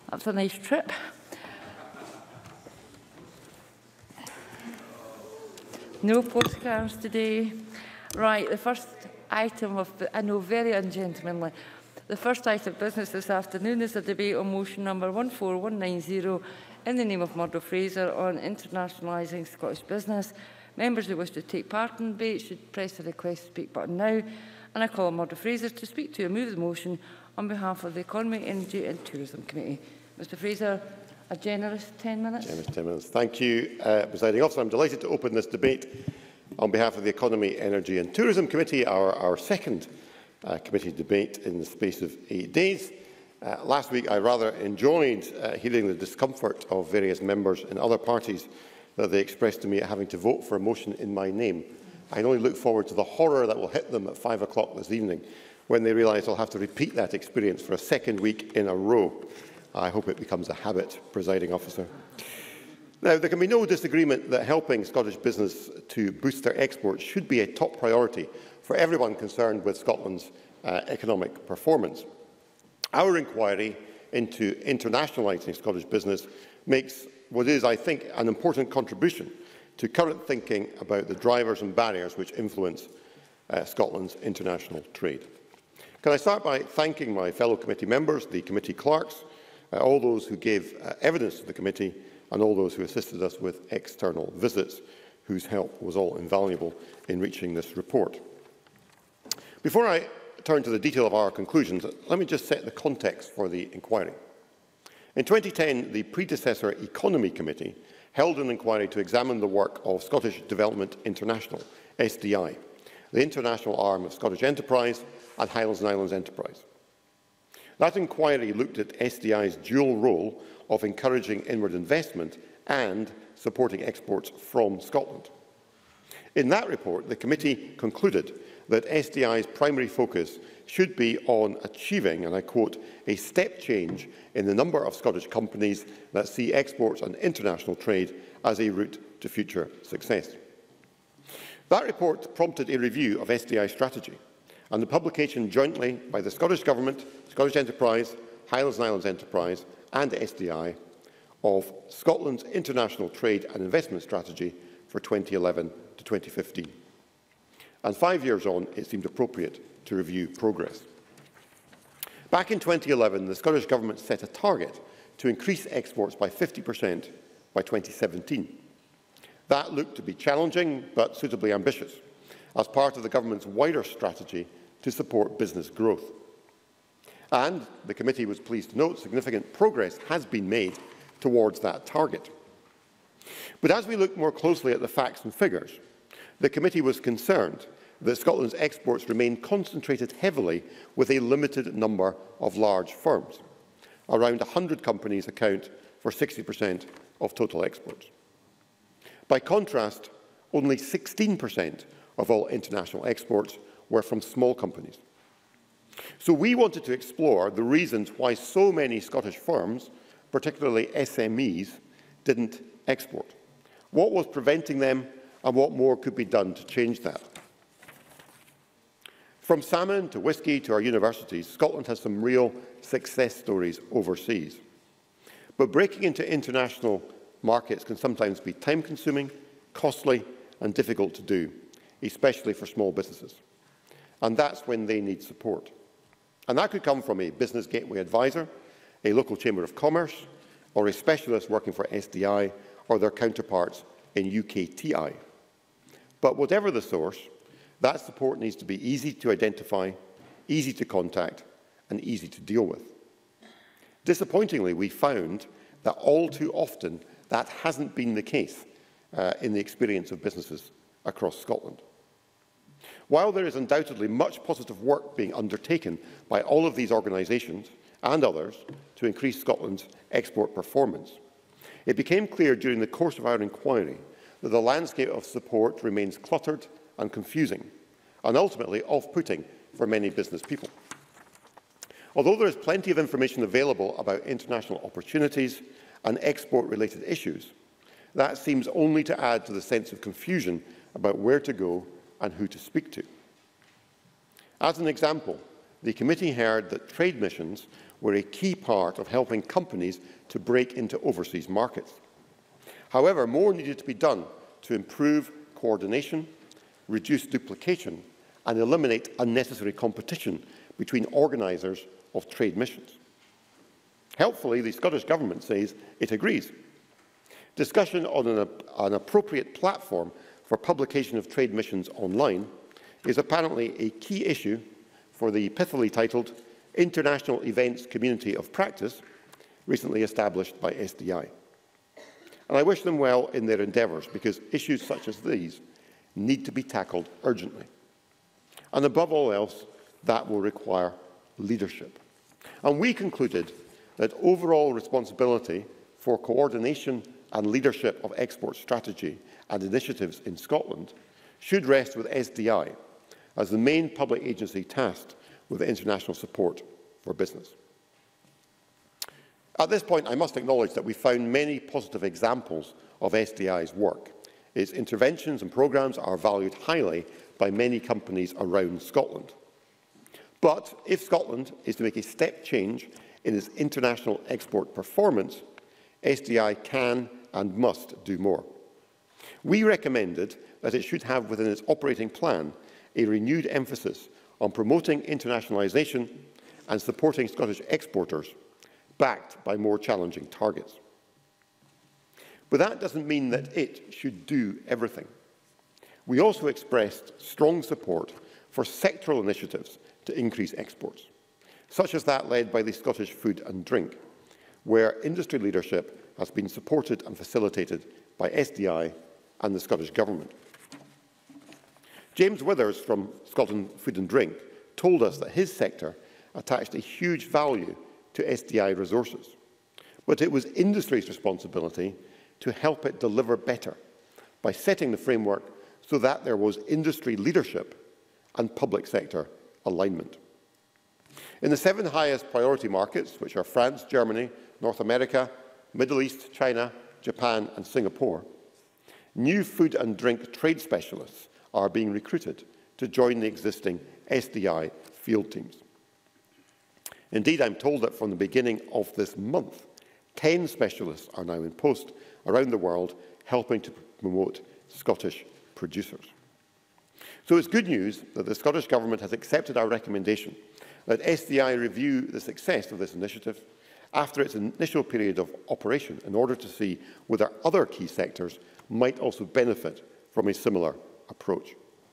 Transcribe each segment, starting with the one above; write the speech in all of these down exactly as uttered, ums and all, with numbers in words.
That's a nice trip. No postcards today. Right, the first item of, I know, very ungentlemanly. The first item of business this afternoon is a debate on motion number one four one nine zero in the name of Murdo Fraser on internationalising Scottish business. Members who wish to take part in the debate should press the request to speak button now. And I call on Murdo Fraser to speak to and move the motion on behalf of the Economy, Energy and Tourism Committee. Mr Fraser, a generous ten minutes. Generous ten minutes. Thank you, uh, Presiding Officer. I'm delighted to open this debate on behalf of the Economy, Energy and Tourism Committee, our, our second uh, committee debate in the space of eight days. Uh, last week, I rather enjoyed uh, hearing the discomfort of various members in other parties that they expressed to me at having to vote for a motion in my name. I only look forward to the horror that will hit them at five o'clock this evening when they realise they'll have to repeat that experience for a second week in a row. I hope it becomes a habit, Presiding Officer. Now, there can be no disagreement that helping Scottish business to boost their exports should be a top priority for everyone concerned with Scotland's uh, economic performance. Our inquiry into internationalising Scottish business makes what is, I think, an important contribution to current thinking about the drivers and barriers which influence uh, Scotland's international trade. Can I start by thanking my fellow committee members, the committee clerks, uh, all those who gave uh, evidence to the committee, and all those who assisted us with external visits, whose help was all invaluable in reaching this report. Before I turn to the detail of our conclusions, let me just set the context for the inquiry. In twenty ten, the predecessor Economy Committee held an inquiry to examine the work of Scottish Development International, S D I, the international arm of Scottish Enterprise and Highlands and Islands Enterprise. That inquiry looked at S D I's dual role of encouraging inward investment and supporting exports from Scotland. In that report, the committee concluded that S D I's primary focus should be on achieving, and I quote, a step change in the number of Scottish companies that see exports and international trade as a route to future success. That report prompted a review of S D I's strategy, and the publication jointly by the Scottish Government, Scottish Enterprise, Highlands and Islands Enterprise and S D I of Scotland's International Trade and Investment Strategy for twenty eleven to twenty fifteen. And five years on, it seemed appropriate to review progress. Back in twenty eleven, the Scottish Government set a target to increase exports by fifty percent by twenty seventeen. That looked to be challenging but suitably ambitious, as part of the Government's wider strategy to support business growth. And the committee was pleased to note significant progress has been made towards that target. But as we look more closely at the facts and figures, the committee was concerned that Scotland's exports remain concentrated heavily with a limited number of large firms. Around one hundred companies account for sixty percent of total exports. By contrast, only sixteen percent of all international exports were from small companies. So we wanted to explore the reasons why so many Scottish firms, particularly S M Es, didn't export. What was preventing them, and what more could be done to change that? From salmon to whisky to our universities, Scotland has some real success stories overseas. But breaking into international markets can sometimes be time-consuming, costly and difficult to do, especially for small businesses. And that's when they need support. And that could come from a business gateway advisor, a local chamber of commerce, or a specialist working for S D I or their counterparts in U K T I. But whatever the source, that support needs to be easy to identify, easy to contact, and easy to deal with. Disappointingly, we found that all too often that hasn't been the case uh, in the experience of businesses across Scotland. While there is undoubtedly much positive work being undertaken by all of these organisations and others to increase Scotland's export performance, it became clear during the course of our inquiry that the landscape of support remains cluttered and confusing, and ultimately off-putting for many business people. Although there is plenty of information available about international opportunities and export-related issues, that seems only to add to the sense of confusion about where to go and who to speak to. As an example, the committee heard that trade missions were a key part of helping companies to break into overseas markets. However, more needed to be done to improve coordination, reduce duplication, and eliminate unnecessary competition between organisers of trade missions. Helpfully, the Scottish Government says it agrees. Discussion on an, an appropriate platform for publication of trade missions online is apparently a key issue for the pithily titled International Events Community of Practice, recently established by S D I. And I wish them well in their endeavours, because issues such as these need to be tackled urgently. And above all else, that will require leadership. And we concluded that overall responsibility for coordination and leadership of export strategy and initiatives in Scotland should rest with S D I as the main public agency tasked with international support for business. At this point, I must acknowledge that we found many positive examples of S D I's work. Its interventions and programmes are valued highly by many companies around Scotland. But if Scotland is to make a step change in its international export performance, S D I can and must do more. We recommended that it should have within its operating plan a renewed emphasis on promoting internationalisation and supporting Scottish exporters, backed by more challenging targets. But that doesn't mean that it should do everything. We also expressed strong support for sectoral initiatives to increase exports, such as that led by the Scottish Food and Drink, where industry leadership has been supported and facilitated by S D I and the Scottish Government. James Withers from Scotland Food and Drink told us that his sector attached a huge value to S D I resources, but it was industry's responsibility to help it deliver better by setting the framework so that there was industry leadership and public sector alignment. In the seven highest priority markets, which are France, Germany, North America, Middle East, China, Japan and Singapore, new food and drink trade specialists are being recruited to join the existing S D I field teams. Indeed, I'm told that from the beginning of this month, ten specialists are now in post around the world helping to promote Scottish producers. So it's good news that the Scottish Government has accepted our recommendation that S D I review the success of this initiative after its initial period of operation in order to see whether other key sectors might also benefit from a similar approach.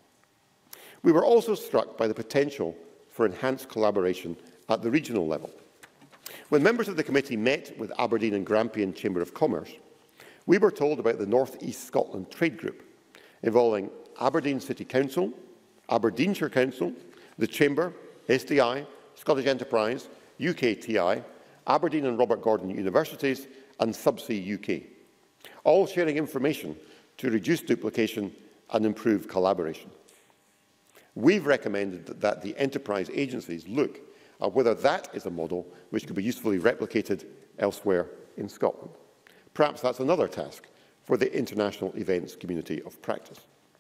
We were also struck by the potential for enhanced collaboration at the regional level. When members of the committee met with Aberdeen and Grampian Chamber of Commerce, we were told about the North East Scotland Trade Group, involving Aberdeen City Council, Aberdeenshire Council, the Chamber, S D I, Scottish Enterprise, U K T I, Aberdeen and Robert Gordon Universities and Subsea U K, all sharing information to reduce duplication and improve collaboration. We've recommended that the enterprise agencies look at whether that is a model which could be usefully replicated elsewhere in Scotland. Perhaps that's another task for the international events community of practice.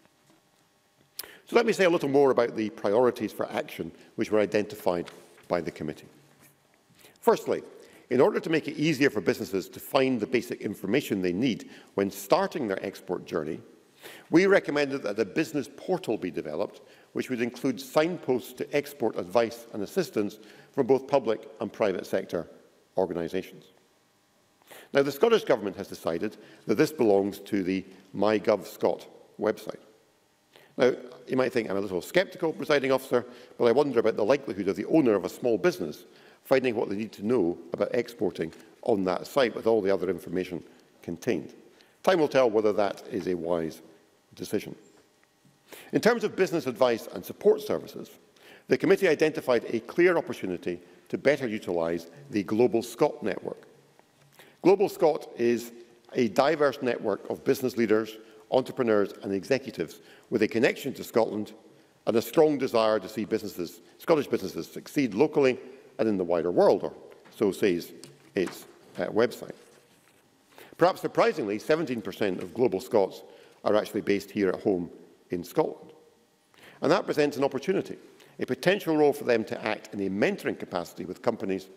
So let me say a little more about the priorities for action which were identified by the committee. Firstly, in order to make it easier for businesses to find the basic information they need when starting their export journey, we recommended that a business portal be developed which would include signposts to export advice and assistance from both public and private sector organisations. Now, the Scottish Government has decided that this belongs to the MyGov Scot website. Now, you might think I'm a little sceptical, presiding officer, but I wonder about the likelihood of the owner of a small business finding what they need to know about exporting on that site with all the other information contained. Time will tell whether that is a wise decision. In terms of business advice and support services, the committee identified a clear opportunity to better utilise the Global Scot network. Global Scot is a diverse network of business leaders, entrepreneurs and executives with a connection to Scotland and a strong desire to see businesses, Scottish businesses succeed locally and in the wider world, or so says its uh, website. Perhaps surprisingly, seventeen percent of Global Scots are actually based here at home in Scotland. And that presents an opportunity, a potential role for them to act in a mentoring capacity with companies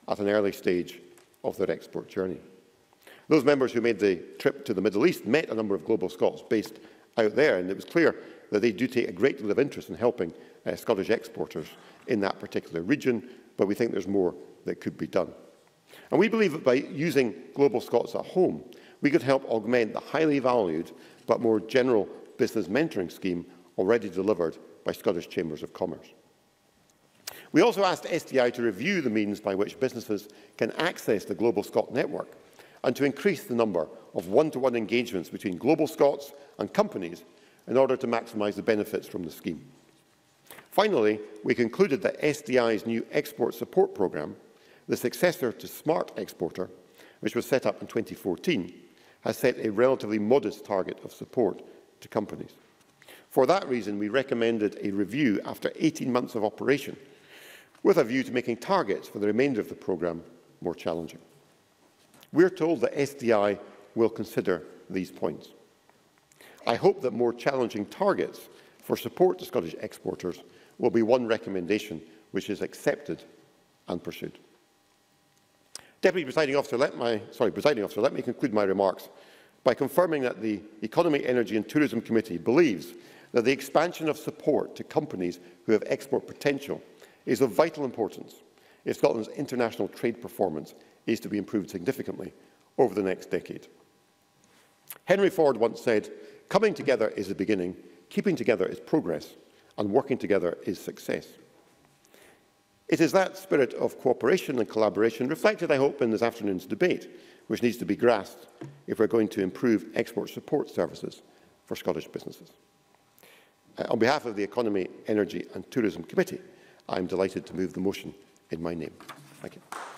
at an early stage of their export journey. Those members who made the trip to the Middle East met a number of global Scots based out there, and it was clear that they do take a great deal of interest in helping uh, Scottish exporters in that particular region, but we think there's more that could be done. And we believe that by using global Scots at home, we could help augment the highly valued but more general business mentoring scheme already delivered by Scottish Chambers of Commerce. We also asked S D I to review the means by which businesses can access the Global Scot network and to increase the number of one-to-one engagements between global Scots and companies in order to maximise the benefits from the scheme. Finally, we concluded that S D I's new export support programme, the successor to Smart Exporter, which was set up in twenty fourteen, has set a relatively modest target of support to companies. For that reason, we recommended a review after eighteen months of operation, with a view to making targets for the remainder of the programme more challenging. We are told that S D I will consider these points. I hope that more challenging targets for support to Scottish exporters will be one recommendation which is accepted and pursued. Deputy Presiding Officer, let my, sorry, Presiding Officer, let me conclude my remarks by confirming that the Economy, Energy and Tourism Committee believes that the expansion of support to companies who have export potential is of vital importance if Scotland's international trade performance is to be improved significantly over the next decade. Henry Ford once said, "Coming together is the beginning, keeping together is progress, and working together is success." It is that spirit of cooperation and collaboration reflected, I hope, in this afternoon's debate, which needs to be grasped if we're going to improve export support services for Scottish businesses. Uh, on behalf of the Economy, Energy and Tourism Committee, I am delighted to move the motion in my name. Thank you.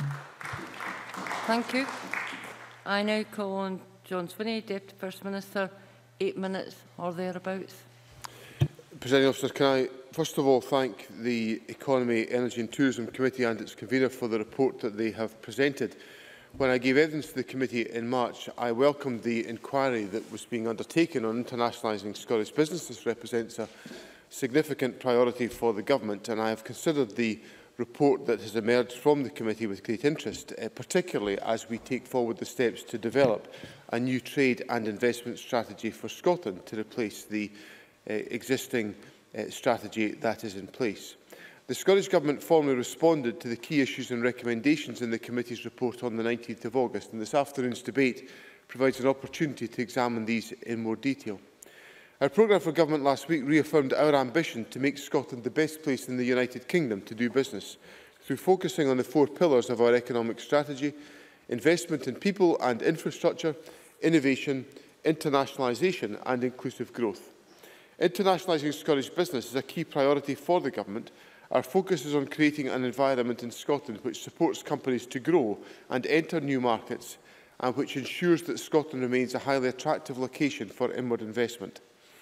Thank you. I now call on John Swinney, Deputy First Minister, eight minutes or thereabouts. Presiding Officer, can I first of all thank the Economy, Energy and Tourism Committee and its convener for the report that they have presented. When I gave evidence to the committee in March, I welcomed the inquiry that was being undertaken on internationalising Scottish business. This represents a significant priority for the Government, and I have considered the report that has emerged from the committee with great interest, uh, particularly as we take forward the steps to develop a new trade and investment strategy for Scotland to replace the uh, existing uh, strategy that is in place. The Scottish Government formally responded to the key issues and recommendations in the committee's report on the nineteenth of August, and this afternoon's debate provides an opportunity to examine these in more detail. Our programme for Government last week reaffirmed our ambition to make Scotland the best place in the United Kingdom to do business, through focusing on the four pillars of our economic strategy: investment in people and infrastructure, innovation, internationalisation and inclusive growth. Internationalising Scottish business is a key priority for the Government. Our focus is on creating an environment in Scotland which supports companies to grow and enter new markets, and which ensures that Scotland remains a highly attractive location for inward investment.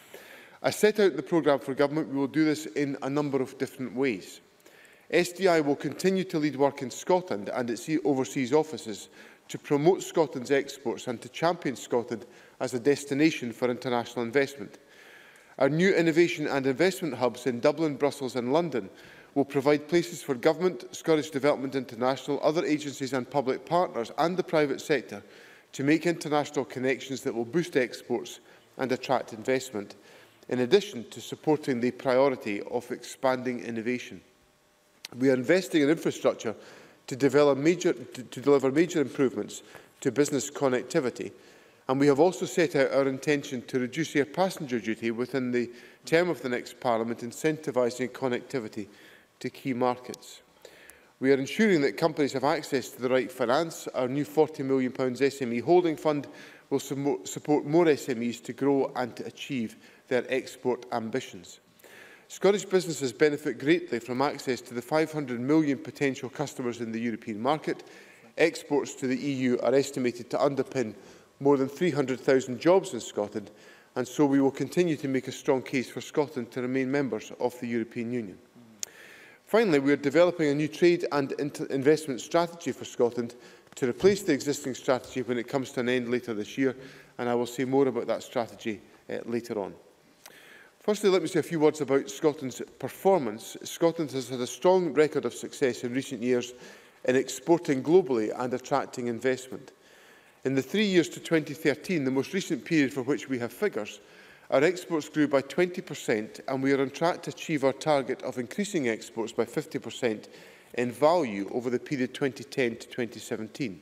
As set out in the programme for Government, we will do this in a number of different ways. S D I will continue to lead work in Scotland and its overseas offices to promote Scotland's exports and to champion Scotland as a destination for international investment. Our new innovation and investment hubs in Dublin, Brussels and London will provide places for Government, Scottish Development International, other agencies and public partners and the private sector to make international connections that will boost exports and attract investment, in addition to supporting the priority of expanding innovation. We are investing in infrastructure to, develop major, to, to deliver major improvements to business connectivity, and we have also set out our intention to reduce air passenger duty within the term of the next Parliament, incentivising connectivity to key markets. We are ensuring that companies have access to the right finance. Our new forty million pounds S M E holding fund will support more S M Es to grow and to achieve their export ambitions. Scottish businesses benefit greatly from access to the five hundred million potential customers in the European market. Exports to the E U are estimated to underpin more than three hundred thousand jobs in Scotland, and so we will continue to make a strong case for Scotland to remain members of the European Union. Finally, we are developing a new trade and investment strategy for Scotland to replace the existing strategy when it comes to an end later this year, and I will say more about that strategy uh, later on. Firstly, let me say a few words about Scotland's performance. Scotland has had a strong record of success in recent years in exporting globally and attracting investment. In the three years to twenty thirteen, the most recent period for which we have figures, our exports grew by twenty percent, and we are on track to achieve our target of increasing exports by fifty percent in value over the period twenty ten to twenty seventeen.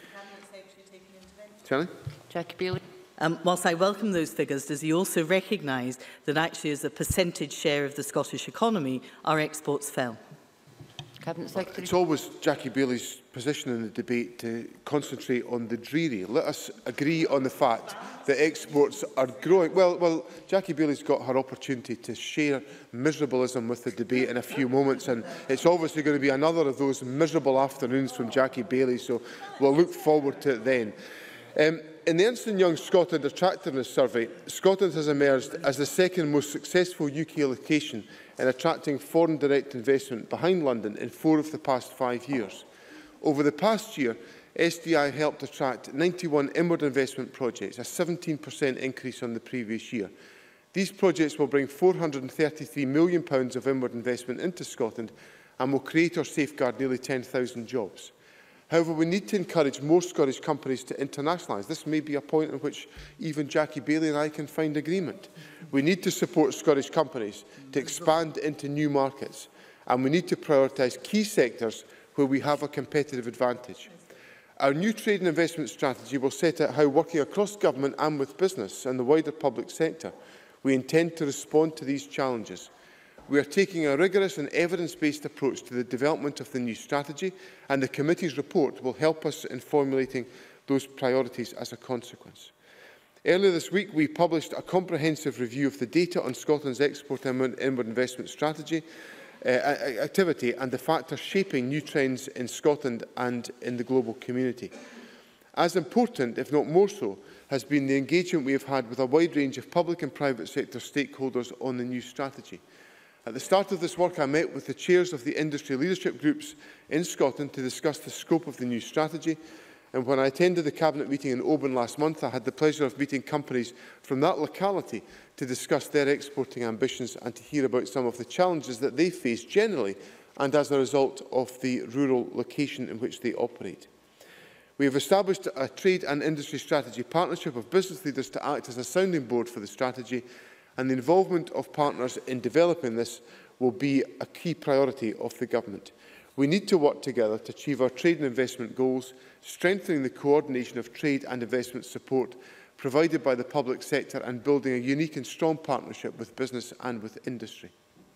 Charlie? Jackie Bailey. Um, whilst I welcome those figures, does he also recognise that actually as a percentage share of the Scottish economy, our exports fell? Cabinet Secretary. It's always Jackie Bailey's position in the debate to concentrate on the dreary. Let us agree on the fact that exports are growing. Well, well, Jackie Bailey's got her opportunity to share miserableism with the debate in a few moments, and it's obviously going to be another of those miserable afternoons from Jackie Bailey, so we'll look forward to it then. Um, in the Ernst and Young Scotland Attractiveness Survey, Scotland has emerged as the second most successful U K location in attracting foreign direct investment behind London in four of the past five years. Over the past year, S D I helped attract ninety-one inward investment projects, a seventeen percent increase on the previous year. These projects will bring four hundred and thirty-three million pounds of inward investment into Scotland and will create or safeguard nearly ten thousand jobs. However, we need to encourage more Scottish companies to internationalise. This may be a point on which even Jackie Bailey and I can find agreement. We need to support Scottish companies to expand into new markets, and we need to prioritise key sectors where we have a competitive advantage. Our new trade and investment strategy will set out how, working across government and with business and the wider public sector, we intend to respond to these challenges. We are taking a rigorous and evidence-based approach to the development of the new strategy, and the committee's report will help us in formulating those priorities as a consequence. Earlier this week, we published a comprehensive review of the data on Scotland's export and inward investment strategy uh, activity and the factors shaping new trends in Scotland and in the global community. As important, if not more so, has been the engagement we have had with a wide range of public and private sector stakeholders on the new strategy. At the start of this work, I met with the chairs of the industry leadership groups in Scotland to discuss the scope of the new strategy. And when I attended the Cabinet meeting in Oban last month, I had the pleasure of meeting companies from that locality to discuss their exporting ambitions and to hear about some of the challenges that they face generally and as a result of the rural location in which they operate. We have established a trade and industry strategy partnership of business leaders to act as a sounding board for the strategy, and the involvement of partners in developing this will be a key priority of the Government. We need to work together to achieve our trade and investment goals, strengthening the coordination of trade and investment support provided by the public sector and building a unique and strong partnership with business and with industry.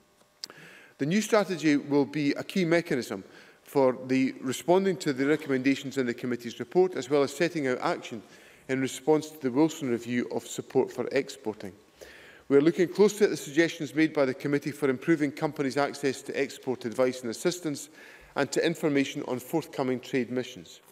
The new strategy will be a key mechanism for the responding to the recommendations in the committee's report, as well as setting out action in response to the Wilson Review of support for exporting. We are looking closely at the suggestions made by the committee for improving companies' access to export advice and assistance and to information on forthcoming trade missions.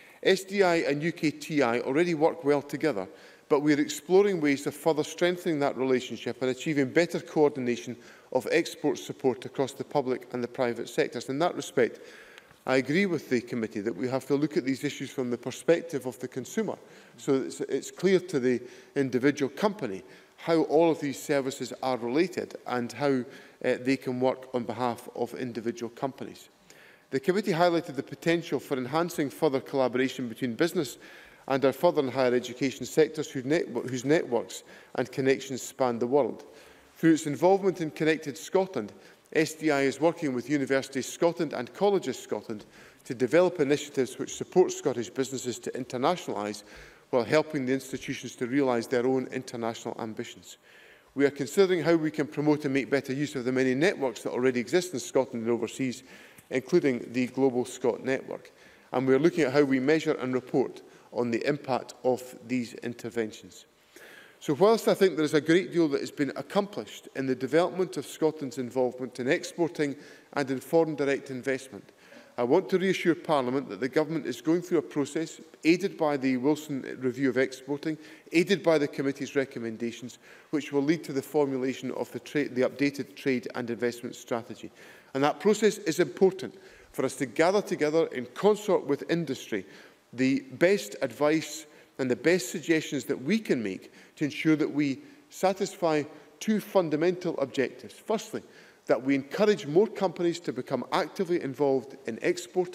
S D I and U K T I already work well together, but we are exploring ways of further strengthening that relationship and achieving better coordination of export support across the public and the private sectors. In that respect, I agree with the committee that we have to look at these issues from the perspective of the consumer, so that it's, it's clear to the individual company how all of these services are related and how uh, they can work on behalf of individual companies. The committee highlighted the potential for enhancing further collaboration between business and our further and higher education sectors whose, network, whose networks and connections span the world. Through its involvement in Connected Scotland, S D I is working with Universities Scotland and Colleges Scotland to develop initiatives which support Scottish businesses to internationalise while helping the institutions to realise their own international ambitions. We are considering how we can promote and make better use of the many networks that already exist in Scotland and overseas, including the Global Scot Network. And we are looking at how we measure and report on the impact of these interventions. So whilst I think there is a great deal that has been accomplished in the development of Scotland's involvement in exporting and in foreign direct investment, I want to reassure Parliament that the Government is going through a process, aided by the Wilson Review of Exporting, aided by the Committee's recommendations, which will lead to the formulation of the, the updated trade and investment strategy. And that process is important for us to gather together in consort with industry the best advice and the best suggestions that we can make to ensure that we satisfy two fundamental objectives. Firstly, that we encourage more companies to become actively involved in exporting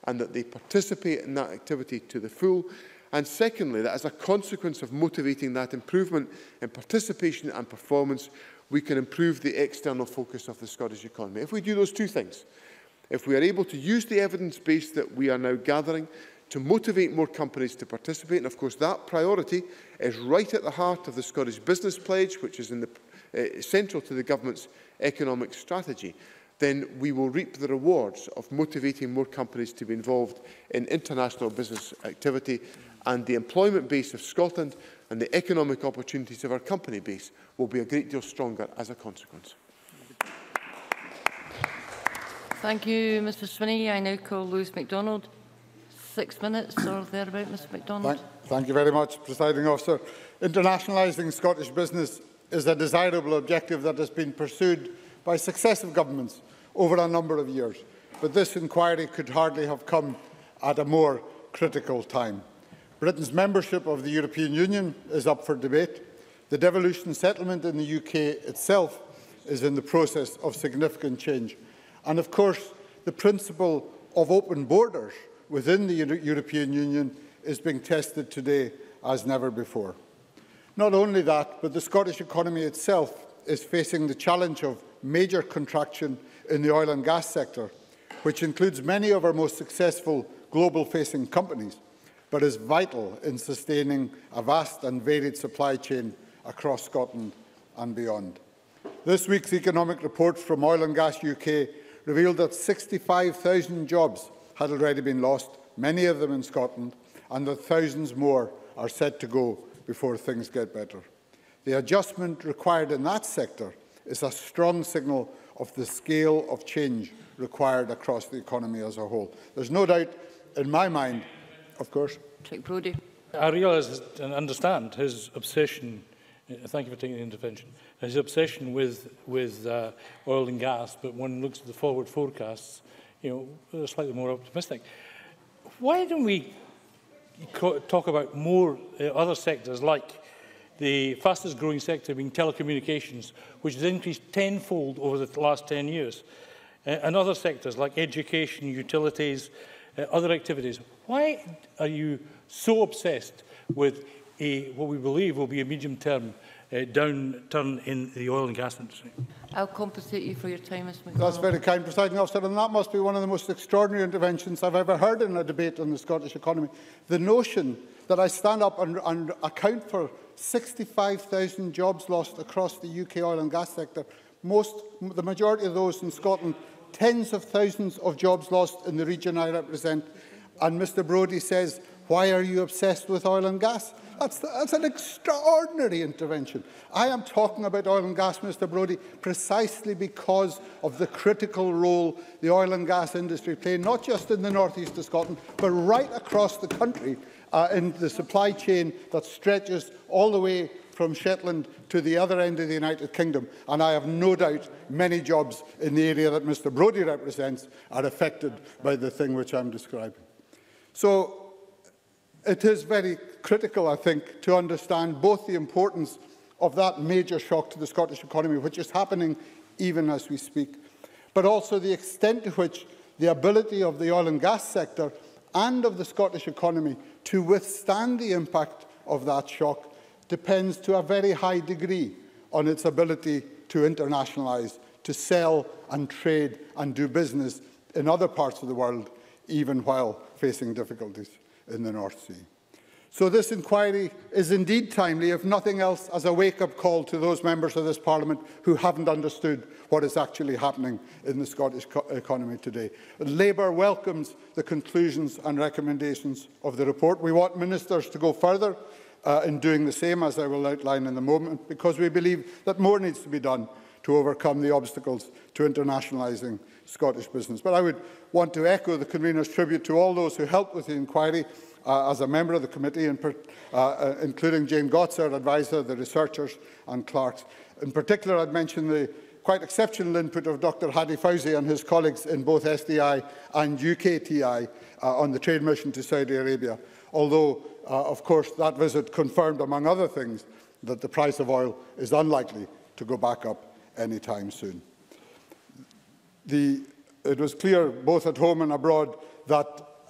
and that they participate in that activity to the full. And secondly, that as a consequence of motivating that improvement in participation and performance, we can improve the external focus of the Scottish economy. If we do those two things, if we are able to use the evidence base that we are now gathering to motivate more companies to participate, and of course that priority is right at the heart of the Scottish Business Pledge, which is in the, uh, central to the Government's economic strategy, then we will reap the rewards of motivating more companies to be involved in international business activity, and the employment base of Scotland and the economic opportunities of our company base will be a great deal stronger as a consequence. Thank you, Mr Swinney. I now call Lewis MacDonald. Six minutes or thereabout, Mr MacDonald. Thank, thank you very much, Presiding Officer. Internationalising Scottish business is a desirable objective that has been pursued by successive governments over a number of years, but this inquiry could hardly have come at a more critical time. Britain's membership of the European Union is up for debate. The devolution settlement in the U K itself is in the process of significant change. And of course, the principle of open borders within the Euro European Union is being tested today as never before. Not only that, but the Scottish economy itself is facing the challenge of major contraction in the oil and gas sector, which includes many of our most successful global-facing companies, but is vital in sustaining a vast and varied supply chain across Scotland and beyond. This week's economic report from Oil and Gas U K revealed that sixty-five thousand jobs had already been lost, many of them in Scotland, and that thousands more are set to go before things get better. The adjustment required in that sector is a strong signal of the scale of change required across the economy as a whole. There's no doubt in my mind, of course. Chick Brodie. I realise and understand his obsession. Thank you for taking the intervention. His obsession with with uh, oil and gas, but when one looks at the forward forecasts, you know, they're slightly more optimistic. Why don't we talk about more uh, other sectors, like the fastest growing sector being telecommunications, which has increased tenfold over the last ten years, uh, and other sectors like education, utilities, uh, other activities. Why are you so obsessed with a, what we believe will be a medium-term uh, downturn in the oil and gas industry? I'll compensate you for your time, Mister MacDonald. That's very kind, Presiding Officer, and that must be one of the most extraordinary interventions I've ever heard in a debate on the Scottish economy. The notion that I stand up and, and account for sixty-five thousand jobs lost across the U K oil and gas sector, most, the majority of those in Scotland, tens of thousands of jobs lost in the region I represent, and Mr Brodie says, why are you obsessed with oil and gas? That's, that's an extraordinary intervention. I am talking about oil and gas, Mr Brodie, precisely because of the critical role the oil and gas industry play, not just in the north east of Scotland, but right across the country uh, in the supply chain that stretches all the way from Shetland to the other end of the United Kingdom. And I have no doubt many jobs in the area that Mr Brodie represents are affected by the thing which I'm describing. So, it is very critical, I think, to understand both the importance of that major shock to the Scottish economy, which is happening even as we speak, but also the extent to which the ability of the oil and gas sector and of the Scottish economy to withstand the impact of that shock depends to a very high degree on its ability to internationalise, to sell and trade and do business in other parts of the world, even while facing difficulties in the North Sea. So this inquiry is indeed timely, if nothing else, as a wake-up call to those members of this Parliament who haven't understood what is actually happening in the Scottish economy today. Labour welcomes the conclusions and recommendations of the report. We want ministers to go further uh, in doing the same, as I will outline in a moment, because we believe that more needs to be done to overcome the obstacles to internationalising Scottish business. But I would want to echo the convener's tribute to all those who helped with the inquiry uh, as a member of the committee, in per, uh, uh, including Jane Gotts, our adviser, the researchers and clerks. In particular, I'd mention the quite exceptional input of Doctor Hadi Fauzi and his colleagues in both S D I and U K T I uh, on the trade mission to Saudi Arabia, although, uh, of course, that visit confirmed, among other things, that the price of oil is unlikely to go back up anytime soon. The, it was clear, both at home and abroad, that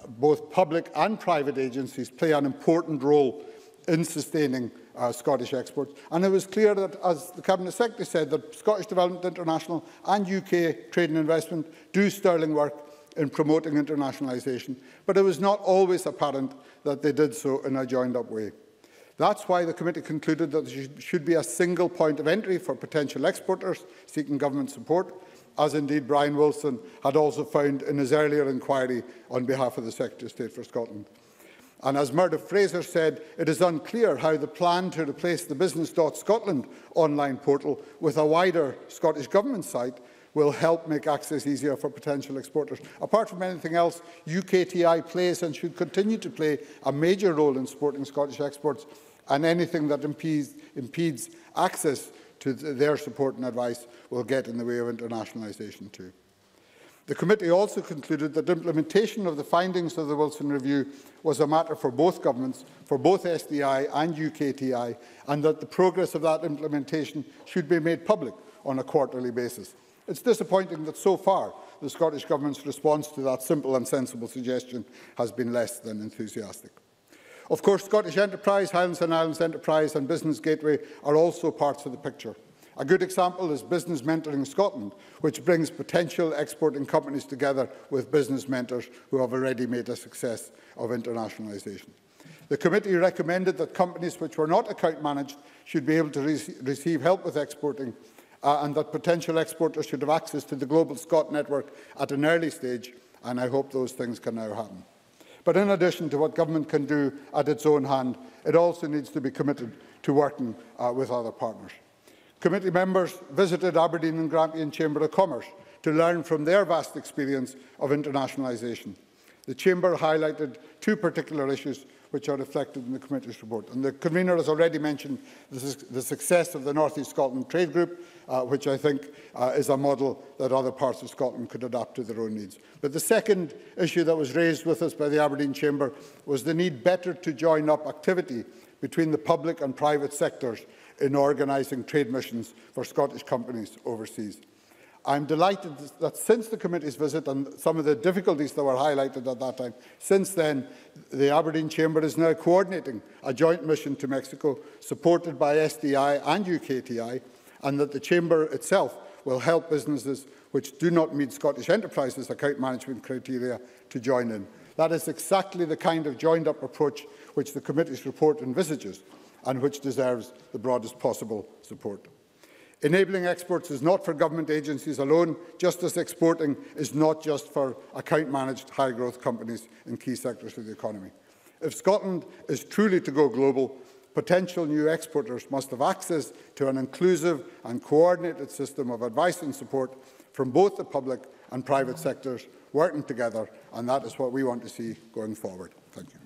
both public and private agencies play an important role in sustaining uh, Scottish exports. And it was clear that, as the Cabinet Secretary said, that Scottish Development International and U K Trade and Investment do sterling work in promoting internationalisation, but it was not always apparent that they did so in a joined-up way. That's why the committee concluded that there should be a single point of entry for potential exporters seeking government support, as indeed Brian Wilson had also found in his earlier inquiry on behalf of the Secretary of State for Scotland. And as Murdo Fraser said, it is unclear how the plan to replace the business dot scotland online portal with a wider Scottish Government site will help make access easier for potential exporters. Apart from anything else, U K T I plays and should continue to play a major role in supporting Scottish exports, and anything that impedes, impedes access to their support and advice will get in the way of internationalisation too. The committee also concluded that implementation of the findings of the Wilson Review was a matter for both governments, for both S D I and U K T I, and that the progress of that implementation should be made public on a quarterly basis. It's disappointing that so far the Scottish Government's response to that simple and sensible suggestion has been less than enthusiastic. Of course, Scottish Enterprise, Highlands and Islands Enterprise and Business Gateway are also parts of the picture. A good example is Business Mentoring Scotland, which brings potential exporting companies together with business mentors who have already made a success of internationalisation. The committee recommended that companies which were not account managed should be able to re receive help with exporting, uh, and that potential exporters should have access to the Global Scot network at an early stage, and I hope those things can now happen. But in addition to what government can do at its own hand, it also needs to be committed to working uh, with other partners. Committee members visited Aberdeen and Grampian Chamber of Commerce to learn from their vast experience of internationalisation. The Chamber highlighted two particular issues which are reflected in the committee's report. And the convener has already mentioned the success of the North East Scotland Trade Group, uh, which I think uh, is a model that other parts of Scotland could adapt to their own needs. But the second issue that was raised with us by the Aberdeen Chamber was the need better to join up activity between the public and private sectors in organising trade missions for Scottish companies overseas. I am delighted that since the committee's visit and some of the difficulties that were highlighted at that time, since then the Aberdeen Chamber is now coordinating a joint mission to Mexico supported by S D I and U K T I, and that the Chamber itself will help businesses which do not meet Scottish Enterprises account management criteria to join in. That is exactly the kind of joined-up approach which the committee's report envisages and which deserves the broadest possible support. Enabling exports is not for government agencies alone, just as exporting is not just for account-managed high-growth companies in key sectors of the economy. If Scotland is truly to go global, potential new exporters must have access to an inclusive and coordinated system of advice and support from both the public and private sectors working together, and that is what we want to see going forward. Thank you.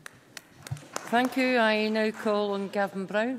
Thank you. I now call on Gavin Brown.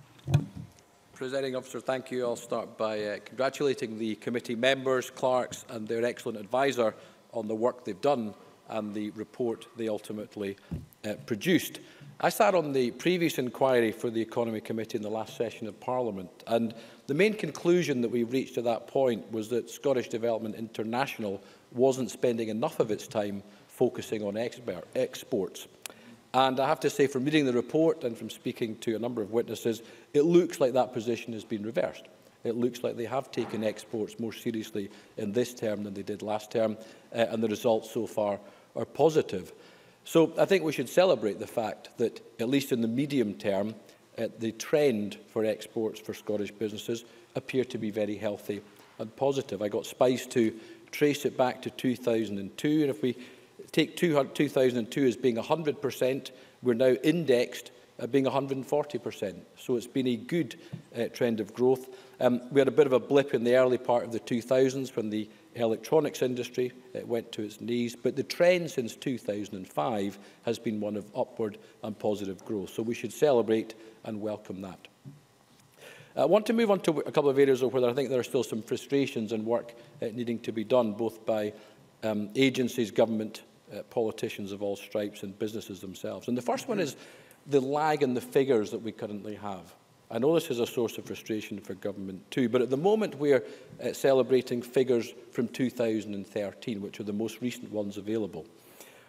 Presiding Officer, thank you. I'll start by uh, congratulating the committee members, clerks and their excellent adviser on the work they've done and the report they ultimately uh, produced. I sat on the previous inquiry for the Economy Committee in the last session of Parliament, and the main conclusion that we reached at that point was that Scottish Development International wasn't spending enough of its time focusing on expert, exports. And I have to say, from reading the report and from speaking to a number of witnesses, it looks like that position has been reversed. It looks like they have taken exports more seriously in this term than they did last term, uh, and the results so far are positive. So I think we should celebrate the fact that, at least in the medium term, uh, the trend for exports for Scottish businesses appear to be very healthy and positive. I got Spice to trace it back to two thousand two, and if we take two thousand two as being one hundred percent, we're now indexed at being one hundred forty percent. So it's been a good uh, trend of growth. Um, we had a bit of a blip in the early part of the two thousands when the electronics industry uh, went to its knees, but the trend since two thousand five has been one of upward and positive growth. So we should celebrate and welcome that. I want to move on to a couple of areas where I think there are still some frustrations and work uh, needing to be done, both by um, agencies, government, Uh, politicians of all stripes and businesses themselves. And the first one is the lag in the figures that we currently have. I know this is a source of frustration for government too, but at the moment we're uh, celebrating figures from two thousand thirteen, which are the most recent ones available.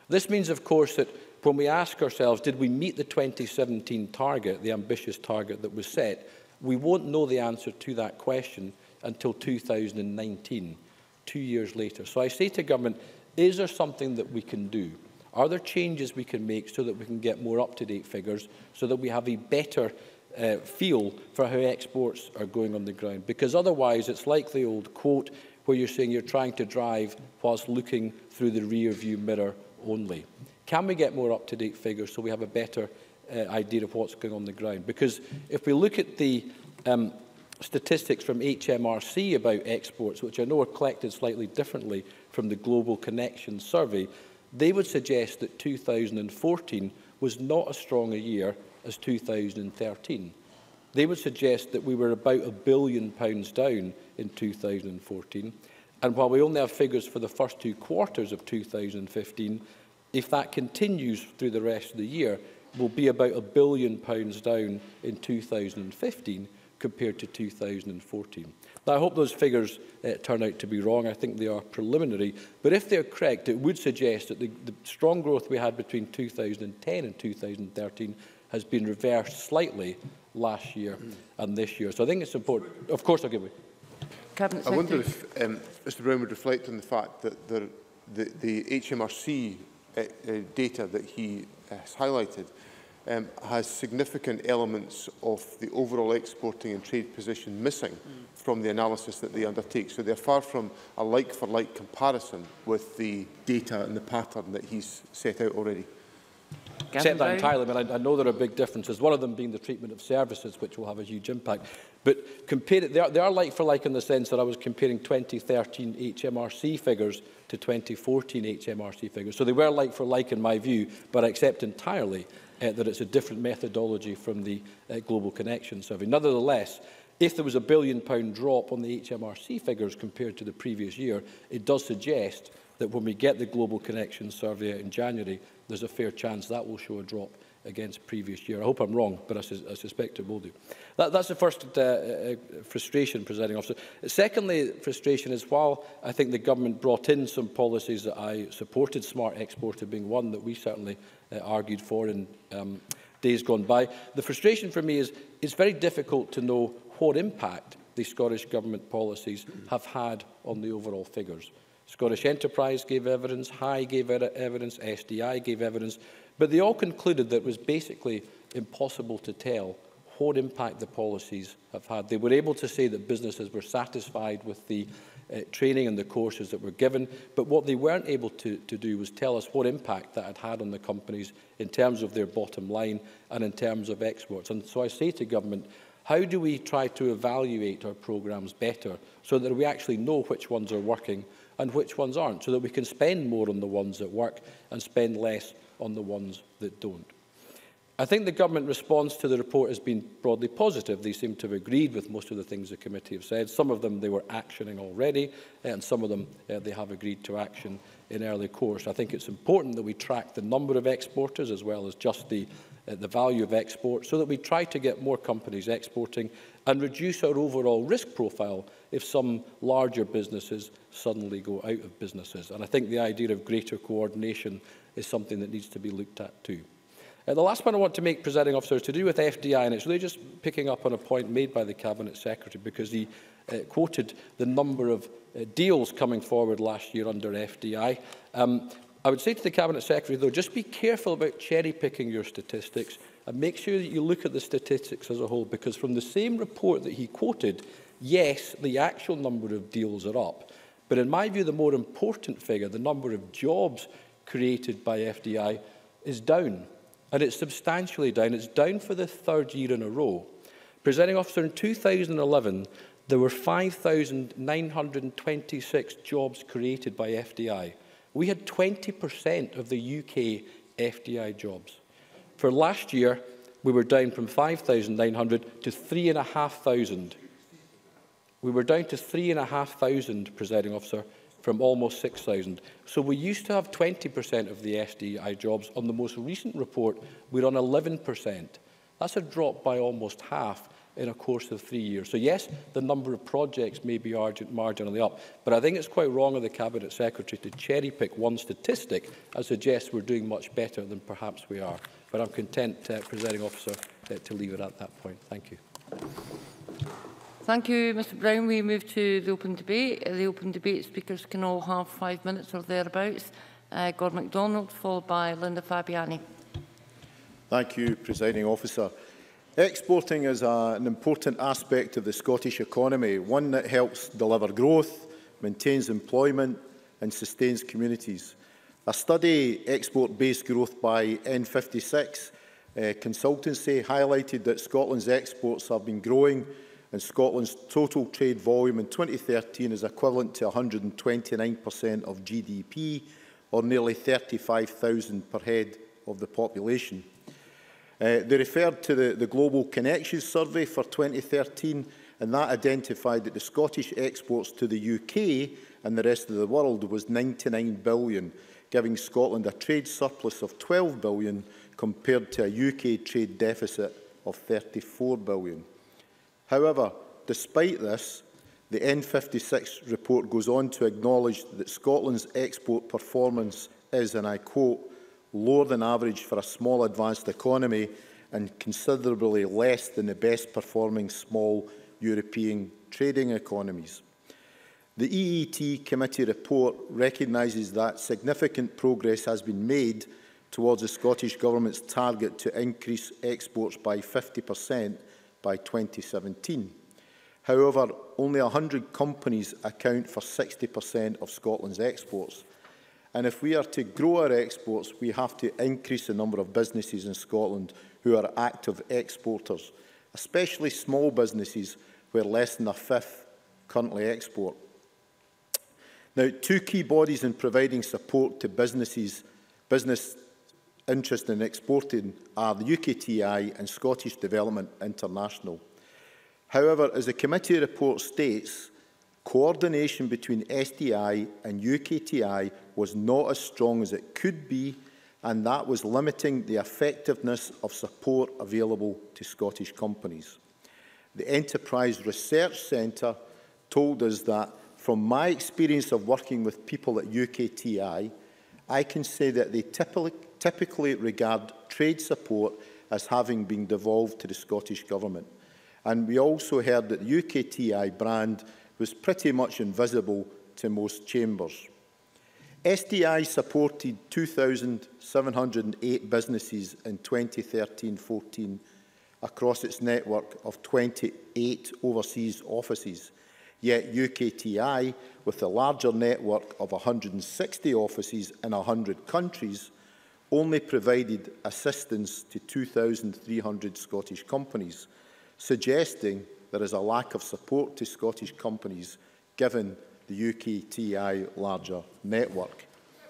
This means, of course, that when we ask ourselves, did we meet the twenty seventeen target, the ambitious target that was set, we won't know the answer to that question until two thousand nineteen, two years later. So I say to government, is there something that we can do? Are there changes we can make so that we can get more up-to-date figures, so that we have a better uh, feel for how exports are going on the ground? Because otherwise, it's like the old quote where you're saying you're trying to drive whilst looking through the rear-view mirror only. Can we get more up-to-date figures so we have a better uh, idea of what's going on the ground? Because if we look at the um, statistics from H M R C about exports, which I know are collected slightly differently from the Global Connections survey, they would suggest that two thousand fourteen was not as strong a year as two thousand thirteen. They would suggest that we were about a billion pounds down in two thousand fourteen. And while we only have figures for the first two quarters of two thousand fifteen, if that continues through the rest of the year, we'll be about a billion pounds down in two thousand fifteen compared to two thousand fourteen. Now, I hope those figures uh, turn out to be wrong. I think they are preliminary. But if they're correct, it would suggest that the, the strong growth we had between two thousand ten and two thousand thirteen has been reversed slightly last year mm. and this year. So I think it's important. Of course, I'll give it. Cabinet I wonder if um, Mr Brown would reflect on the fact that the, the, the H M R C uh, uh, data that he has highlighted um, has significant elements of the overall exporting and trade position missing mm. from the analysis that they undertake. So they're far from a like-for-like comparison with the data and the pattern that he's set out already. Accept that entirely, but I, I know there are big differences, one of them being the treatment of services, which will have a huge impact. But compare it, they, are, they are like for like in the sense that I was comparing twenty thirteen H M R C figures to twenty fourteen H M R C figures. So they were like for like in my view, but I accept entirely uh, that it's a different methodology from the uh, Global Connections survey. Nevertheless, if there was a billion pound drop on the H M R C figures compared to the previous year, it does suggest that when we get the Global Connections survey in January, there's a fair chance that will show a drop against previous year. I hope I'm wrong, but I, sus I suspect it will do. That, that's the first uh, uh, frustration, Presiding Officer. Secondly, frustration is while I think the government brought in some policies that I supported, smart exporter being one that we certainly uh, argued for in um, days gone by, the frustration for me is it's very difficult to know what impact the Scottish Government policies have had on the overall figures. Scottish Enterprise gave evidence, H I gave evidence, S D I gave evidence, but they all concluded that it was basically impossible to tell what impact the policies have had. They were able to say that businesses were satisfied with the uh, training and the courses that were given, but what they weren't able to, to do was tell us what impact that had had on the companies in terms of their bottom line and in terms of exports. And so I say to government, how do we try to evaluate our programmes better so that we actually know which ones are working and which ones aren't, so that we can spend more on the ones that work and spend less on the ones that don't? I think the government response to the report has been broadly positive. They seem to have agreed with most of the things the committee have said. Some of them they were actioning already, and some of them uh, they have agreed to action in early course. I think it's important that we track the number of exporters as well as just the Uh, the value of export, so that we try to get more companies exporting and reduce our overall risk profile if some larger businesses suddenly go out of businesses. And I think the idea of greater coordination is something that needs to be looked at too. Uh, the last point I want to make, Presiding Officer, is to do with F D I, and it's really just picking up on a point made by the Cabinet Secretary, because he uh, quoted the number of uh, deals coming forward last year under F D I. Um, I would say to the Cabinet Secretary, though, just be careful about cherry-picking your statistics and make sure that you look at the statistics as a whole, because from the same report that he quoted, yes, the actual number of deals are up. But in my view, the more important figure, the number of jobs created by F D I, is down. And it's substantially down. It's down for the third year in a row. Presiding Officer, in two thousand eleven, there were five thousand nine hundred twenty-six jobs created by F D I. We had twenty percent of the U K F D I jobs. For last year, we were down from five thousand nine hundred to three thousand five hundred. We were down to three thousand five hundred, Presiding Officer, from almost six thousand. So we used to have twenty percent of the F D I jobs. On the most recent report, we're on eleven percent. That's a drop by almost half. in a course of three years. So yes, the number of projects may be marginally up, but I think it's quite wrong of the Cabinet Secretary to cherry-pick one statistic and suggest we're doing much better than perhaps we are. But I'm content, uh, Presiding Officer, uh, to leave it at that point. Thank you. Thank you, Mr Brown. We move to the open debate. The open debate speakers can all have five minutes or thereabouts. Uh, Gordon MacDonald, followed by Linda Fabiani. Thank you, Presiding Officer. Exporting is a, an important aspect of the Scottish economy, one that helps deliver growth, maintains employment and sustains communities. A study, Export-Based Growth by N fifty-six uh, Consultancy, highlighted that Scotland's exports have been growing and Scotland's total trade volume in twenty thirteen is equivalent to one hundred and twenty-nine percent of G D P, or nearly thirty-five thousand per head of the population. Uh, they referred to the, the Global Connections Survey for twenty thirteen, and that identified that the Scottish exports to the U K and the rest of the world was ninety-nine billion, giving Scotland a trade surplus of twelve billion compared to a U K trade deficit of thirty-four billion. However, despite this, the N fifty-six report goes on to acknowledge that Scotland's export performance is, and I quote, lower than average for a small advanced economy and considerably less than the best performing small European trading economies. The E E T Committee report recognises that significant progress has been made towards the Scottish Government's target to increase exports by fifty percent by twenty seventeen. However, only one hundred companies account for sixty percent of Scotland's exports. And if we are to grow our exports, we have to increase the number of businesses in Scotland who are active exporters, especially small businesses where less than a fifth currently export. Now, two key bodies in providing support to businesses, business interest in exporting are the U K T I and Scottish Development International. However, as the committee report states, coordination between S D I and U K T I was not as strong as it could be, and that was limiting the effectiveness of support available to Scottish companies. The Enterprise Research Centre told us that, from my experience of working with people at U K T I, I can say that they typically, typically regard trade support as having been devolved to the Scottish Government. And we also heard that the U K T I brand was pretty much invisible to most chambers. S D I supported two thousand seven hundred and eight businesses in twenty thirteen fourteen across its network of twenty-eight overseas offices. Yet U K T I, with a larger network of one hundred and sixty offices in one hundred countries, only provided assistance to two thousand three hundred Scottish companies, suggesting there is a lack of support to Scottish companies given the U K T I larger network.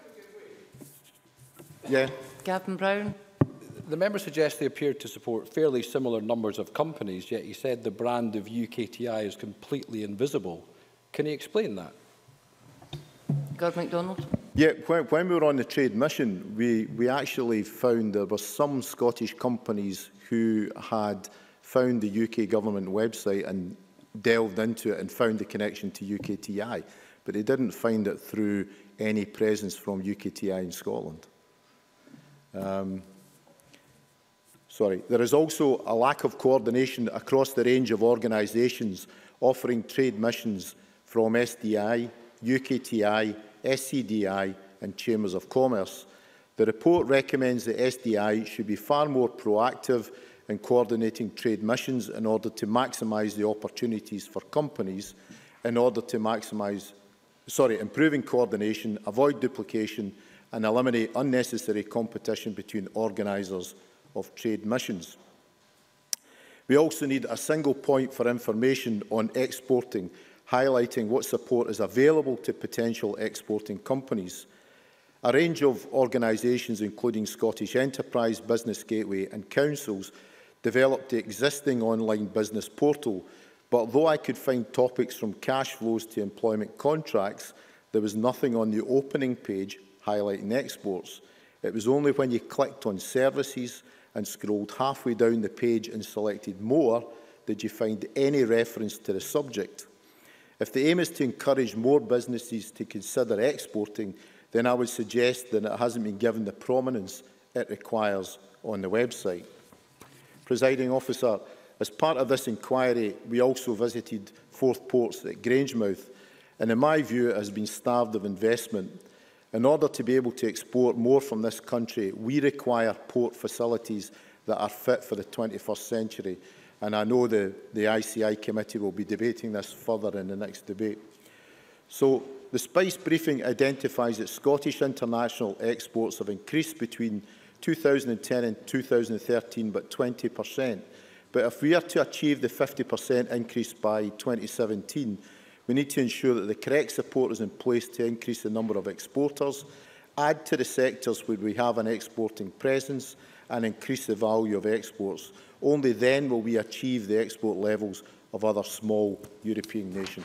Yeah. Gavin Brown. The member suggests they appeared to support fairly similar numbers of companies, yet he said the brand of U K T I is completely invisible. Can he explain that? Gordon MacDonald. Yeah, when, when we were on the trade mission, we, we actually found there were some Scottish companies who had found the U K government website and delved into it and found the connection to U K T I, but they didn't find it through any presence from U K T I in Scotland. Um, sorry, there is also a lack of coordination across the range of organisations offering trade missions from S D I, U K T I, S C D I and Chambers of Commerce. The report recommends that S D I should be far more proactive in coordinating trade missions in order to maximise the opportunities for companies, in order to maximise, sorry, improving coordination, avoid duplication and eliminate unnecessary competition between organisers of trade missions. We also need a single point for information on exporting, highlighting what support is available to potential exporting companies. A range of organisations, including Scottish Enterprise, Business Gateway and councils, developed the existing online business portal, but though I could find topics from cash flows to employment contracts, there was nothing on the opening page highlighting exports. It was only when you clicked on services and scrolled halfway down the page and selected more did you find any reference to the subject? If the aim is to encourage more businesses to consider exporting, then I would suggest that it hasn't been given the prominence it requires on the website. Presiding Officer, as part of this inquiry, we also visited Forth Ports at Grangemouth, and in my view it has been starved of investment. In order to be able to export more from this country, we require port facilities that are fit for the twenty-first century, and I know the, the I C I committee will be debating this further in the next debate. So, the Spice briefing identifies that Scottish international exports have increased between two thousand ten and two thousand thirteen, but twenty percent. But if we are to achieve the fifty percent increase by twenty seventeen, we need to ensure that the correct support is in place to increase the number of exporters, add to the sectors where we have an exporting presence, and increase the value of exports. Only then will we achieve the export levels of other small European nations.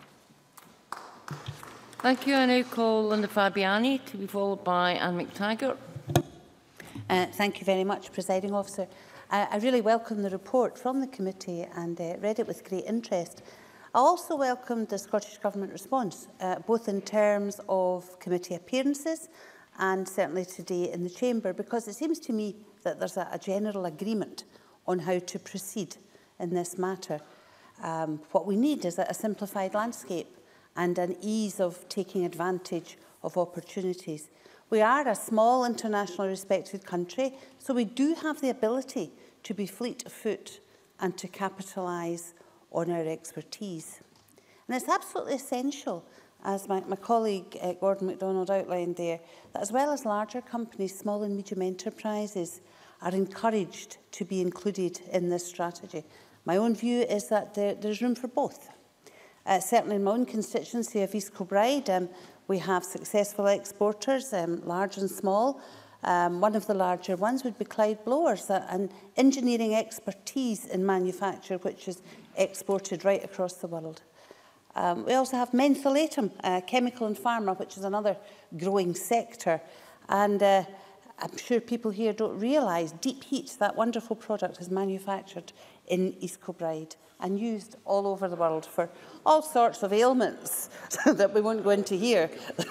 Thank you. I now call Linda Fabiani to be followed by Anne McTaggart. Uh, thank you very much, Presiding Officer. I, I really welcome the report from the committee and uh, read it with great interest. I also welcomed the Scottish Government response, uh, both in terms of committee appearances and certainly today in the Chamber, because it seems to me that there's a, a general agreement on how to proceed in this matter. Um, what we need is a, a simplified landscape and an ease of taking advantage of opportunities. We are a small, internationally respected country, so we do have the ability to be fleet of foot and to capitalise on our expertise. And it's absolutely essential, as my, my colleague uh, Gordon MacDonald outlined there, that as well as larger companies, small and medium enterprises are encouraged to be included in this strategy. My own view is that there, there's room for both. Uh, certainly in my own constituency of East Kilbride, um, we have successful exporters, um, large and small. Um, one of the larger ones would be Clyde Blowers, uh, an engineering expertise in manufacture which is exported right across the world. Um, we also have mentholatum, uh, chemical and pharma, which is another growing sector. And uh, I'm sure people here don't realise Deep Heat, that wonderful product, is manufactured in East Kilbride and used all over the world for all sorts of ailments that we won't go into here.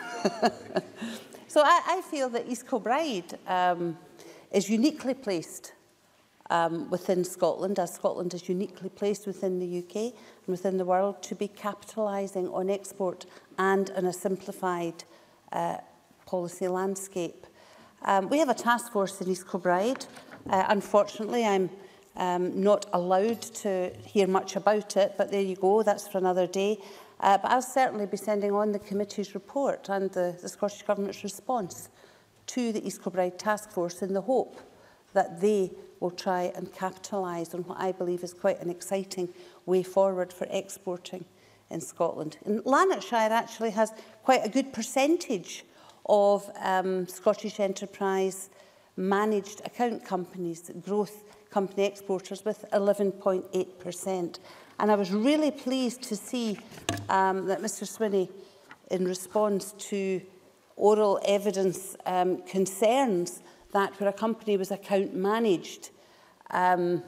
So I, I feel that East Kilbride um, is uniquely placed um, within Scotland, as Scotland is uniquely placed within the U K and within the world, to be capitalising on export and on a simplified uh, policy landscape. Um, we have a task force in East Kilbride. Uh, unfortunately, I'm um, not allowed to hear much about it, but there you go, that's for another day. Uh, but I'll certainly be sending on the committee's report and the, the Scottish Government's response to the East Kilbride Task Force in the hope that they will try and capitalise on what I believe is quite an exciting way forward for exporting in Scotland. And Lanarkshire actually has quite a good percentage of um, Scottish enterprise managed account companies, growth company exporters, with eleven point eight percent. And I was really pleased to see um, that Mr Swinney, in response to oral evidence um, concerns that where a company was account managed, um,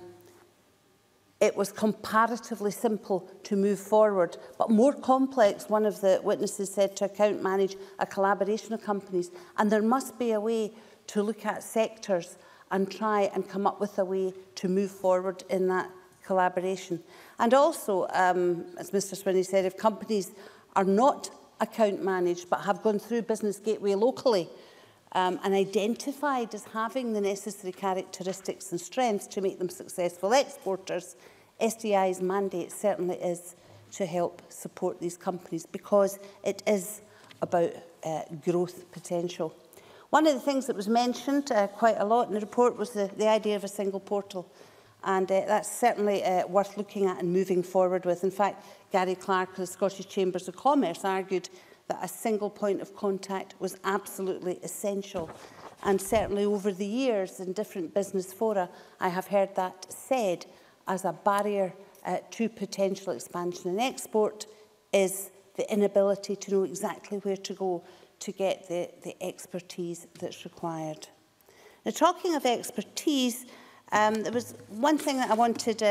it was comparatively simple to move forward, but more complex, one of the witnesses said, to account manage a collaboration of companies. And there must be a way to look at sectors and try and come up with a way to move forward in that collaboration. And also, um, as Mr Swinney said, if companies are not account managed but have gone through Business Gateway locally um, and identified as having the necessary characteristics and strengths to make them successful exporters, S D I's mandate certainly is to help support these companies, because it is about uh, growth potential. One of the things that was mentioned uh, quite a lot in the report was the, the idea of a single portal. And uh, that's certainly uh, worth looking at and moving forward with. In fact, Gary Clark of the Scottish Chambers of Commerce argued that a single point of contact was absolutely essential. And certainly over the years in different business fora, I have heard that said as a barrier uh, to potential expansion and export is the inability to know exactly where to go to get the, the expertise that's required. Now, talking of expertise, Um, there was one thing that I wanted uh,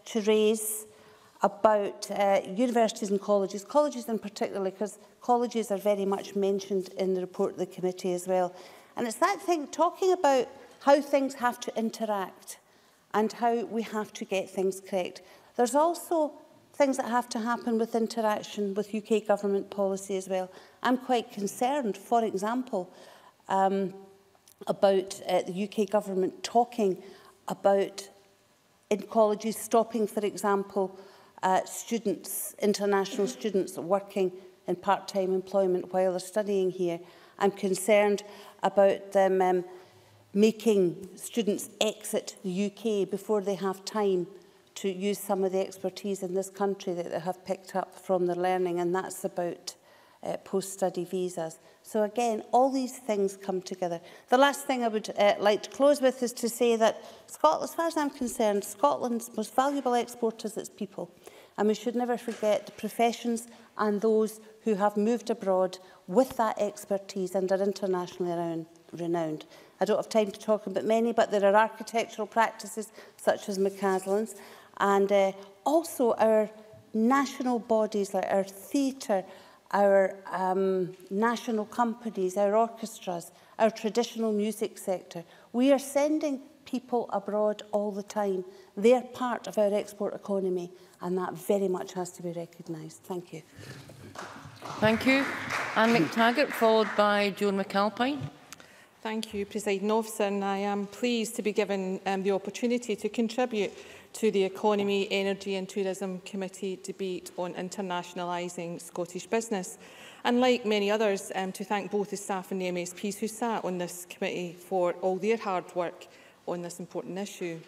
to raise about uh, universities and colleges, colleges in particular, because colleges are very much mentioned in the report of the committee as well. And it's that thing, talking about how things have to interact and how we have to get things correct. There's also things that have to happen with interaction with U K government policy as well. I'm quite concerned, for example, um, about uh, the U K government talking about in colleges stopping, for example, uh, students, international students working in part-time employment while they're studying here. I'm concerned about them um, making students exit the U K before they have time to use some of the expertise in this country that they have picked up from their learning, and that's about uh, post-study visas. So again, all these things come together. The last thing I would uh, like to close with is to say that Scotland, as far as I'm concerned, Scotland's most valuable export is its people. And we should never forget the professions and those who have moved abroad with that expertise and are internationally around, renowned. I don't have time to talk about many, but there are architectural practices such as McCaslin's, and uh, also our national bodies like our theatre, our um, national companies, our orchestras, our traditional music sector. We are sending people abroad all the time. They're part of our export economy, and that very much has to be recognised. Thank you. Thank you. Anne McTaggart, followed by Joan McAlpine. Thank you, Presiding Officer, and I am pleased to be given um, the opportunity to contribute to the Economy, Energy and Tourism Committee debate on internationalising Scottish business. And like many others, um, to thank both the staff and the M S Ps who sat on this committee for all their hard work on this important issue.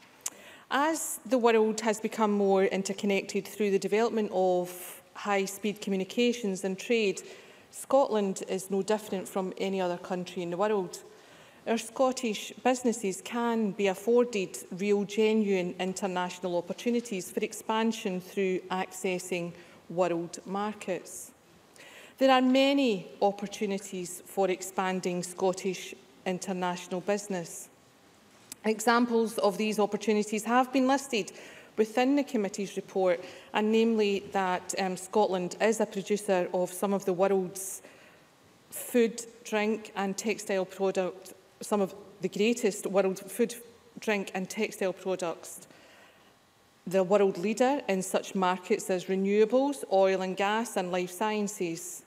As the world has become more interconnected through the development of high-speed communications and trade, Scotland is no different from any other country in the world. Our Scottish businesses can be afforded real, genuine international opportunities for expansion through accessing world markets. There are many opportunities for expanding Scottish international business. Examples of these opportunities have been listed within the committee's report, and namely that um, Scotland is a producer of some of the world's food, drink and textile products, some of the greatest world food, drink and textile products, the world leader in such markets as renewables, oil and gas and life sciences.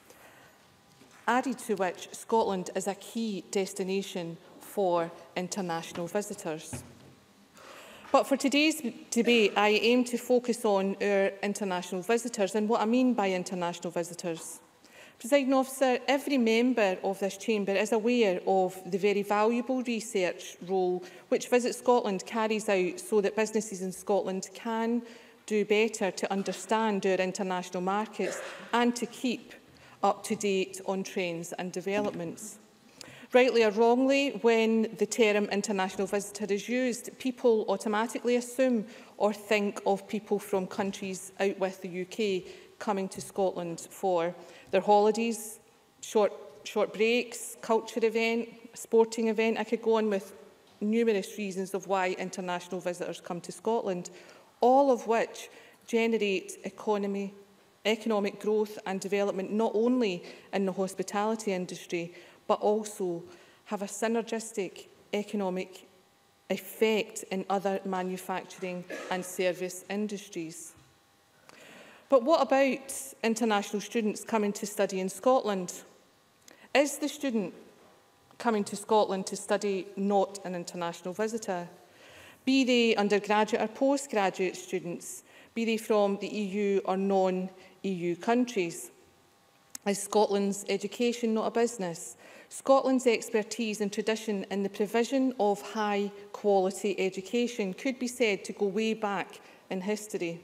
Added to which, Scotland is a key destination for international visitors. But for today's debate, I aim to focus on our international visitors and what I mean by international visitors. Presiding Officer, every member of this chamber is aware of the very valuable research role which Visit Scotland carries out so that businesses in Scotland can do better to understand our international markets and to keep up to date on trends and developments. Rightly or wrongly, when the term international visitor is used, people automatically assume or think of people from countries out with the U K coming to Scotland for their holidays, short, short breaks, culture event, sporting event. I could go on with numerous reasons of why international visitors come to Scotland, all of which generate economy, economic growth and development not only in the hospitality industry, but also have a synergistic economic effect in other manufacturing and service industries. But what about international students coming to study in Scotland? Is the student coming to Scotland to study not an international visitor? Be they undergraduate or postgraduate students, be they from the E U or non-E U countries? Is Scotland's education not a business? Scotland's expertise and tradition in the provision of high-quality education could be said to go way back in history.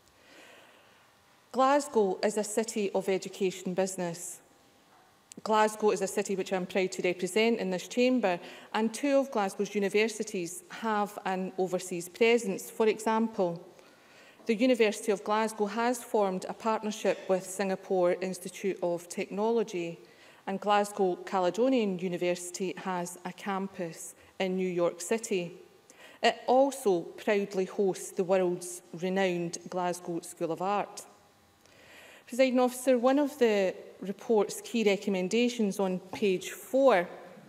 Glasgow is a city of education business. Glasgow is a city which I'm proud to represent in this chamber, and two of Glasgow's universities have an overseas presence. For example, the University of Glasgow has formed a partnership with Singapore Institute of Technology, and Glasgow Caledonian University has a campus in New York City. It also proudly hosts the world's renowned Glasgow School of Art. Presiding Officer, one of the report's key recommendations on page four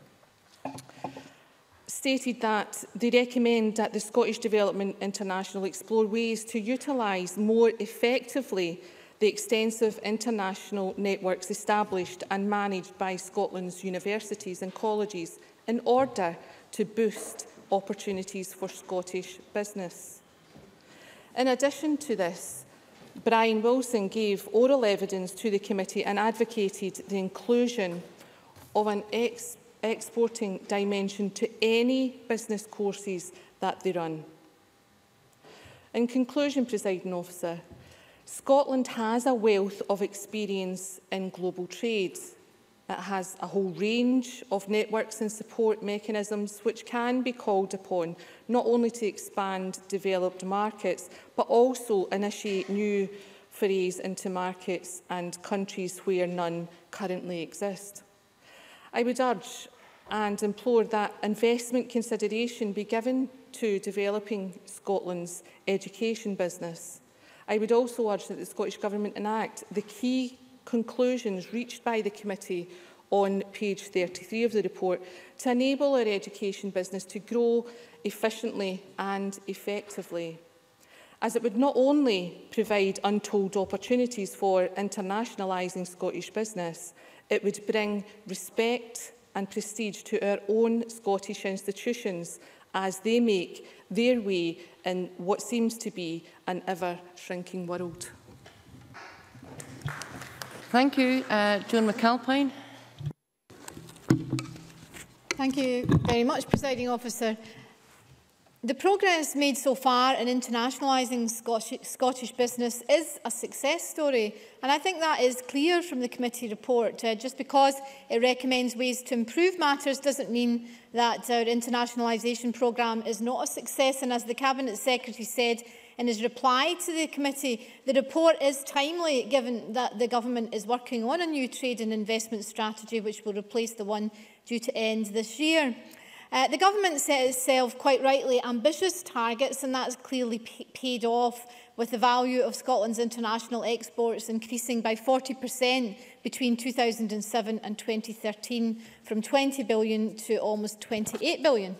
stated that they recommend that the Scottish Development International explore ways to utilise more effectively the extensive international networks established and managed by Scotland's universities and colleges in order to boost opportunities for Scottish business. In addition to this, Brian Wilson gave oral evidence to the committee and advocated the inclusion of an ex exporting dimension to any business courses that they run. In conclusion, Presiding Officer, Scotland has a wealth of experience in global trade. It has a whole range of networks and support mechanisms which can be called upon not only to expand developed markets, but also initiate new forays into markets and countries where none currently exist. I would urge and implore that investment consideration be given to developing Scotland's education business. I would also urge that the Scottish Government enact the key conclusions reached by the committee on page thirty-three of the report to enable our education business to grow efficiently and effectively, as it would not only provide untold opportunities for internationalising Scottish business, it would bring respect and prestige to our own Scottish institutions as they make their way in what seems to be an ever-shrinking world. Thank you. Uh, Joan McAlpine. Thank you very much, Presiding Officer. The progress made so far in internationalising Scottish, Scottish business is a success story, and I think that is clear from the committee report. Uh, just because it recommends ways to improve matters doesn't mean that our internationalisation programme is not a success, and as the Cabinet Secretary said in his reply to the committee, the report is timely given that the Government is working on a new trade and investment strategy which will replace the one due to end this year. Uh, the Government set itself quite rightly ambitious targets, and that's clearly paid off, with the value of Scotland's international exports increasing by forty percent between two thousand and seven and twenty thirteen, from twenty billion to almost twenty-eight billion.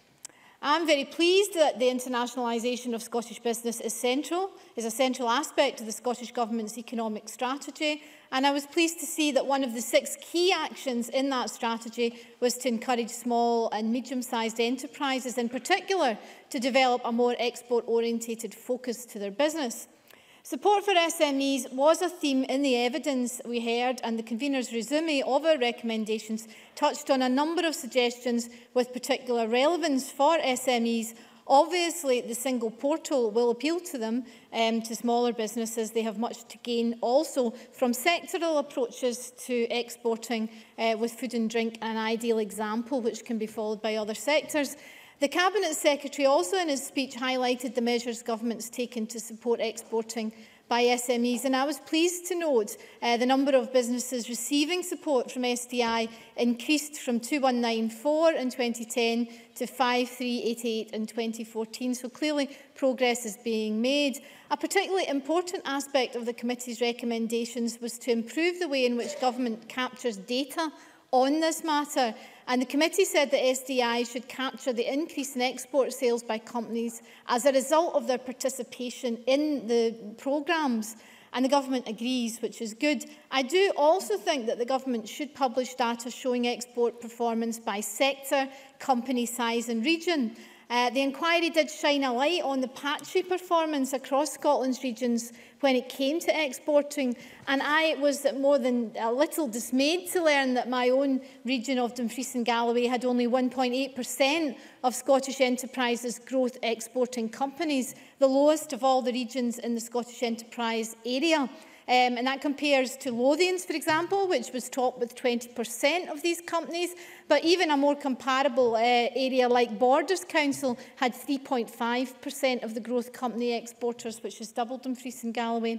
I'm very pleased that the internationalisation of Scottish business is central, is a central aspect of the Scottish Government's economic strategy, and I was pleased to see that one of the six key actions in that strategy was to encourage small and medium-sized enterprises, in particular, to develop a more export-orientated focus to their business. Support for S M Es was a theme in the evidence we heard, and the convener's resume of our recommendations touched on a number of suggestions with particular relevance for S M Es. Obviously, the single portal will appeal to them, um, to smaller businesses. They have much to gain also from sectoral approaches to exporting, uh, with food and drink an ideal example which can be followed by other sectors. The Cabinet Secretary also in his speech highlighted the measures government's taken to support exporting by S M Es, and I was pleased to note uh, the number of businesses receiving support from S D I increased from two thousand one hundred ninety-four in twenty ten to five thousand three hundred eighty-eight in twenty fourteen, so clearly progress is being made. A particularly important aspect of the committee's recommendations was to improve the way in which government captures data on this matter, and the committee said that S D I should capture the increase in export sales by companies as a result of their participation in the programmes, and the government agrees, which is good. I do also think that the government should publish data showing export performance by sector, company size and region. Uh, the inquiry did shine a light on the patchy performance across Scotland's regions when it came to exporting, and I was more than a little dismayed to learn that my own region of Dumfries and Galloway had only one point eight percent of Scottish enterprises growth exporting companies, the lowest of all the regions in the Scottish enterprise area. Um, and that compares to Lothians, for example, which was topped with twenty percent of these companies. But even a more comparable uh, area like Borders Council had three point five percent of the growth company exporters, which is double Dumfries and Galloway.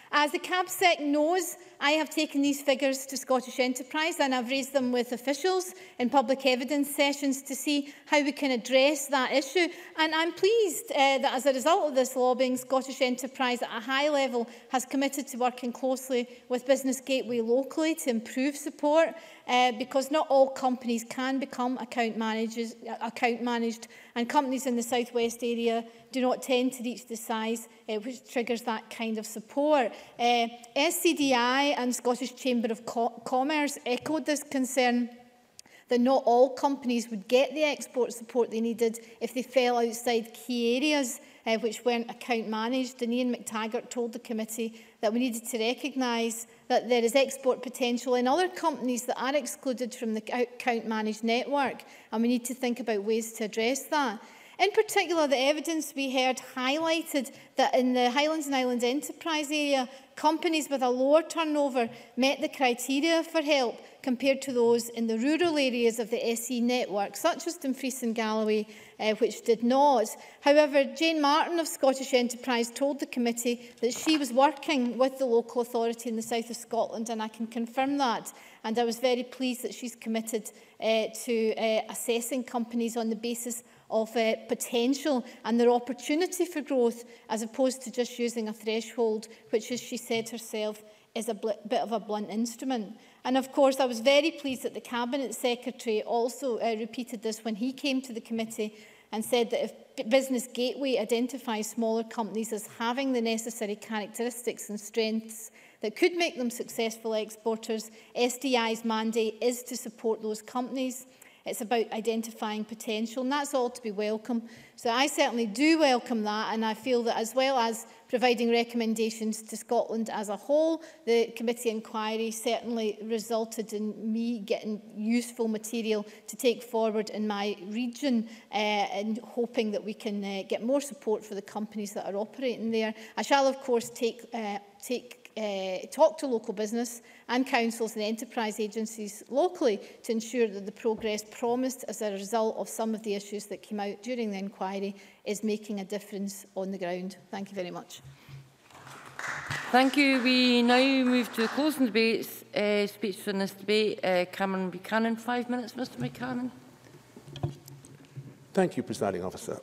As the CABSEC knows, I have taken these figures to Scottish Enterprise and I've raised them with officials in public evidence sessions to see how we can address that issue. And I'm pleased uh, that as a result of this lobbying, Scottish Enterprise at a high level has committed to working closely with Business Gateway locally to improve support, uh, because not all companies can become account, managers, account managed, and companies in the South West area do not tend to reach the size uh, which triggers that kind of support. Uh, S C D I and Scottish Chamber of Co Commerce echoed this concern that not all companies would get the export support they needed if they fell outside key areas uh, which weren't account managed. And Ian McTaggart told the committee that we needed to recognise that there is export potential in other companies that are excluded from the account managed network, and we need to think about ways to address that. In particular, the evidence we heard highlighted that in the Highlands and Islands enterprise area, companies with a lower turnover met the criteria for help compared to those in the rural areas of the S E network, such as Dumfries and Galloway, uh, which did not. However, Jane Martin of Scottish Enterprise told the committee that she was working with the local authority in the south of Scotland, and I can confirm that. And I was very pleased that she's committed uh, to uh, assessing companies on the basis of uh, potential and their opportunity for growth, as opposed to just using a threshold, which, as she said herself, is a bit of a blunt instrument. And of course, I was very pleased that the Cabinet Secretary also uh, repeated this when he came to the committee and said that if Business Gateway identifies smaller companies as having the necessary characteristics and strengths that could make them successful exporters, S D I's mandate is to support those companies. It's about identifying potential, and that's all to be welcome. So I certainly do welcome that, and I feel that as well as providing recommendations to Scotland as a whole, the committee inquiry certainly resulted in me getting useful material to take forward in my region, uh, and hoping that we can uh, get more support for the companies that are operating there. I shall, of course, take, uh, take Uh, talk to local business and councils and enterprise agencies locally to ensure that the progress promised as a result of some of the issues that came out during the inquiry is making a difference on the ground. Thank you very much. Thank you. We now move to the closing debates. Uh, speech in this debate, uh, Cameron Buchanan. Five minutes, Mr Buchanan. Thank you, Presiding Officer.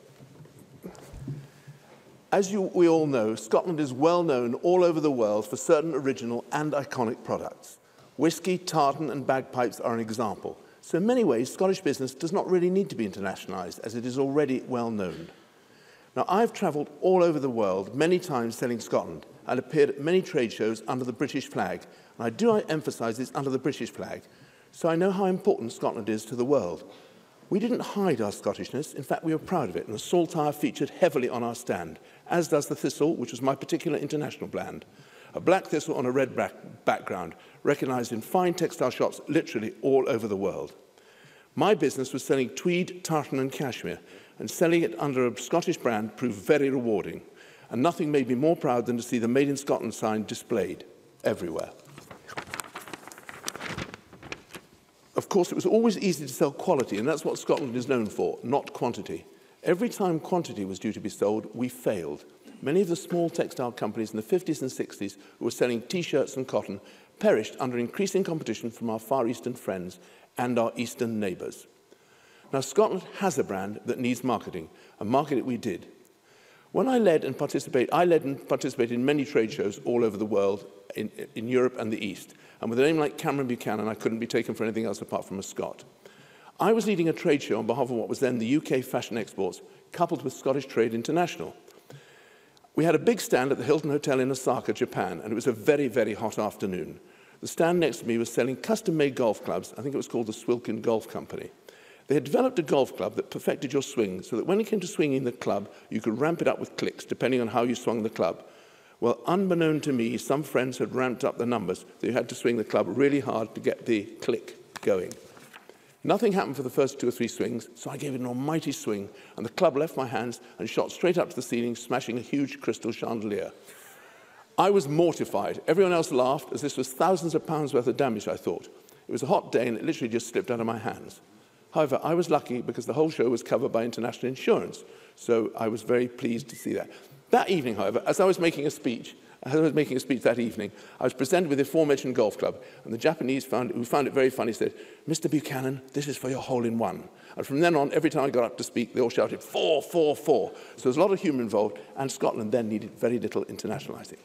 As you, we all know, Scotland is well known all over the world for certain original and iconic products. Whisky, tartan and bagpipes are an example. So in many ways, Scottish business does not really need to be internationalised, as it is already well known. Now, I've travelled all over the world many times selling Scotland and appeared at many trade shows under the British flag. And I do emphasise it's under the British flag, so I know how important Scotland is to the world. We didn't hide our Scottishness. In fact, we were proud of it, and the saltire featured heavily on our stand, as does the thistle, which was my particular international brand. A black thistle on a red back background, recognised in fine textile shops literally all over the world. My business was selling tweed, tartan and cashmere, and selling it under a Scottish brand proved very rewarding. And nothing made me more proud than to see the Made in Scotland sign displayed everywhere. Of course, it was always easy to sell quality, and that's what Scotland is known for, not quantity. Every time quantity was due to be sold, we failed. Many of the small textile companies in the fifties and sixties who were selling T-shirts and cotton perished under increasing competition from our Far Eastern friends and our Eastern neighbours. Now, Scotland has a brand that needs marketing, and market it we did. When I led and participate, I led and participated in many trade shows all over the world, in, in Europe and the East. And with a name like Cameron Buchanan, I couldn't be taken for anything else apart from a Scot. I was leading a trade show on behalf of what was then the U K Fashion Exports, coupled with Scottish Trade International. We had a big stand at the Hilton Hotel in Osaka, Japan, and it was a very, very hot afternoon. The stand next to me was selling custom-made golf clubs. I think it was called the Swilkin Golf Company. They had developed a golf club that perfected your swing, so that when it came to swinging the club, you could ramp it up with clicks, depending on how you swung the club. Well, unbeknown to me, some friends had ramped up the numbers, so you had to swing the club really hard to get the click going. Nothing happened for the first two or three swings, so I gave it an almighty swing, and the club left my hands and shot straight up to the ceiling, smashing a huge crystal chandelier. I was mortified. Everyone else laughed, as this was thousands of pounds worth of damage, I thought. It was a hot day, and it literally just slipped out of my hands. However, I was lucky because the whole show was covered by international insurance, so I was very pleased to see that. That evening, however, as I was making a speech as I was making a speech that evening, I was presented with the aforementioned golf club, and the Japanese, found, who found it very funny, said, "Mister Buchanan, this is for your hole-in-one." And from then on, every time I got up to speak, they all shouted, four, four, four. So there's a lot of humour involved, and Scotland then needed very little internationalising.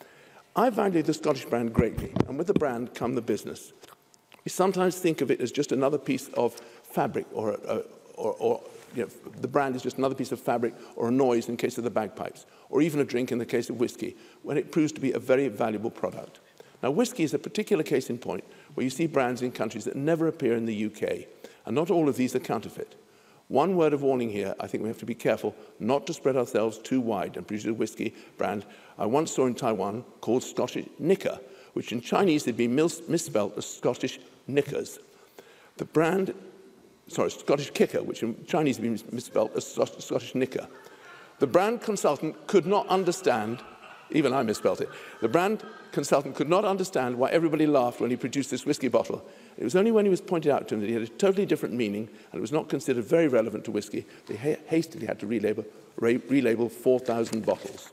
I value the Scottish brand greatly, and with the brand come the business. We sometimes think of it as just another piece of fabric, or, uh, or, or you know, the brand is just another piece of fabric or a noise in case of the bagpipes, or even a drink in the case of whisky, when it proves to be a very valuable product. Now, whisky is a particular case in point where you see brands in countries that never appear in the U K, and not all of these are counterfeit. One word of warning here: I think we have to be careful not to spread ourselves too wide and produce a whisky brand I once saw in Taiwan called Scottish Nicker, which in Chinese had been mis misspelled as Scottish Knickers. The brand, sorry, Scottish Kicker, which in Chinese had been misspelled as Scottish Nicker. The brand consultant could not understand, even I misspelled it, the brand consultant could not understand why everybody laughed when he produced this whisky bottle. It was only when he was pointed out to him that he had a totally different meaning and it was not considered very relevant to whisky, they ha hastily had to relabel, re relabel four thousand bottles.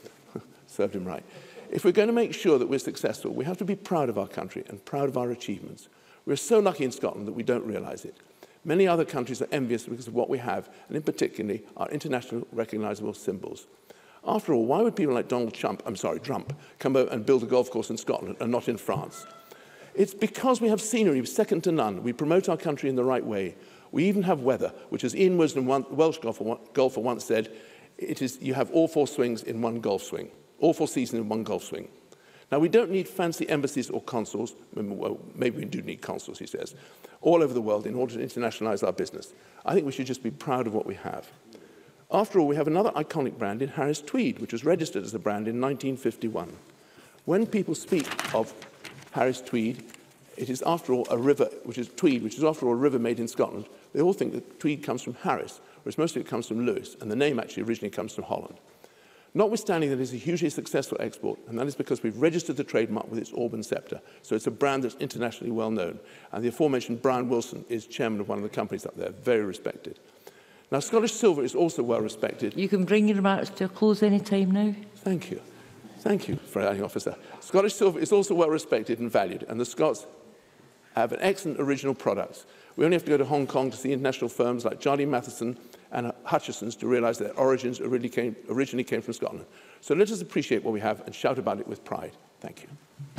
Served him right. If we're going to make sure that we're successful, we have to be proud of our country and proud of our achievements. We're so lucky in Scotland that we don't realise it. Many other countries are envious because of what we have, and in particular, our international recognisable symbols. After all, why would people like Donald Trump, I'm sorry, Trump, come out and build a golf course in Scotland and not in France? It's because we have scenery second to none. We promote our country in the right way. We even have weather, which, as Ian Wisdom, one Welsh golfer, golfer once said, it is, you have all four swings in one golf swing, all four seasons in one golf swing. Now, we don't need fancy embassies or consuls, well, maybe we do need consuls, he says, all over the world in order to internationalise our business. I think we should just be proud of what we have. After all, we have another iconic brand in Harris Tweed, which was registered as a brand in nineteen fifty-one. When people speak of Harris Tweed, it is after all a river, which is Tweed, which is after all a river made in Scotland. They all think that Tweed comes from Harris, whereas most of it comes from Lewis, and the name actually originally comes from Holland. Notwithstanding that it is a hugely successful export, and that is because we've registered the trademark with its Auburn sceptre, so it's a brand that's internationally well known. And the aforementioned Brian Wilson is chairman of one of the companies up there, very respected. Now, Scottish silver is also well respected. You can bring your remarks to a close any time now. Thank you. Thank you, Presiding Officer. Scottish silver is also well respected and valued, and the Scots have an excellent original products. We only have to go to Hong Kong to see international firms like Jardine Matheson and Hutchison's to realise that their origins originally came, originally came from Scotland. So let us appreciate what we have and shout about it with pride. Thank you.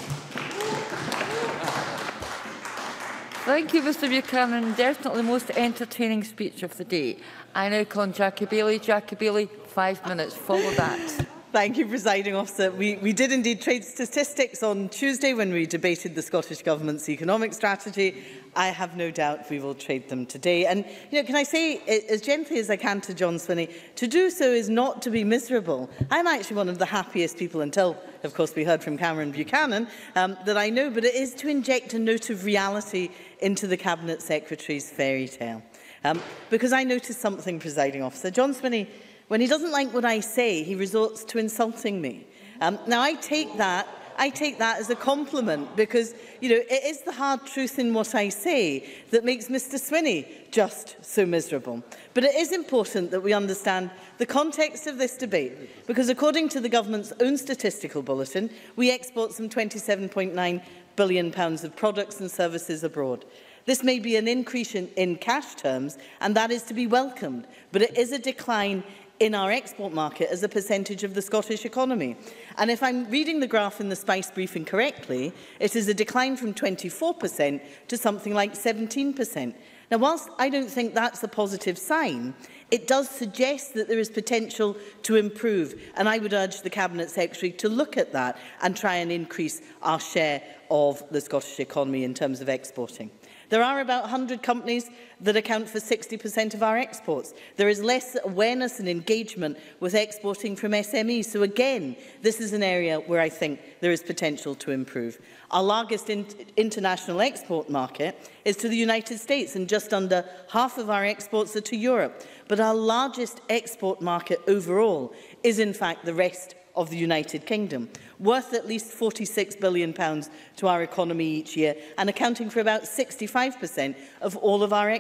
Thank you, Mr Buchanan. Definitely the most entertaining speech of the day. I now call on Jackie Bailey. Jackie Bailey, five minutes. Follow that. Thank you, Presiding Officer. We, we did indeed trade statistics on Tuesday when we debated the Scottish Government's economic strategy. I have no doubt we will trade them today. And, you know, can I say, as gently as I can to John Swinney, to do so is not to be miserable. I'm actually one of the happiest people, until, of course, we heard from Cameron Buchanan, um, that I know, but it is to inject a note of reality into the Cabinet Secretary's fairy tale. Um, because I noticed something, Presiding Officer. John Swinney, when he doesn't like what I say, he resorts to insulting me. Um, now, I take that I take that as a compliment because, you know, it is the hard truth in what I say that makes Mr Swinney just so miserable. But it is important that we understand the context of this debate because, according to the Government's own statistical bulletin, we export some twenty-seven point nine billion pounds of products and services abroad. This may be an increase in, in cash terms, and that is to be welcomed, but it is a decline in our export market as a percentage of the Scottish economy. And if I'm reading the graph in the Spice briefing correctly, it is a decline from twenty-four percent to something like seventeen percent. Now, whilst I don't think that's a positive sign, it does suggest that there is potential to improve, and I would urge the Cabinet Secretary to look at that and try and increase our share of the Scottish economy in terms of exporting. There are about one hundred companies that account for sixty percent of our exports. There is less awareness and engagement with exporting from S M Es. So again, this is an area where I think there is potential to improve. Our largest in international export market is to the United States, and just under half of our exports are to Europe. But our largest export market overall is, in fact, the rest of the United Kingdom, worth at least forty-six billion pounds to our economy each year and accounting for about sixty-five percent of all of our exports.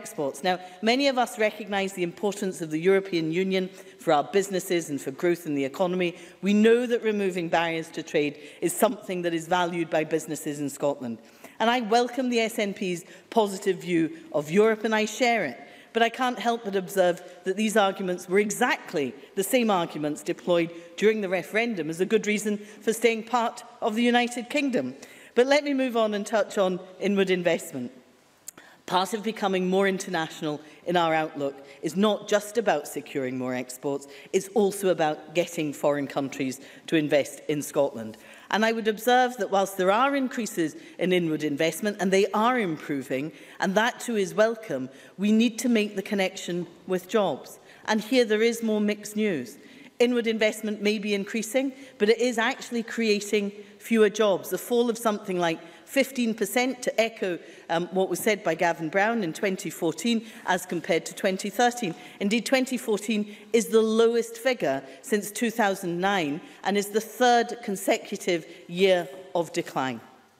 exports. Now, many of us recognise the importance of the European Union for our businesses and for growth in the economy. We know that removing barriers to trade is something that is valued by businesses in Scotland. And I welcome the S N P's positive view of Europe, and I share it. But I can't help but observe that these arguments were exactly the same arguments deployed during the referendum as a good reason for staying part of the United Kingdom. But let me move on and touch on inward investment. Part of becoming more international in our outlook is not just about securing more exports, it's also about getting foreign countries to invest in Scotland. And I would observe that whilst there are increases in inward investment, and they are improving, and that too is welcome, we need to make the connection with jobs. And here there is more mixed news. Inward investment may be increasing, but it is actually creating fewer jobs. A fall of something like fifteen percent, to echo um, what was said by Gavin Brown in twenty fourteen as compared to twenty thirteen. Indeed, twenty fourteen is the lowest figure since two thousand nine and is the third consecutive year of decline.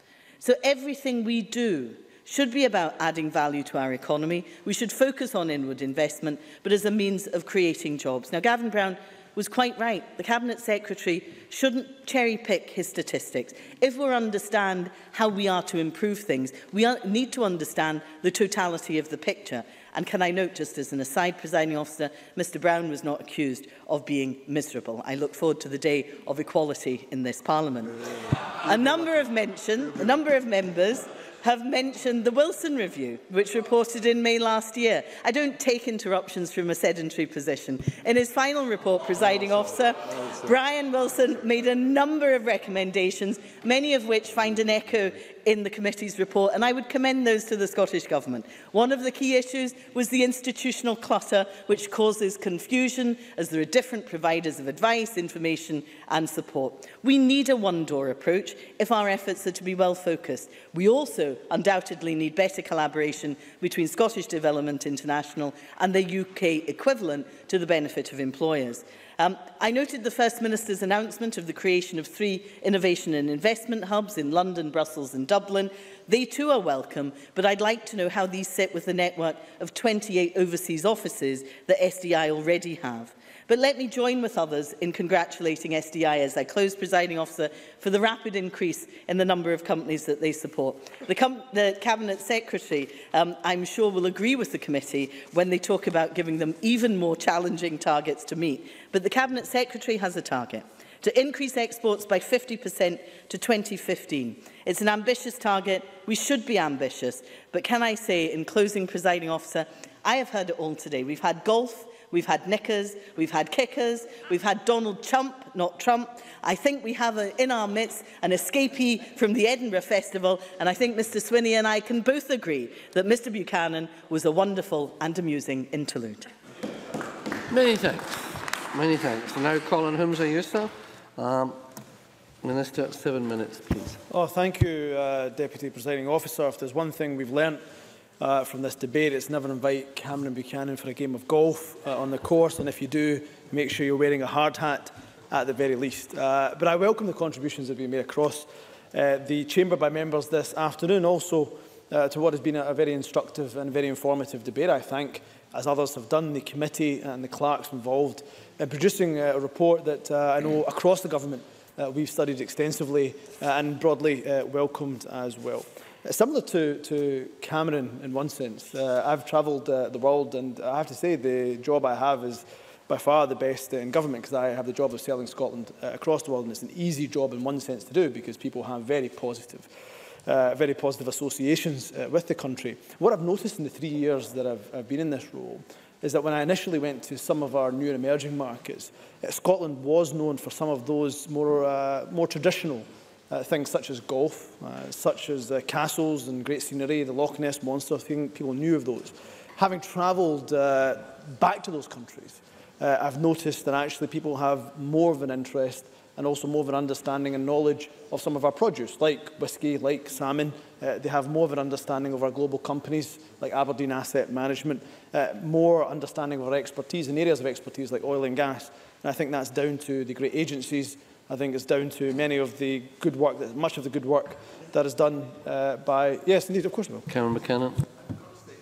So everything we do should be about adding value to our economy. We should focus on inward investment, but as a means of creating jobs. Now, Gavin Brown was quite right. The Cabinet Secretary shouldn't cherry-pick his statistics. If we understand how we are to improve things, we are, need to understand the totality of the picture. And can I note, just as an aside, Presiding Officer, Mr Brown was not accused of being miserable. I look forward to the day of equality in this Parliament. A number of mention, a number of members have mentioned the Wilson Review, which reported in May last year. I don't take interruptions from a sedentary position. In his final report, Presiding Officer, Brian Wilson made a number of recommendations, many of which find an echo in the committee's report, and I would commend those to the Scottish Government. One of the key issues was the institutional clutter, which causes confusion as there are different providers of advice, information and support. We need a one-door approach if our efforts are to be well focused. We also undoubtedly need better collaboration between Scottish Development International and the U K equivalent to the benefit of employers. Um, I noted the First Minister's announcement of the creation of three innovation and investment hubs in London, Brussels and Dublin. They too are welcome, but I'd like to know how these sit with the network of twenty-eight overseas offices that S D I already have. But let me join with others in congratulating S D I as I close, Presiding Officer, for the rapid increase in the number of companies that they support. The, com the Cabinet Secretary, um, I'm sure, will agree with the committee when they talk about giving them even more challenging targets to meet. But the Cabinet Secretary has a target to increase exports by fifty percent to twenty fifteen. It's an ambitious target. We should be ambitious. But can I say, in closing, Presiding Officer, I have heard it all today. We've had golf. We've had knickers, we've had kickers, we've had Donald Trump, not Trump. I think we have a, in our midst an escapee from the Edinburgh Festival, and I think Mr Swinney and I can both agree that Mr Buchanan was a wonderful and amusing interlude. Many thanks. Many thanks. And now Colin Humza Youssef. Um, Minister, seven minutes, please. Oh, thank you, uh, Deputy Presiding Officer. If there's one thing we've learnt Uh, from this debate, it's never invite Cameron Buchanan for a game of golf uh, on the course, and if you do, make sure you're wearing a hard hat at the very least. Uh, but I welcome the contributions that have been made across uh, the Chamber by members this afternoon, also uh, to what has been a, a very instructive and very informative debate. I thank, as others have done, the committee and the clerks involved in producing a report that uh, I know across the government uh, we've studied extensively uh, and broadly uh, welcomed as well. Similar to, to Cameron in one sense, uh, I've travelled uh, the world, and I have to say the job I have is by far the best in government, because I have the job of selling Scotland uh, across the world, and it's an easy job in one sense to do because people have very positive, uh, very positive associations uh, with the country. What I've noticed in the three years that I've, I've been in this role is that when I initially went to some of our new and emerging markets, uh, Scotland was known for some of those more, uh, more traditional Uh, things such as golf, uh, such as uh, castles and great scenery, the Loch Ness Monster, I think people knew of those. Having travelled uh, back to those countries, uh, I've noticed that actually people have more of an interest and also more of an understanding and knowledge of some of our produce, like whisky, like salmon. Uh, they have more of an understanding of our global companies, like Aberdeen Asset Management, uh, more understanding of our expertise in areas of expertise like oil and gas. And I think that's down to the great agencies. I think it's down to many of the good work, that, much of the good work that is done uh, by... Yes, indeed, of course. Cameron Buchanan.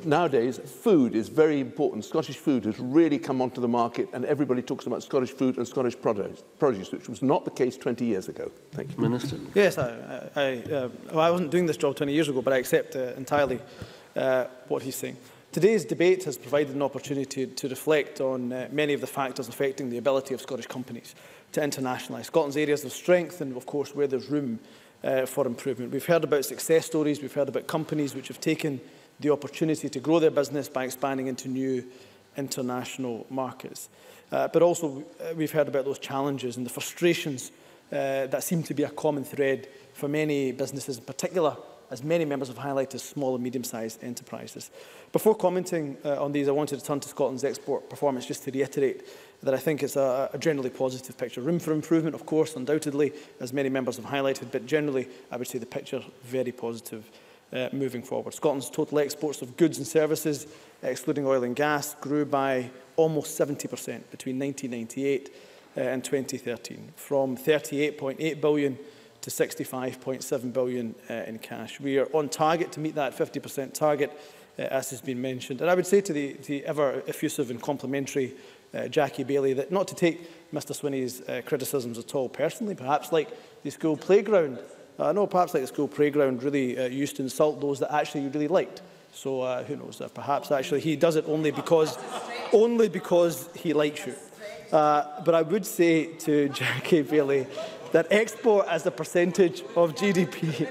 nowadays, food is very important. Scottish food has really come onto the market, and everybody talks about Scottish food and Scottish produce, produce which was not the case twenty years ago. Thank you. Minister. Yes, I, I, uh, well, I wasn't doing this job twenty years ago, but I accept uh, entirely uh, what he's saying. Today's debate has provided an opportunity to reflect on uh, many of the factors affecting the ability of Scottish companies to internationalise, Scotland's areas of strength and, of course, where there's room uh, for improvement. We've heard about success stories, we've heard about companies which have taken the opportunity to grow their business by expanding into new international markets. Uh, but also, uh, we've heard about those challenges and the frustrations uh, that seem to be a common thread for many businesses, in particular, as many members have highlighted, small and medium-sized enterprises. Before commenting uh, on these, I wanted to turn to Scotland's export performance just to reiterate that I think it's a, a generally positive picture. Room for improvement, of course, undoubtedly, as many members have highlighted, but generally, I would say the picture very positive uh, moving forward. Scotland's total exports of goods and services, excluding oil and gas, grew by almost seventy percent between nineteen ninety-eight uh, and twenty thirteen, from thirty-eight point eight billion to sixty-five point seven billion uh, in cash. We are on target to meet that fifty percent target, uh, as has been mentioned. And I would say to the, the ever effusive and complimentary uh, Jackie Baillie that not to take Mr Swinney's uh, criticisms at all personally, perhaps like the school playground, uh, no, perhaps like the school playground really uh, used to insult those that actually you really liked. So uh, who knows, uh, perhaps actually he does it only because, only because he likes you. Uh, but I would say to Jackie Baillie that export as a percentage of G D P,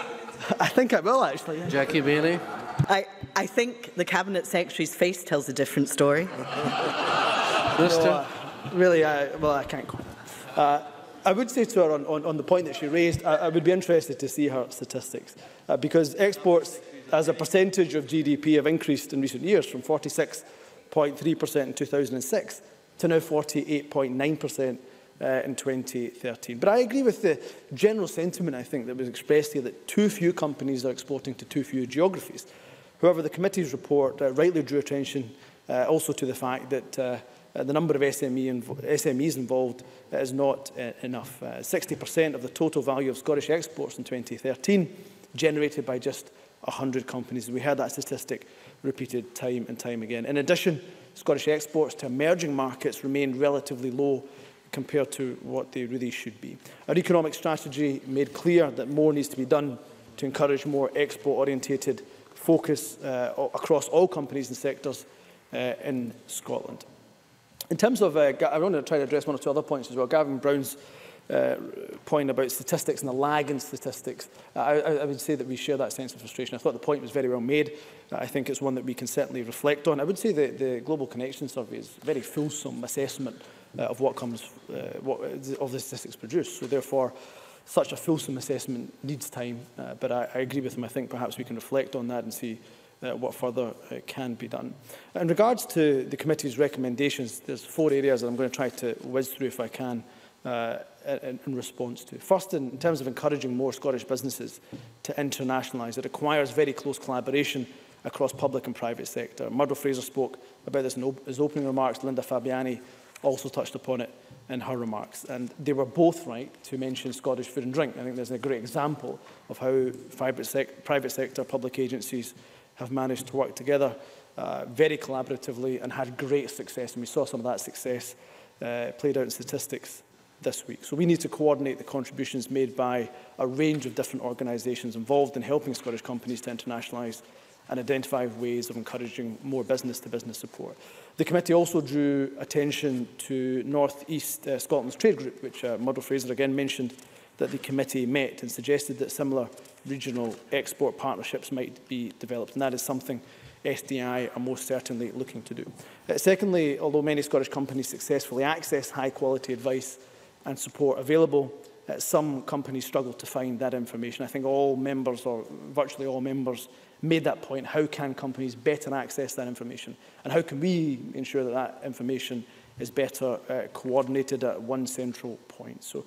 I think I will actually. Yeah. Jackie Baillie. I, I think the Cabinet Secretary's face tells a different story. Minister. No, uh, really, I, well, I can't comment. Uh, I would say to her on, on, on the point that she raised, I, I would be interested to see her statistics, uh, because exports as a percentage of G D P have increased in recent years from forty-six point three percent in two thousand six to now forty-eight point nine percent uh, in twenty thirteen. But I agree with the general sentiment, I think, that was expressed here, that too few companies are exporting to too few geographies. However, the committee's report uh, rightly drew attention uh, also to the fact that uh, Uh, the number of S M E inv S M Es involved uh, is not uh, enough. sixty percent uh, of the total value of Scottish exports in twenty thirteen generated by just one hundred companies. We heard that statistic repeated time and time again. In addition, Scottish exports to emerging markets remain relatively low compared to what they really should be. Our economic strategy made clear that more needs to be done to encourage more export-orientated focus uh, across all companies and sectors uh, in Scotland. In terms of, uh, I want to try to address one or two other points as well. Gavin Brown's uh, point about statistics and the lag in statistics, uh, I, I would say that we share that sense of frustration. I thought the point was very well made. Uh, I think it's one that we can certainly reflect on. I would say that the Global Connection Survey is a very fulsome assessment uh, of what comes, uh, what, of the statistics produced. So therefore, such a fulsome assessment needs time. Uh, but I, I agree with him. I think perhaps we can reflect on that and see Uh, what further uh, can be done. In regards to the committee's recommendations, there's four areas that I'm going to try to whiz through if I can uh, in, in response to. First, in, in terms of encouraging more Scottish businesses to internationalise, it requires very close collaboration across public and private sector. Murdo Fraser spoke about this in op his opening remarks. Linda Fabiani also touched upon it in her remarks. And they were both right to mention Scottish food and drink. I think there's a great example of how private, sec private sector, public agencies have managed to work together uh, very collaboratively and had great success. And we saw some of that success uh, played out in statistics this week. So we need to coordinate the contributions made by a range of different organisations involved in helping Scottish companies to internationalise and identify ways of encouraging more business-to-business support. The committee also drew attention to North East uh, Scotland's Trade Group, which uh, Murdo Fraser again mentioned that the committee met, and suggested that similar regional export partnerships might be developed. And that is something S D I are most certainly looking to do. Uh, secondly, although many Scottish companies successfully access high-quality advice and support available, uh, some companies struggle to find that information. I think all members, or virtually all members, made that point. How can companies better access that information? And how can we ensure that that information is better uh, coordinated at one central point? So,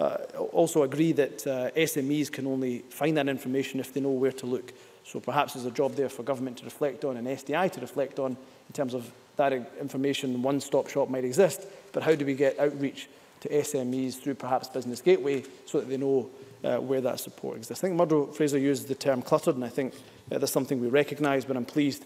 Uh, also agree that uh, S M Es can only find that information if they know where to look. So perhaps there's a job there for government to reflect on and S D I to reflect on in terms of that information. One-stop shop might exist, but how do we get outreach to S M Es through perhaps Business Gateway so that they know uh, where that support exists? I think Murdo Fraser used the term cluttered, and I think uh, that's something we recognise, but I'm pleased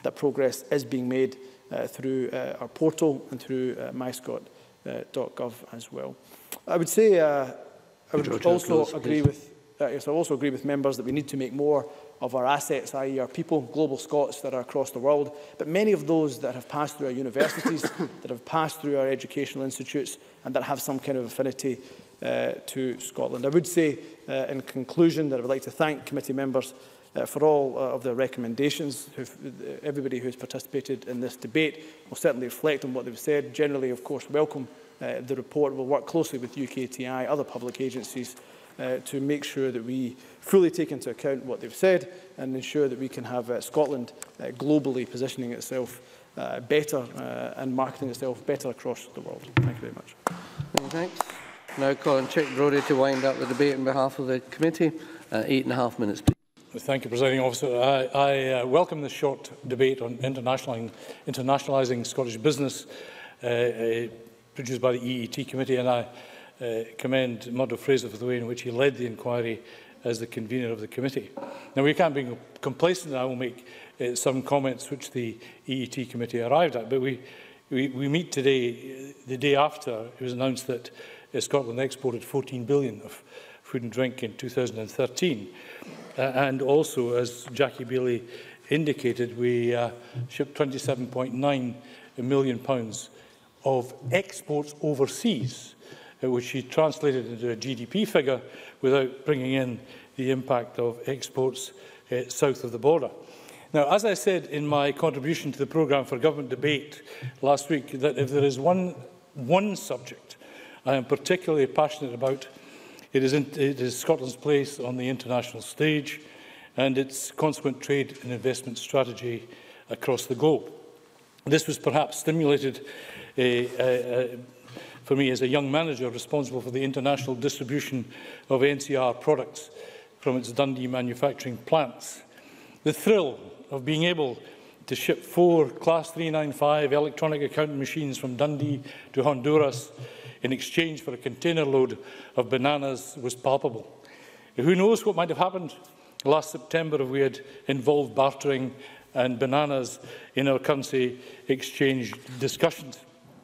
that progress is being made uh, through uh, our portal and through uh, my scot dot gov as well. I would say uh, I would also close, agree please. with uh, yes, I also agree with members that we need to make more of our assets, that is our people, global Scots that are across the world, but many of those that have passed through our universities, that have passed through our educational institutes and that have some kind of affinity uh, to Scotland. I would say uh, in conclusion that I would like to thank committee members uh, for all uh, of their recommendations. Who've, everybody who has participated in this debate will certainly reflect on what they've said. Generally, of course, welcome uh, the report. We'll work closely with U K T I, other public agencies, Uh, to make sure that we fully take into account what they've said and ensure that we can have uh, Scotland uh, globally positioning itself uh, better uh, and marketing itself better across the world. Thank you very much. Many thanks. Now Colin Chick-Brodie to wind up the debate on behalf of the committee. Uh, eight and a half minutes, please. Thank you, Presiding Officer. I, I uh, welcome this short debate on internationalising, internationalising Scottish business uh, uh, produced by the E E T Committee, and I Uh, commend Murdo Fraser for the way in which he led the inquiry as the convener of the committee. Now, we can't be complacent, and I will make uh, some comments which the E E T committee arrived at, but we, we, we meet today, uh, the day after it was announced that uh, Scotland exported fourteen billion of food and drink in two thousand thirteen. Uh, and also, as Jackie Bailey indicated, we uh, shipped twenty-seven point nine million pounds of exports overseas, which she translated into a G D P figure without bringing in the impact of exports uh, south of the border. Now, as I said in my contribution to the programme for government debate last week, that if there is one, one subject I am particularly passionate about, it is, in, it is Scotland's place on the international stage and its consequent trade and investment strategy across the globe. This was perhaps stimulated uh, uh, for me as a young manager responsible for the international distribution of N C R products from its Dundee manufacturing plants. The thrill of being able to ship four Class three ninety-five electronic accounting machines from Dundee to Honduras in exchange for a container load of bananas was palpable. Who knows what might have happened last September if we had involved bartering and bananas in our currency exchange discussions.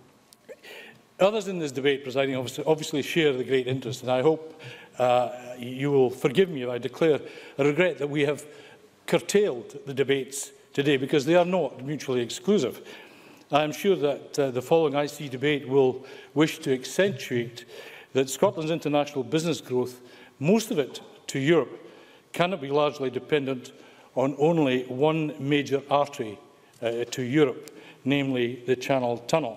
Others in this debate, Presiding Officer, obviously share the great interest, and I hope uh, you will forgive me if I declare a regret that we have curtailed the debates today, because they are not mutually exclusive. I am sure that uh, the following I C debate will wish to accentuate that Scotland's international business growth, most of it to Europe, cannot be largely dependent on only one major artery uh, to Europe, namely the Channel Tunnel.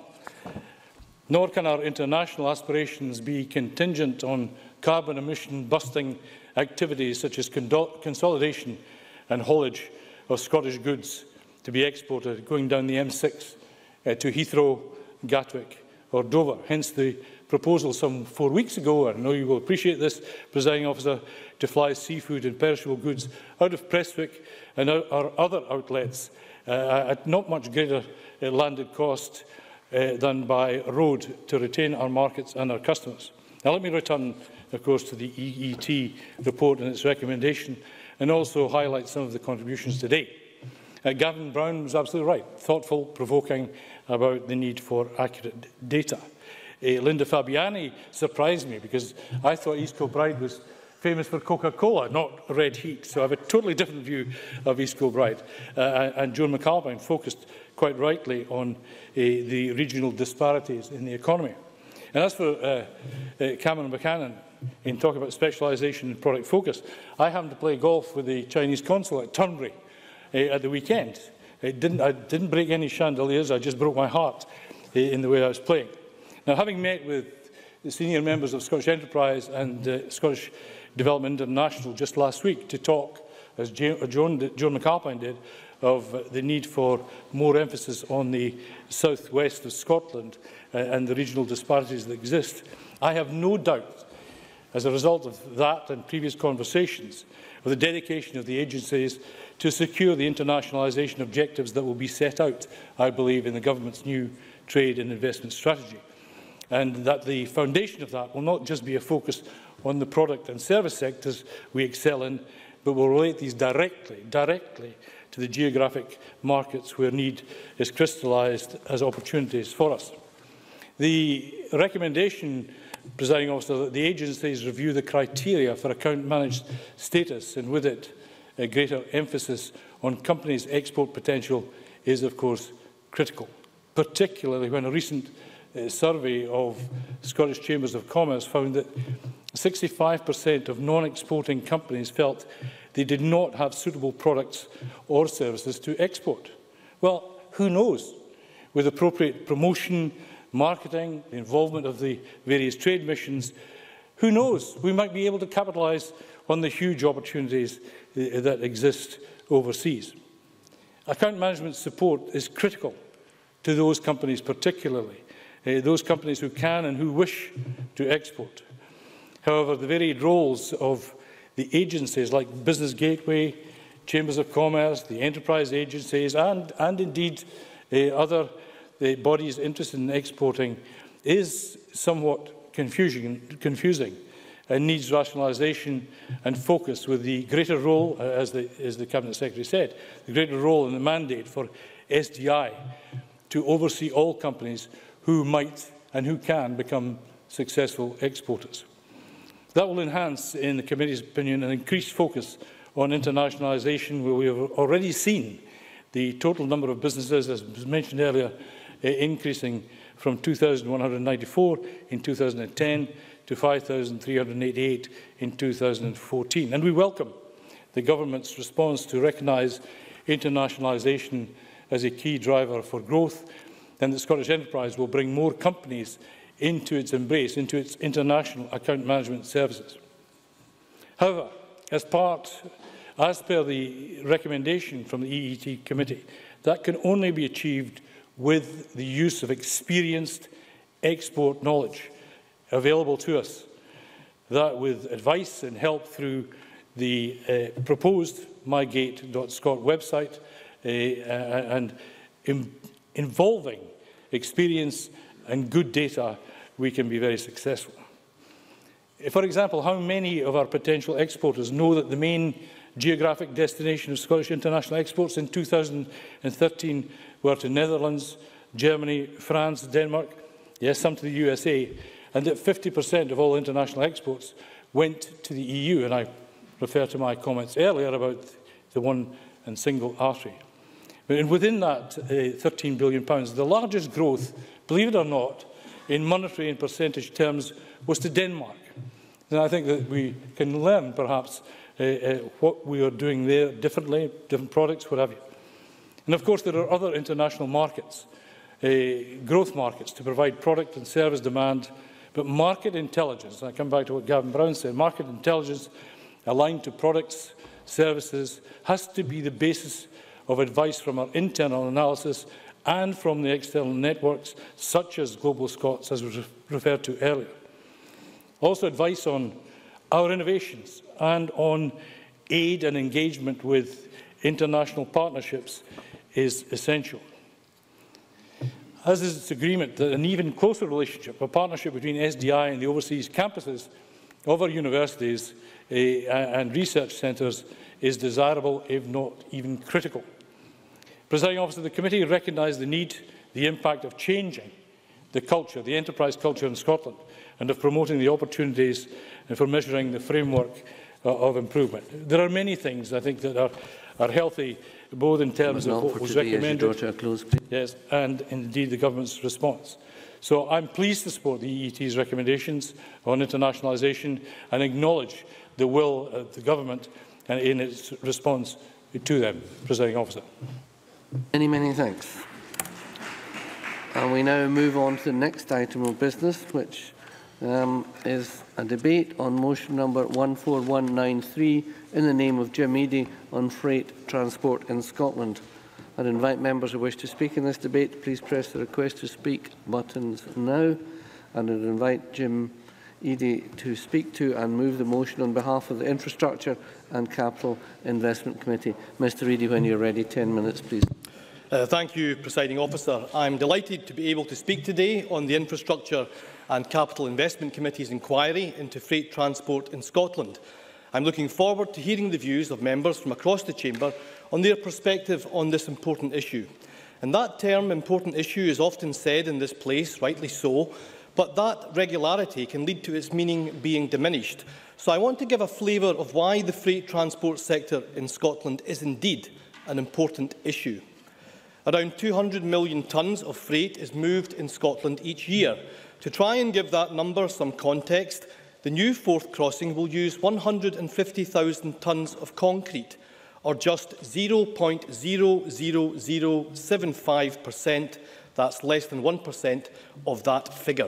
Nor can our international aspirations be contingent on carbon emission busting activities such as consolidation and haulage of Scottish goods to be exported going down the M six uh, to Heathrow, Gatwick or Dover. Hence the proposal some four weeks ago, I know you will appreciate this, Presiding Officer, to fly seafood and perishable goods out of Prestwick and out our other outlets uh, at not much greater uh, landed cost Uh, than by road to retain our markets and our customers. Now, let me return, of course, to the E E T report and its recommendation, and also highlight some of the contributions today. Uh, Gavin Brown was absolutely right, thoughtful, provoking about the need for accurate data. Uh, Linda Fabiani surprised me because I thought East Kilbride was famous for Coca-Cola, not red heat. So I have a totally different view of East Kilbride. Uh, and Joan McAlpine focused quite rightly on uh, the regional disparities in the economy. And as for uh, uh, Cameron Buchanan, in talking about specialisation and product focus, I happened to play golf with the Chinese consul at Turnberry uh, at the weekend. It didn't, I didn't break any chandeliers, I just broke my heart uh, in the way I was playing. Now, having met with the senior members of Scottish Enterprise and uh, Scottish Development International just last week to talk, as Joan, Joan McAlpine did, of uh, the need for more emphasis on the southwest of Scotland uh, and the regional disparities that exist. I have no doubt, as a result of that and previous conversations, of the dedication of the agencies to secure the internationalisation objectives that will be set out, I believe, in the Government's new trade and investment strategy. And that the foundation of that will not just be a focus on the product and service sectors we excel in, but will relate these directly, directly to the geographic markets where need is crystallised as opportunities for us. The recommendation, Presiding Officer, that the agencies review the criteria for account-managed status, and with it a greater emphasis on companies' export potential, is of course critical, particularly when a recent uh, survey of Scottish Chambers of Commerce found that sixty-five percent of non-exporting companies felt they did not have suitable products or services to export. Well, who knows? With appropriate promotion, marketing, the involvement of the various trade missions, who knows? We might be able to capitalise on the huge opportunities uh, that exist overseas. Account management support is critical to those companies, particularly uh, those companies who can and who wish to export. However, the varied roles of the agencies like Business Gateway, Chambers of Commerce, the enterprise agencies, and, and indeed uh, other uh, bodies interested in exporting is somewhat confusing, confusing and needs rationalisation and focus, with the greater role, uh, as, the, as the Cabinet Secretary said, the greater role in the mandate for S D I to oversee all companies who might and who can become successful exporters. That will enhance, in the Committee's opinion, an increased focus on internationalisation, where we have already seen the total number of businesses, as was mentioned earlier, uh, increasing from two thousand one hundred ninety-four in two thousand ten to five thousand three hundred eighty-eight in two thousand fourteen. And we welcome the Government's response to recognise internationalisation as a key driver for growth, and that Scottish Enterprise will bring more companies into its embrace, into its international account management services. However, as part, as per the recommendation from the E E T Committee, that can only be achieved with the use of experienced export knowledge available to us. That, with advice and help through the uh, proposed my gate dot scot website uh, and in, involving experience and good data, we can be very successful. For example, how many of our potential exporters know that the main geographic destination of Scottish international exports in two thousand thirteen were to Netherlands, Germany, France, Denmark, yes, some to the U S A, and that fifty percent of all international exports went to the E U? And I refer to my comments earlier about the one and single artery. And within that uh, thirteen billion pounds, the largest growth, believe it or not, in monetary and percentage terms, was to Denmark. And I think that we can learn, perhaps, uh, uh, what we are doing there differently, different products, what have you. And of course, there are other international markets, uh, growth markets, to provide product and service demand. But market intelligence, and I come back to what Gavin Brown said, market intelligence aligned to products, services, has to be the basis of advice from our internal analysis and from the external networks, such as Global Scots, as was referred to earlier. Also, advice on our innovations and on aid and engagement with international partnerships is essential. As is its agreement that an even closer relationship, a partnership between S D I and the overseas campuses of our universities uh, and research centres is desirable, if not even critical. Presiding Officer, the Committee recognised the need, the impact of changing the culture, the enterprise culture in Scotland, and of promoting the opportunities and for measuring the framework uh, of improvement. There are many things, I think, that are, are healthy, both in terms of what was recommended, close, yes, and indeed the Government's response. So I'm pleased to support the E E T's recommendations on internationalisation and acknowledge the will of the Government in its response to them. Presiding Officer. Many, many thanks. And we now move on to the next item of business, which um, is a debate on motion number one four one nine three in the name of Jim Eadie on freight transport in Scotland. I'd invite members who wish to speak in this debate, please press the request to speak buttons now. And I'd invite Jim Eadie to speak to and move the motion on behalf of the Infrastructure and Capital Investment Committee. Mr Eadie, when you're ready, ten minutes, please. Uh, thank you, Presiding Officer. I am delighted to be able to speak today on the Infrastructure and Capital Investment Committee's inquiry into freight transport in Scotland. I'm looking forward to hearing the views of members from across the Chamber on their perspective on this important issue. And that term, important issue, is often said in this place, rightly so, but that regularity can lead to its meaning being diminished. So I want to give a flavour of why the freight transport sector in Scotland is indeed an important issue. Around two hundred million tonnes of freight is moved in Scotland each year. To try and give that number some context, the new Forth crossing will use one hundred and fifty thousand tonnes of concrete, or just zero point zero zero zero seven five percent, that's less than one percent of that figure.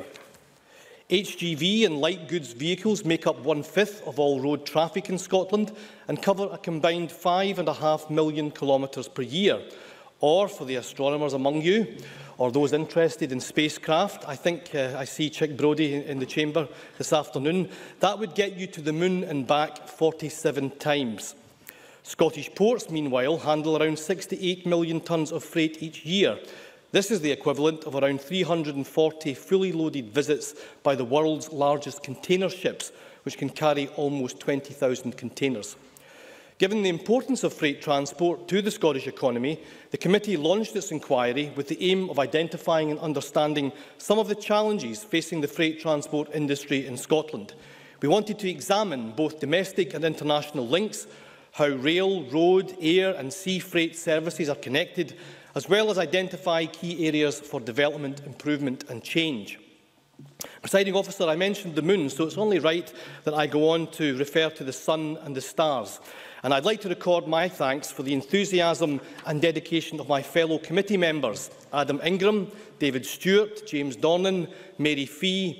H G V and light goods vehicles make up one-fifth of all road traffic in Scotland and cover a combined five and a half million kilometres per year. Or, for the astronomers among you, or those interested in spacecraft, I think uh, I see Chick Brodie in, in the chamber this afternoon, that would get you to the moon and back forty-seven times. Scottish ports, meanwhile, handle around sixty-eight million tonnes of freight each year. This is the equivalent of around three hundred and forty fully loaded visits by the world's largest container ships, which can carry almost twenty thousand containers. Given the importance of freight transport to the Scottish economy, the committee launched its inquiry with the aim of identifying and understanding some of the challenges facing the freight transport industry in Scotland. We wanted to examine both domestic and international links, how rail, road, air and sea freight services are connected, as well as identify key areas for development, improvement and change. Presiding Officer, I mentioned the moon, so it's only right that I go on to refer to the sun and the stars. And I'd like to record my thanks for the enthusiasm and dedication of my fellow committee members, Adam Ingram, David Stewart, James Dornan, Mary Fee.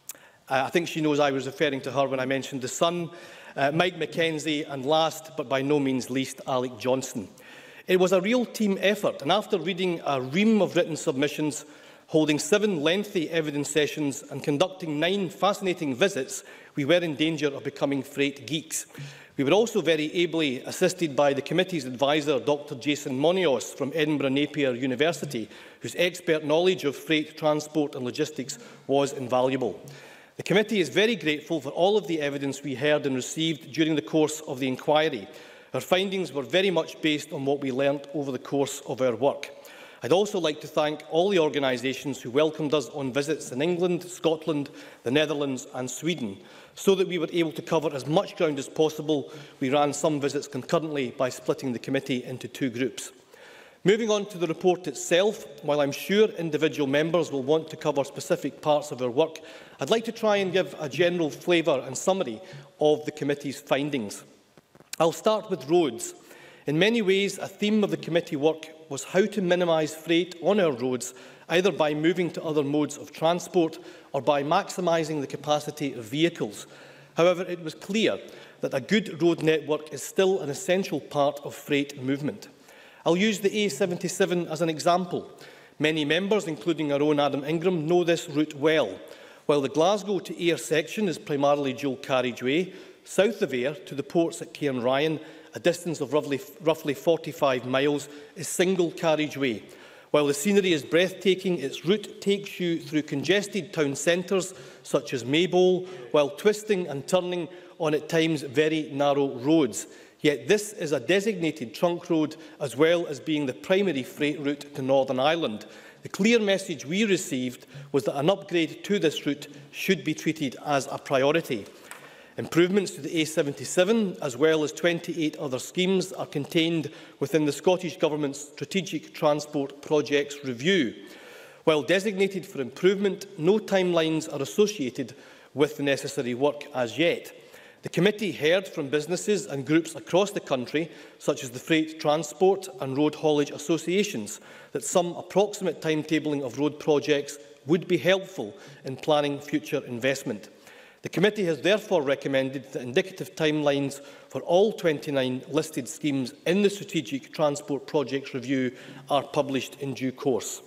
Uh, I think she knows I was referring to her when I mentioned the sun, uh, Mike McKenzie, and last but by no means least, Alec Johnson. It was a real team effort, and after reading a ream of written submissions, holding seven lengthy evidence sessions and conducting nine fascinating visits, we were in danger of becoming freight geeks. We were also very ably assisted by the committee's advisor, Doctor Jason Monios from Edinburgh Napier University, whose expert knowledge of freight transport and logistics was invaluable. The committee is very grateful for all of the evidence we heard and received during the course of the inquiry. Our findings were very much based on what we learnt over the course of our work. I'd also like to thank all the organisations who welcomed us on visits in England, Scotland, the Netherlands and Sweden. So that we were able to cover as much ground as possible, we ran some visits concurrently by splitting the committee into two groups. Moving on to the report itself, while I'm sure individual members will want to cover specific parts of our work, I'd like to try and give a general flavour and summary of the committee's findings. I'll start with roads. In many ways, a theme of the committee work was how to minimise freight on our roads, either by moving to other modes of transport or by maximising the capacity of vehicles. However, it was clear that a good road network is still an essential part of freight movement. I'll use the A seventy-seven as an example. Many members, including our own Adam Ingram, know this route well. While the Glasgow to Ayr section is primarily dual carriageway, south of Ayr to the ports at Cairnryan, a distance of roughly, roughly forty-five miles, is single carriageway. While the scenery is breathtaking, its route takes you through congested town centres such as Maybole, while twisting and turning on at times very narrow roads. Yet this is a designated trunk road as well as being the primary freight route to Northern Ireland. The clear message we received was that an upgrade to this route should be treated as a priority. Improvements to the A seventy-seven, as well as twenty-eight other schemes, are contained within the Scottish Government's Strategic Transport Projects Review. While designated for improvement, no timelines are associated with the necessary work as yet. The committee heard from businesses and groups across the country, such as the Freight Transport and Road Haulage Associations, that some approximate timetabling of road projects would be helpful in planning future investment. The committee has therefore recommended that indicative timelines for all twenty-nine listed schemes in the Strategic Transport Projects Review are published in due course.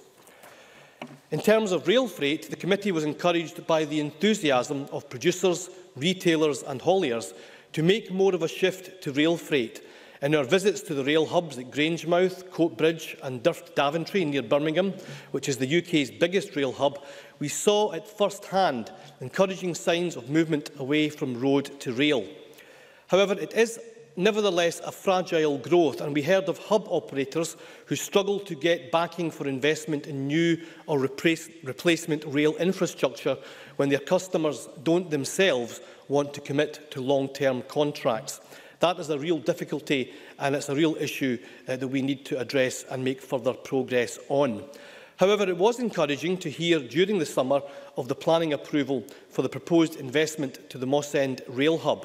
In terms of rail freight, the committee was encouraged by the enthusiasm of producers, retailers and hauliers to make more of a shift to rail freight. In our visits to the rail hubs at Grangemouth, Coatbridge and Durft Daventry near Birmingham, which is the U K's biggest rail hub, we saw at first hand encouraging signs of movement away from road to rail. However, it is nevertheless a fragile growth, and we heard of hub operators who struggle to get backing for investment in new or replace, replacement rail infrastructure when their customers don't themselves want to commit to long-term contracts. That is a real difficulty, and it's a real issue uh, that we need to address and make further progress on. However, it was encouraging to hear during the summer of the planning approval for the proposed investment to the Moss End rail hub.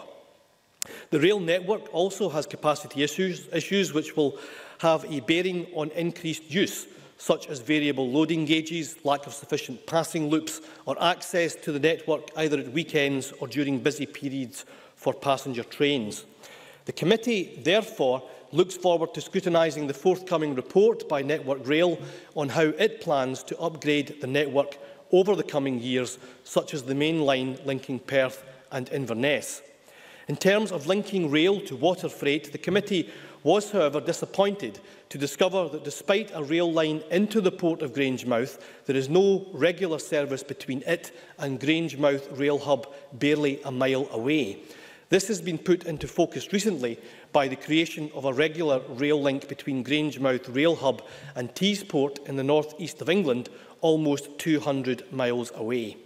The rail network also has capacity issues, issues which will have a bearing on increased use, such as variable loading gauges, lack of sufficient passing loops, or access to the network either at weekends or during busy periods for passenger trains. The committee, therefore, looks forward to scrutinising the forthcoming report by Network Rail on how it plans to upgrade the network over the coming years, such as the main line linking Perth and Inverness. In terms of linking rail to water freight, the committee was, however, disappointed to discover that despite a rail line into the port of Grangemouth, there is no regular service between it and Grangemouth rail hub barely a mile away. This has been put into focus recently by the creation of a regular rail link between Grangemouth rail hub and Teesport in the north east of England, almost two hundred miles away.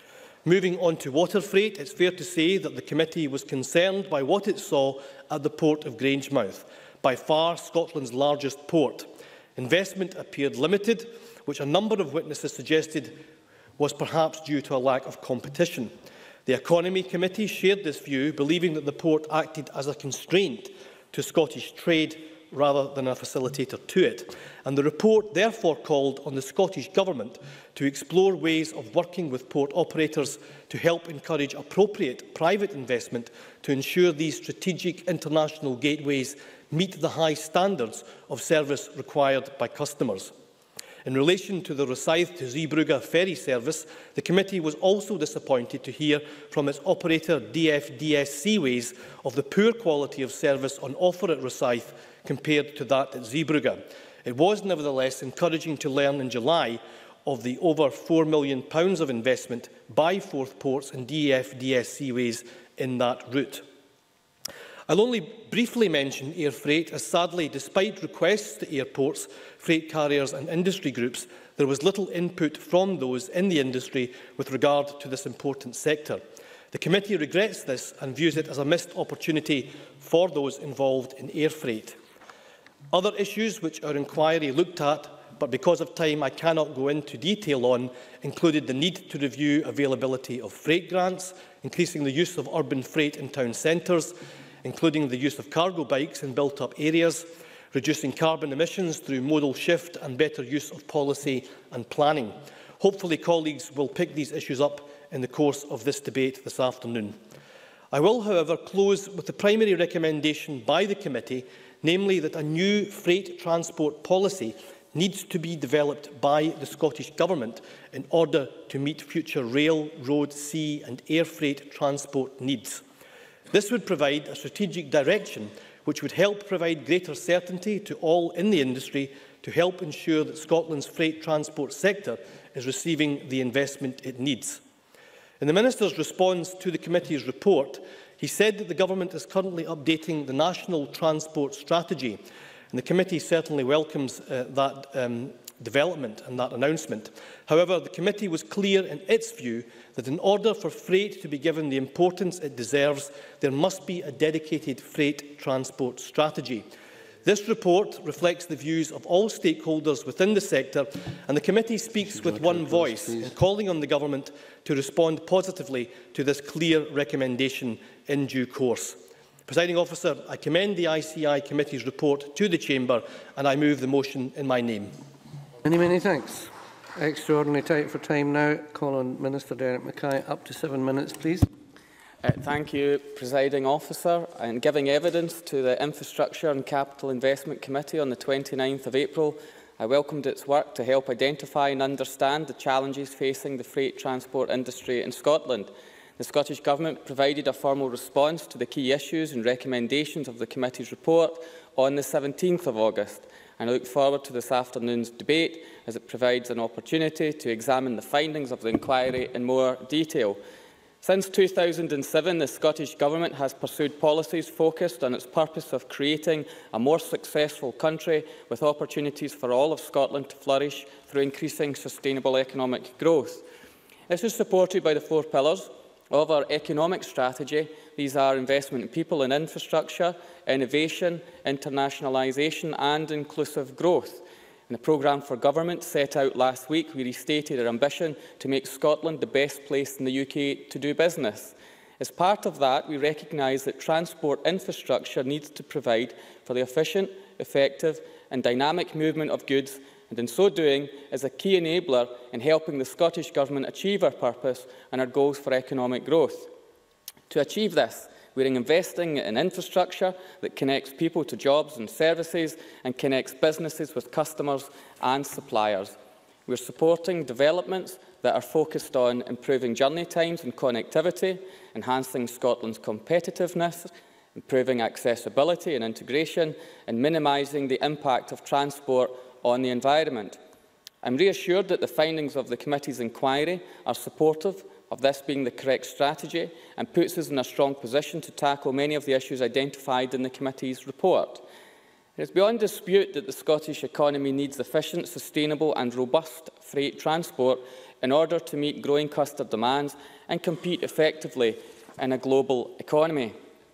Moving on to water freight, it's fair to say that the committee was concerned by what it saw at the port of Grangemouth, by far Scotland's largest port. Investment appeared limited, which a number of witnesses suggested was perhaps due to a lack of competition. The Economy Committee shared this view, believing that the port acted as a constraint to Scottish trade rather than a facilitator to it, and the report therefore called on the Scottish Government to explore ways of working with port operators to help encourage appropriate private investment to ensure these strategic international gateways meet the high standards of service required by customers. In relation to the Rosyth to Zeebrugge ferry service, the committee was also disappointed to hear from its operator D F D S Seaways of the poor quality of service on offer at Rosyth compared to that at Zeebrugge. It was nevertheless encouraging to learn in July of the over four million pounds of investment by Forth Ports and D F D S Seaways in that route. I'll only briefly mention air freight, as sadly, despite requests to airports, freight carriers and industry groups, there was little input from those in the industry with regard to this important sector. The committee regrets this and views it as a missed opportunity for those involved in air freight. Other issues which our inquiry looked at, but because of time I cannot go into detail on, included the need to review availability of freight grants, increasing the use of urban freight in town centres, including the use of cargo bikes in built-up areas, reducing carbon emissions through modal shift and better use of policy and planning. Hopefully, colleagues will pick these issues up in the course of this debate this afternoon. I will, however, close with the primary recommendation by the committee, namely that a new freight transport policy needs to be developed by the Scottish Government in order to meet future rail, road, sea and air freight transport needs. This would provide a strategic direction which would help provide greater certainty to all in the industry to help ensure that Scotland's freight transport sector is receiving the investment it needs. In the Minister's response to the committee's report, he said that the Government is currently updating the National Transport Strategy, and the committee certainly welcomes uh, that um, development and that announcement. However, the committee was clear in its view that in order for freight to be given the importance it deserves, there must be a dedicated freight transport strategy. This report reflects the views of all stakeholders within the sector, and the committee speaks with one voice in calling on the Government to respond positively to this clear recommendation in due course. Presiding Officer, I commend the I C I Committee's report to the Chamber, and I move the motion in my name. Many, many thanks. Extraordinarily tight for time now. Call on Minister Derek Mackay. Up to seven minutes, please. Uh, thank you, Presiding Officer. In giving evidence to the Infrastructure and Capital Investment Committee on the twenty-ninth of April, I welcomed its work to help identify and understand the challenges facing the freight transport industry in Scotland. The Scottish Government provided a formal response to the key issues and recommendations of the committee's report on the seventeenth of August. And I look forward to this afternoon's debate as it provides an opportunity to examine the findings of the inquiry in more detail. Since two thousand seven, the Scottish Government has pursued policies focused on its purpose of creating a more successful country with opportunities for all of Scotland to flourish through increasing sustainable economic growth. This is supported by the four pillars of our economic strategy. These are investment in people and infrastructure, innovation, internationalisation and inclusive growth. In the programme for government set out last week, we restated our ambition to make Scotland the best place in the U K to do business. As part of that, we recognise that transport infrastructure needs to provide for the efficient, effective and dynamic movement of goods, and in so doing is a key enabler in helping the Scottish Government achieve our purpose and our goals for economic growth. To achieve this, we are investing in infrastructure that connects people to jobs and services and connects businesses with customers and suppliers. We are supporting developments that are focused on improving journey times and connectivity, enhancing Scotland's competitiveness, improving accessibility and integration, and minimising the impact of transport on the environment. I am reassured that the findings of the committee's inquiry are supportive of this being the correct strategy and puts us in a strong position to tackle many of the issues identified in the committee's report. It is beyond dispute that the Scottish economy needs efficient, sustainable and robust freight transport in order to meet growing customer demands and compete effectively in a global economy.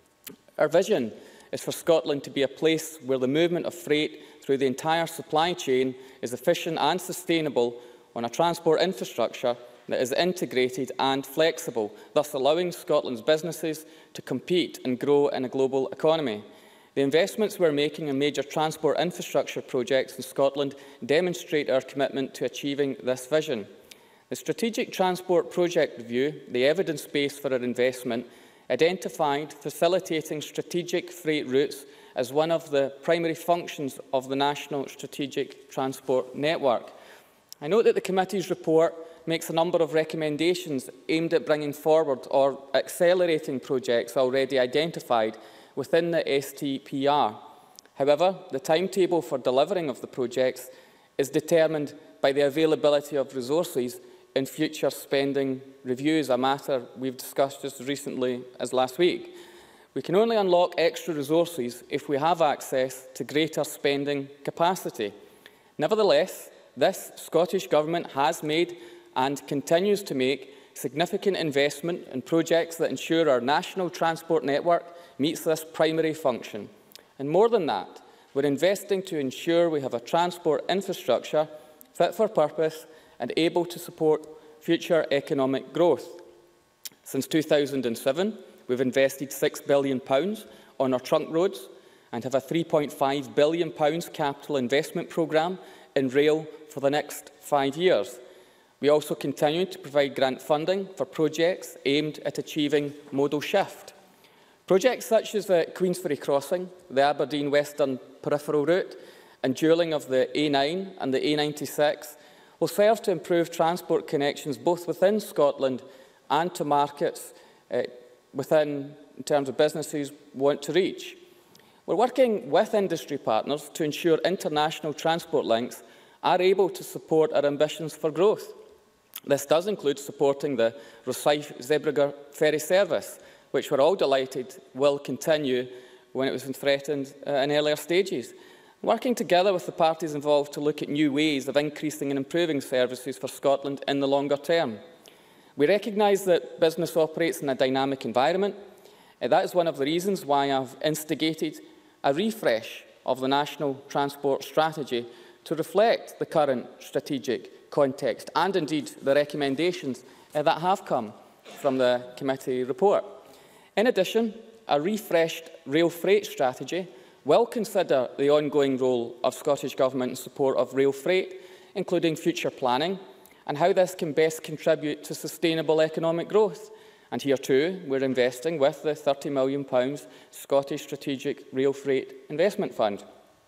Our vision is for Scotland to be a place where the movement of freight through the entire supply chain is efficient and sustainable on a transport infrastructure that is integrated and flexible, thus allowing Scotland's businesses to compete and grow in a global economy. The investments we are making in major transport infrastructure projects in Scotland demonstrate our commitment to achieving this vision. The Strategic Transport Project Review, the evidence base for our investment, identified facilitating strategic freight routes as one of the primary functions of the National Strategic Transport Network. I note that the committee's report makes a number of recommendations aimed at bringing forward or accelerating projects already identified within the S T P R. However, the timetable for delivering of the projects is determined by the availability of resources in future spending reviews, a matter we have discussed just as recently as last week. We can only unlock extra resources if we have access to greater spending capacity. Nevertheless, this Scottish Government has made and continues to make significant investment in projects that ensure our national transport network meets this primary function. And more than that, we are investing to ensure we have a transport infrastructure fit for purpose and able to support future economic growth. Since two thousand seven, we have invested six billion pounds on our trunk roads and have a three point five billion pounds capital investment programme in rail for the next five years. We also continue to provide grant funding for projects aimed at achieving modal shift. Projects such as the Queensferry Crossing, the Aberdeen Western Peripheral Route and dualling of the A nine and the A ninety-six will serve to improve transport connections both within Scotland and to markets uh, within, in terms of businesses want to reach. We are working with industry partners to ensure international transport links are able to support our ambitions for growth. This does include supporting the Rosyth-Zeebrugge ferry service, which we are all delighted will continue when it was threatened uh, in earlier stages. Working together with the parties involved to look at new ways of increasing and improving services for Scotland in the longer term. We recognise that business operates in a dynamic environment. And that is one of the reasons why I have instigated a refresh of the National Transport Strategy to reflect the current strategic context and indeed the recommendations uh, that have come from the committee report. In addition, a refreshed rail freight strategy will consider the ongoing role of Scottish Government in support of rail freight, including future planning, and how this can best contribute to sustainable economic growth. And here too, we are investing with the thirty million pounds Scottish Strategic Rail Freight Investment Fund.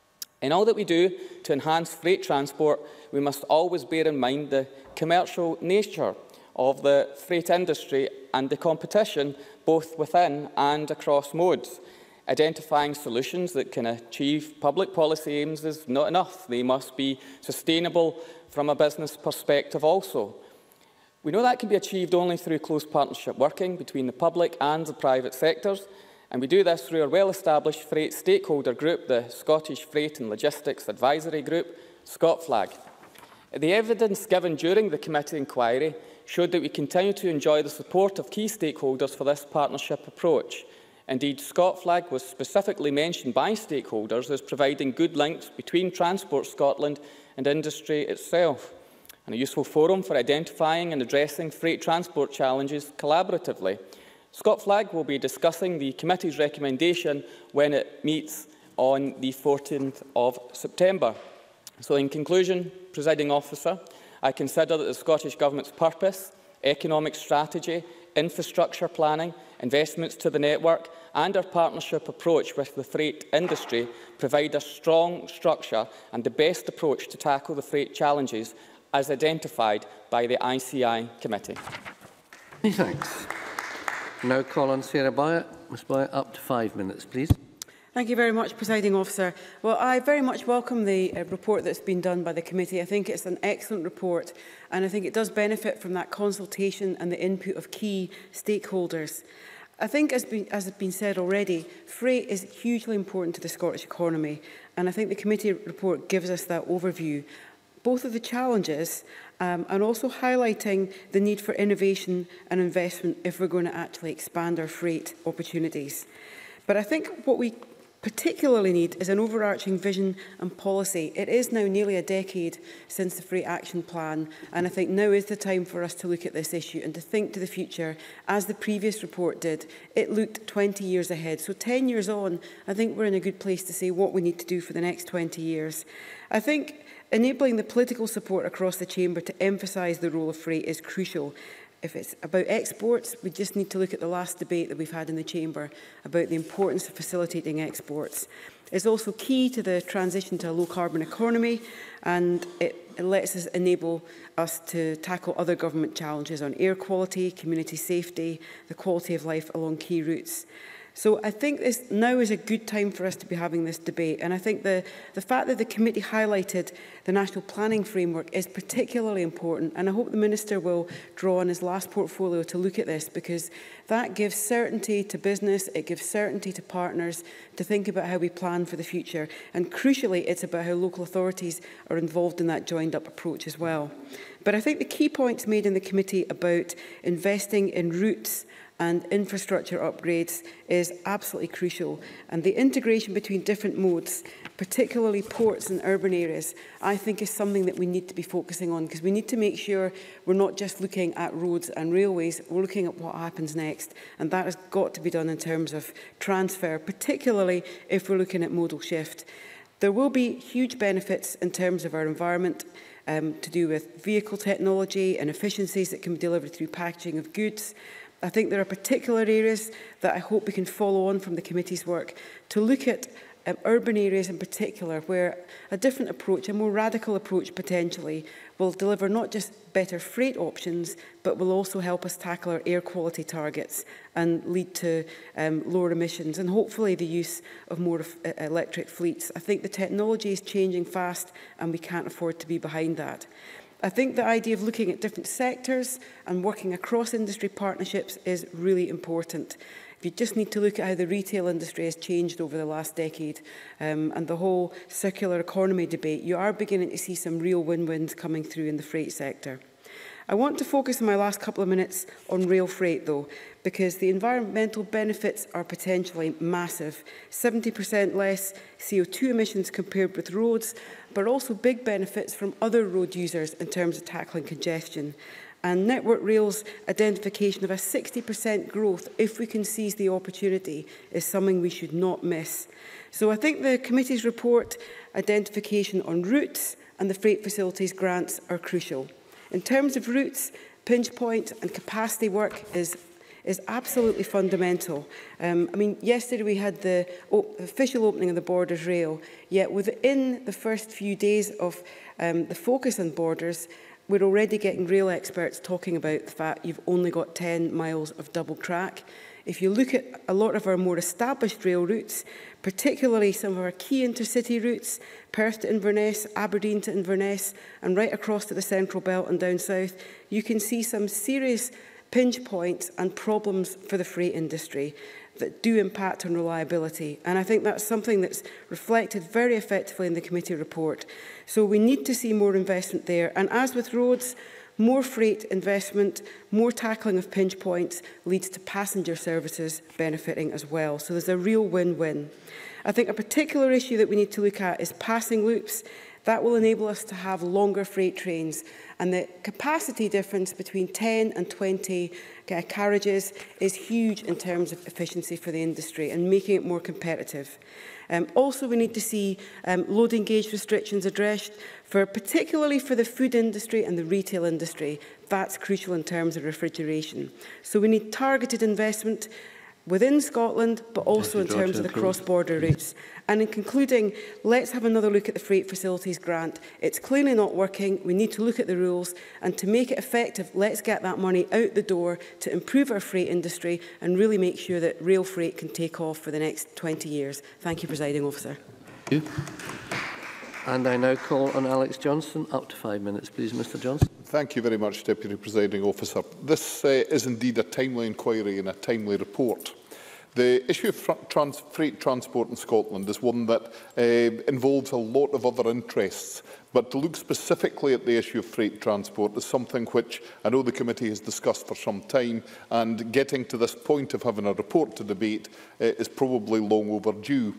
In all that we do to enhance freight transport, we must always bear in mind the commercial nature of the freight industry and the competition both within and across modes. Identifying solutions that can achieve public policy aims is not enough. They must be sustainable from a business perspective also. We know that can be achieved only through close partnership working between the public and the private sectors, and we do this through a well-established freight stakeholder group, the Scottish Freight and Logistics Advisory Group, ScotFlag. The evidence given during the committee inquiry showed that we continue to enjoy the support of key stakeholders for this partnership approach. Indeed, ScotFlag was specifically mentioned by stakeholders as providing good links between Transport Scotland and industry itself, and a useful forum for identifying and addressing freight transport challenges collaboratively. ScotFlag will be discussing the committee's recommendation when it meets on the fourteenth of September. So in conclusion, Presiding Officer, I consider that the Scottish Government's purpose, economic strategy, infrastructure planning, investments to the network and our partnership approach with the freight industry provide a strong structure and the best approach to tackle the freight challenges as identified by the I C I Committee. Many thanks. Now call on Sarah Byatt. Miz Byatt, up to five minutes, please. Thank you very much, Presiding Officer. Well, I very much welcome the uh, report that's been done by the committee. I think it's an excellent report, and I think it does benefit from that consultation and the input of key stakeholders. I think, as, been, as has been said already, freight is hugely important to the Scottish economy, and I think the committee report gives us that overview, both of the challenges um, and also highlighting the need for innovation and investment if we're going to actually expand our freight opportunities. But I think what we particularly need is an overarching vision and policy. It is now nearly a decade since the Freight Action Plan, and I think now is the time for us to look at this issue and to think to the future, as the previous report did. It looked twenty years ahead. So ten years on, I think we're in a good place to say what we need to do for the next twenty years. I think enabling the political support across the chamber to emphasise the role of freight is crucial. If it's about exports, we just need to look at the last debate that we've had in the chamber about the importance of facilitating exports. It's also key to the transition to a low-carbon economy, and it, it lets us enable us to tackle other government challenges on air quality, community safety, the quality of life along key routes. So I think this now is a good time for us to be having this debate. And I think the, the fact that the committee highlighted the national planning framework is particularly important. And I hope the Minister will draw on his last portfolio to look at this, because that gives certainty to business, it gives certainty to partners to think about how we plan for the future. And crucially, it's about how local authorities are involved in that joined-up approach as well. But I think the key points made in the committee about investing in routes and infrastructure upgrades is absolutely crucial. And the integration between different modes, particularly ports and urban areas, I think is something that we need to be focusing on, because we need to make sure we're not just looking at roads and railways, we're looking at what happens next. And that has got to be done in terms of transfer, particularly if we're looking at modal shift. There will be huge benefits in terms of our environment, um, to do with vehicle technology and efficiencies that can be delivered through packaging of goods. I think there are particular areas that I hope we can follow on from the committee's work to look at um, urban areas in particular, where a different approach, a more radical approach potentially, will deliver not just better freight options, but will also help us tackle our air quality targets and lead to um, lower emissions and hopefully the use of more uh, electric fleets. I think the technology is changing fast and we can't afford to be behind that. I think the idea of looking at different sectors and working across industry partnerships is really important. If you just need to look at how the retail industry has changed over the last decade um, and the whole circular economy debate, you are beginning to see some real win-wins coming through in the freight sector. I want to focus in my last couple of minutes on rail freight, though, because the environmental benefits are potentially massive. seventy percent less C O two emissions compared with roads, but also big benefits from other road users in terms of tackling congestion. And Network Rail's identification of a sixty percent growth, if we can seize the opportunity, is something we should not miss. So I think the committee's report, identification on routes and the freight facilities grants are crucial. In terms of routes, pinch point and capacity work is is absolutely fundamental. Um, I mean, yesterday we had the official opening of the Borders Rail, yet within the first few days of um, the focus on borders, we're already getting rail experts talking about the fact you've only got ten miles of double track. If you look at a lot of our more established rail routes, particularly some of our key intercity routes, Perth to Inverness, Aberdeen to Inverness, and right across to the Central Belt and down south, you can see some serious pinch points and problems for the freight industry that do impact on reliability. And I think that's something that's reflected very effectively in the committee report. So we need to see more investment there. And as with roads, more freight investment, more tackling of pinch points leads to passenger services benefiting as well. So there's a real win-win. I think a particular issue that we need to look at is passing loops. That will enable us to have longer freight trains. And the capacity difference between ten and twenty uh, carriages is huge in terms of efficiency for the industry and making it more competitive. Um, also, we need to see um, loading gauge restrictions addressed, for particularly for the food industry and the retail industry. That's crucial in terms of refrigeration. So we need targeted investment within Scotland, but also in terms of the cross-border routes. And in concluding, let's have another look at the Freight Facilities Grant. It's clearly not working. We need to look at the rules, and to make it effective, let's get that money out the door to improve our freight industry and really make sure that rail freight can take off for the next twenty years. Thank you, Presiding Officer. Thank you. And I now call on Alex Johnson. Up to five minutes, please, Mr Johnson. Thank you very much, Deputy Presiding Officer. This uh, is indeed a timely inquiry and a timely report. The issue of trans freight transport in Scotland is one that uh, involves a lot of other interests. But to look specifically at the issue of freight transport is something which I know the committee has discussed for some time, and getting to this point of having a report to debate uh, is probably long overdue.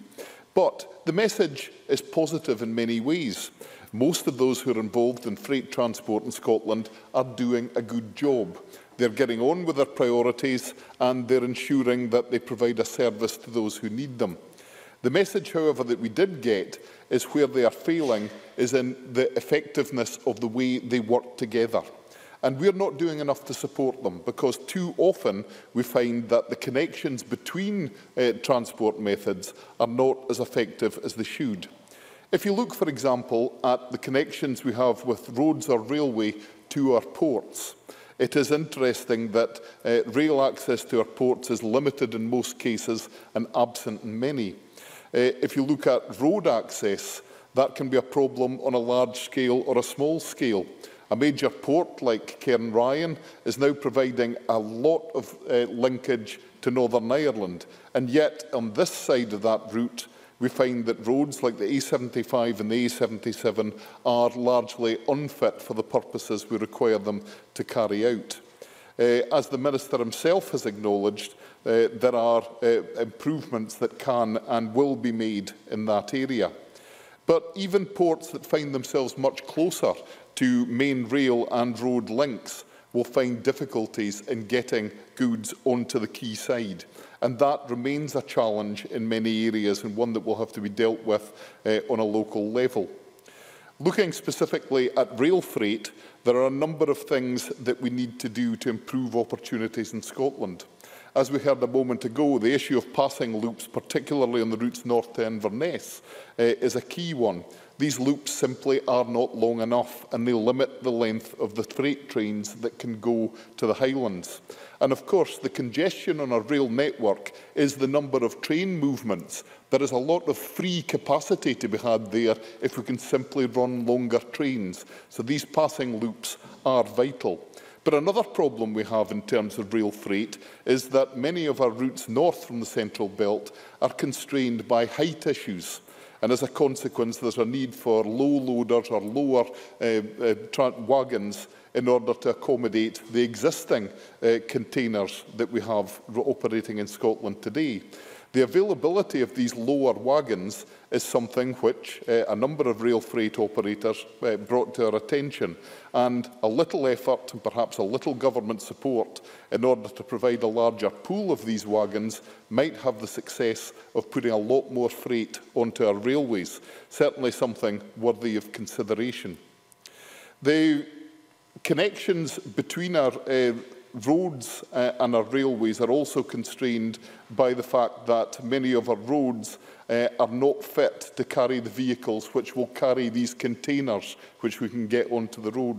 But the message is positive in many ways. Most of those who are involved in freight transport in Scotland are doing a good job. They're getting on with their priorities, and they're ensuring that they provide a service to those who need them. The message, however, that we did get is where they are failing is in the effectiveness of the way they work together. And we're not doing enough to support them, because too often we find that the connections between uh, transport methods are not as effective as they should. If you look, for example, at the connections we have with roads or railway to our ports, it is interesting that uh, rail access to our ports is limited in most cases and absent in many. Uh, if you look at road access, that can be a problem on a large scale or a small scale. A major port like Cairnryan is now providing a lot of uh, linkage to Northern Ireland, and yet on this side of that route we find that roads like the A seventy-five and the A seventy-seven are largely unfit for the purposes we require them to carry out. Uh, as the Minister himself has acknowledged, uh, there are uh, improvements that can and will be made in that area. But even ports that find themselves much closer to main rail and road links will find difficulties in getting goods onto the quayside. And that remains a challenge in many areas, and one that will have to be dealt with uh, on a local level. Looking specifically at rail freight, there are a number of things that we need to do to improve opportunities in Scotland. As we heard a moment ago, the issue of passing loops, particularly on the routes north to Inverness, uh, is a key one. These loops simply are not long enough, and they limit the length of the freight trains that can go to the Highlands. And of course, the congestion on our rail network is the number of train movements. There is a lot of free capacity to be had there if we can simply run longer trains. So these passing loops are vital. But another problem we have in terms of rail freight is that many of our routes north from the Central Belt are constrained by height issues. And as a consequence, there's a need for low loaders or lower uh, uh, wagons in order to accommodate the existing uh, containers that we have operating in Scotland today. The availability of these lower wagons is something which uh, a number of rail freight operators uh, brought to our attention, and a little effort and perhaps a little government support in order to provide a larger pool of these wagons might have the success of putting a lot more freight onto our railways, certainly something worthy of consideration. The connections between our uh, roads uh, and our railways are also constrained by the fact that many of our roads uh, are not fit to carry the vehicles which will carry these containers which we can get onto the roads.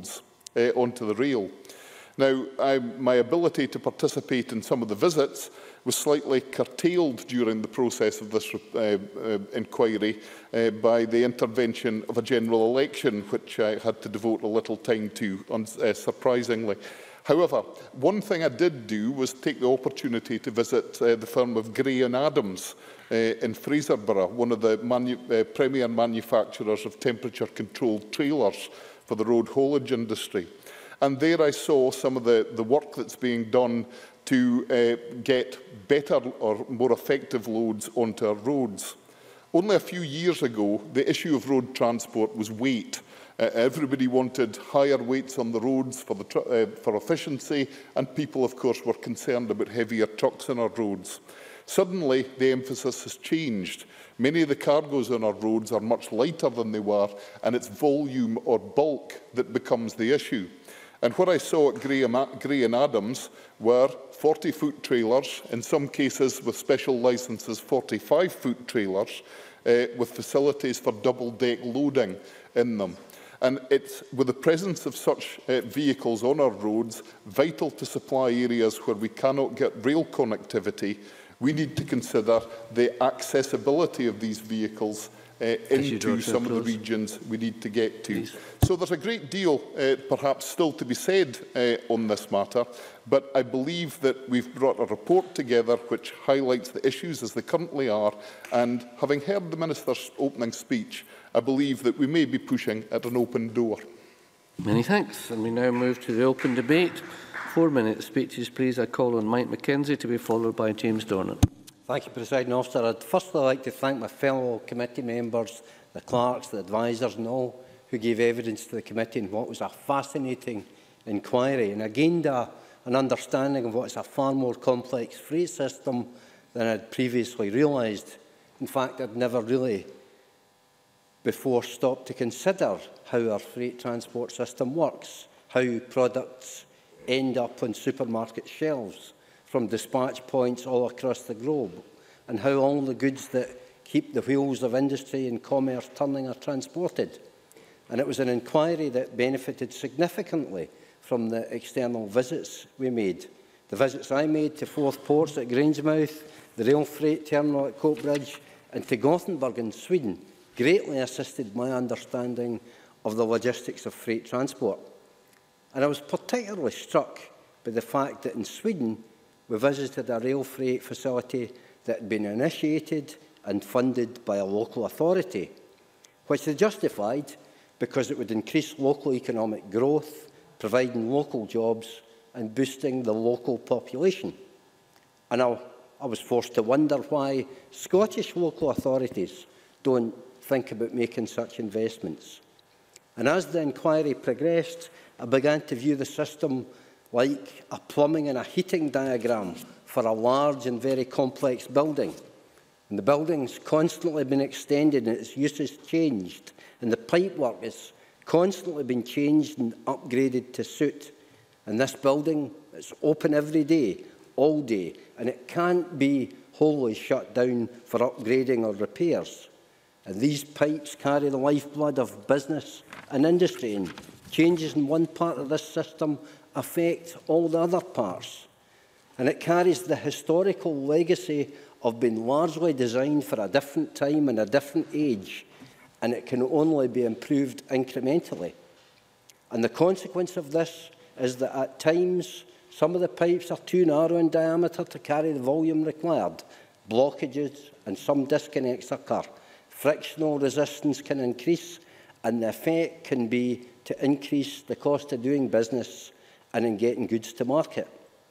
uh, onto the rail. Now, I, my ability to participate in some of the visits was slightly curtailed during the process of this uh, uh, inquiry uh, by the intervention of a general election, which I had to devote a little time to, unsurprisingly. Uh, However, one thing I did do was take the opportunity to visit uh, the firm of Gray and Adams uh, in Fraserburgh, one of the manu uh, premier manufacturers of temperature-controlled trailers for the road haulage industry. And there I saw some of the, the work that's being done to uh, get better or more effective loads onto our roads. Only a few years ago, the issue of road transport was weight. Uh, everybody wanted higher weights on the roads for, the tr uh, for efficiency, and people, of course, were concerned about heavier trucks on our roads. Suddenly, the emphasis has changed. Many of the cargoes on our roads are much lighter than they were, and it's volume or bulk that becomes the issue. And what I saw at Gray and Adams were forty foot trailers, in some cases with special licences forty-five foot trailers, uh, with facilities for double-deck loading in them. And it's, with the presence of such uh, vehicles on our roads, vital to supply areas where we cannot get rail connectivity. We need to consider the accessibility of these vehicles uh, into some of the regions we need to get to. Please. So there's a great deal, uh, perhaps, still to be said uh, on this matter, but I believe that we've brought a report together which highlights the issues as they currently are, and having heard the Minister's opening speech, I believe that we may be pushing at an open door. Many thanks. And we now move to the open debate. Four-minute speeches, please. I call on Mike McKenzie to be followed by James Dornan. Thank you, Presiding Officer. I'd firstly like to thank my fellow committee members, the clerks, the advisers and all who gave evidence to the committee in what was a fascinating inquiry. And I gained a, an understanding of what is a far more complex freight system than I'd previously realised. In fact, I'd never really before stopped to consider how our freight transport system works, how products end up on supermarket shelves from dispatch points all across the globe, and how all the goods that keep the wheels of industry and commerce turning are transported. And it was an inquiry that benefited significantly from the external visits we made. The visits I made to Forth Ports at Grangemouth, the rail freight terminal at Coatbridge, and to Gothenburg in Sweden greatly assisted my understanding of the logistics of freight transport. And I was particularly struck by the fact that in Sweden we visited a rail freight facility that had been initiated and funded by a local authority, which they justified because it would increase local economic growth, providing local jobs and boosting the local population. And I, I was forced to wonder why Scottish local authorities don't think about making such investments. And as the inquiry progressed, I began to view the system like a plumbing and a heating diagram for a large and very complex building. And the building's constantly been extended and its use has changed, and the pipework has constantly been changed and upgraded to suit. And this building is open every day, all day, and it can't be wholly shut down for upgrading or repairs. And these pipes carry the lifeblood of business and industry, and changes in one part of this system affect all the other parts. And it carries the historical legacy of being largely designed for a different time and a different age, and it can only be improved incrementally. And the consequence of this is that at times some of the pipes are too narrow in diameter to carry the volume required. Blockages and some disconnects occur. Frictional resistance can increase, and the effect can be to increase the cost of doing business and in getting goods to market.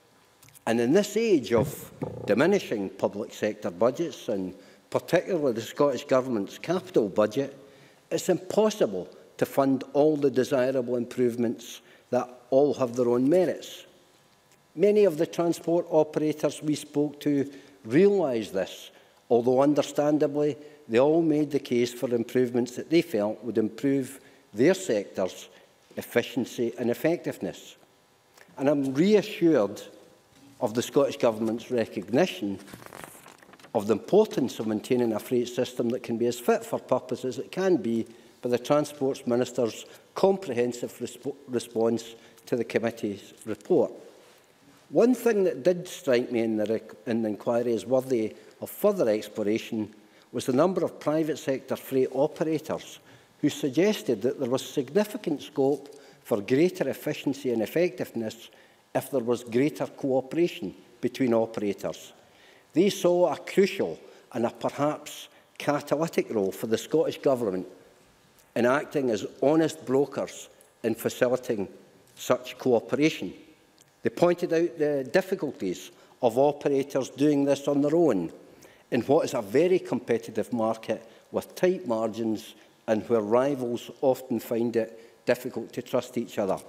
And in this age of diminishing public sector budgets, and particularly the Scottish Government's capital budget, it's impossible to fund all the desirable improvements that all have their own merits. Many of the transport operators we spoke to realised this, although understandably they all made the case for improvements that they felt would improve their sector's efficiency and effectiveness. And I'm reassured of the Scottish Government's recognition of the importance of maintaining a freight system that can be as fit for purpose as it can be, but for the Transport Minister's comprehensive resp response to the committee's report. One thing that did strike me in the, in the inquiry as worthy of further exploration was the number of private sector freight operators who suggested that there was significant scope for greater efficiency and effectiveness if there was greater cooperation between operators. They saw a crucial and a perhaps catalytic role for the Scottish Government in acting as honest brokers in facilitating such cooperation. They pointed out the difficulties of operators doing this on their own in what is a very competitive market with tight margins and where rivals often find it difficult to trust each other.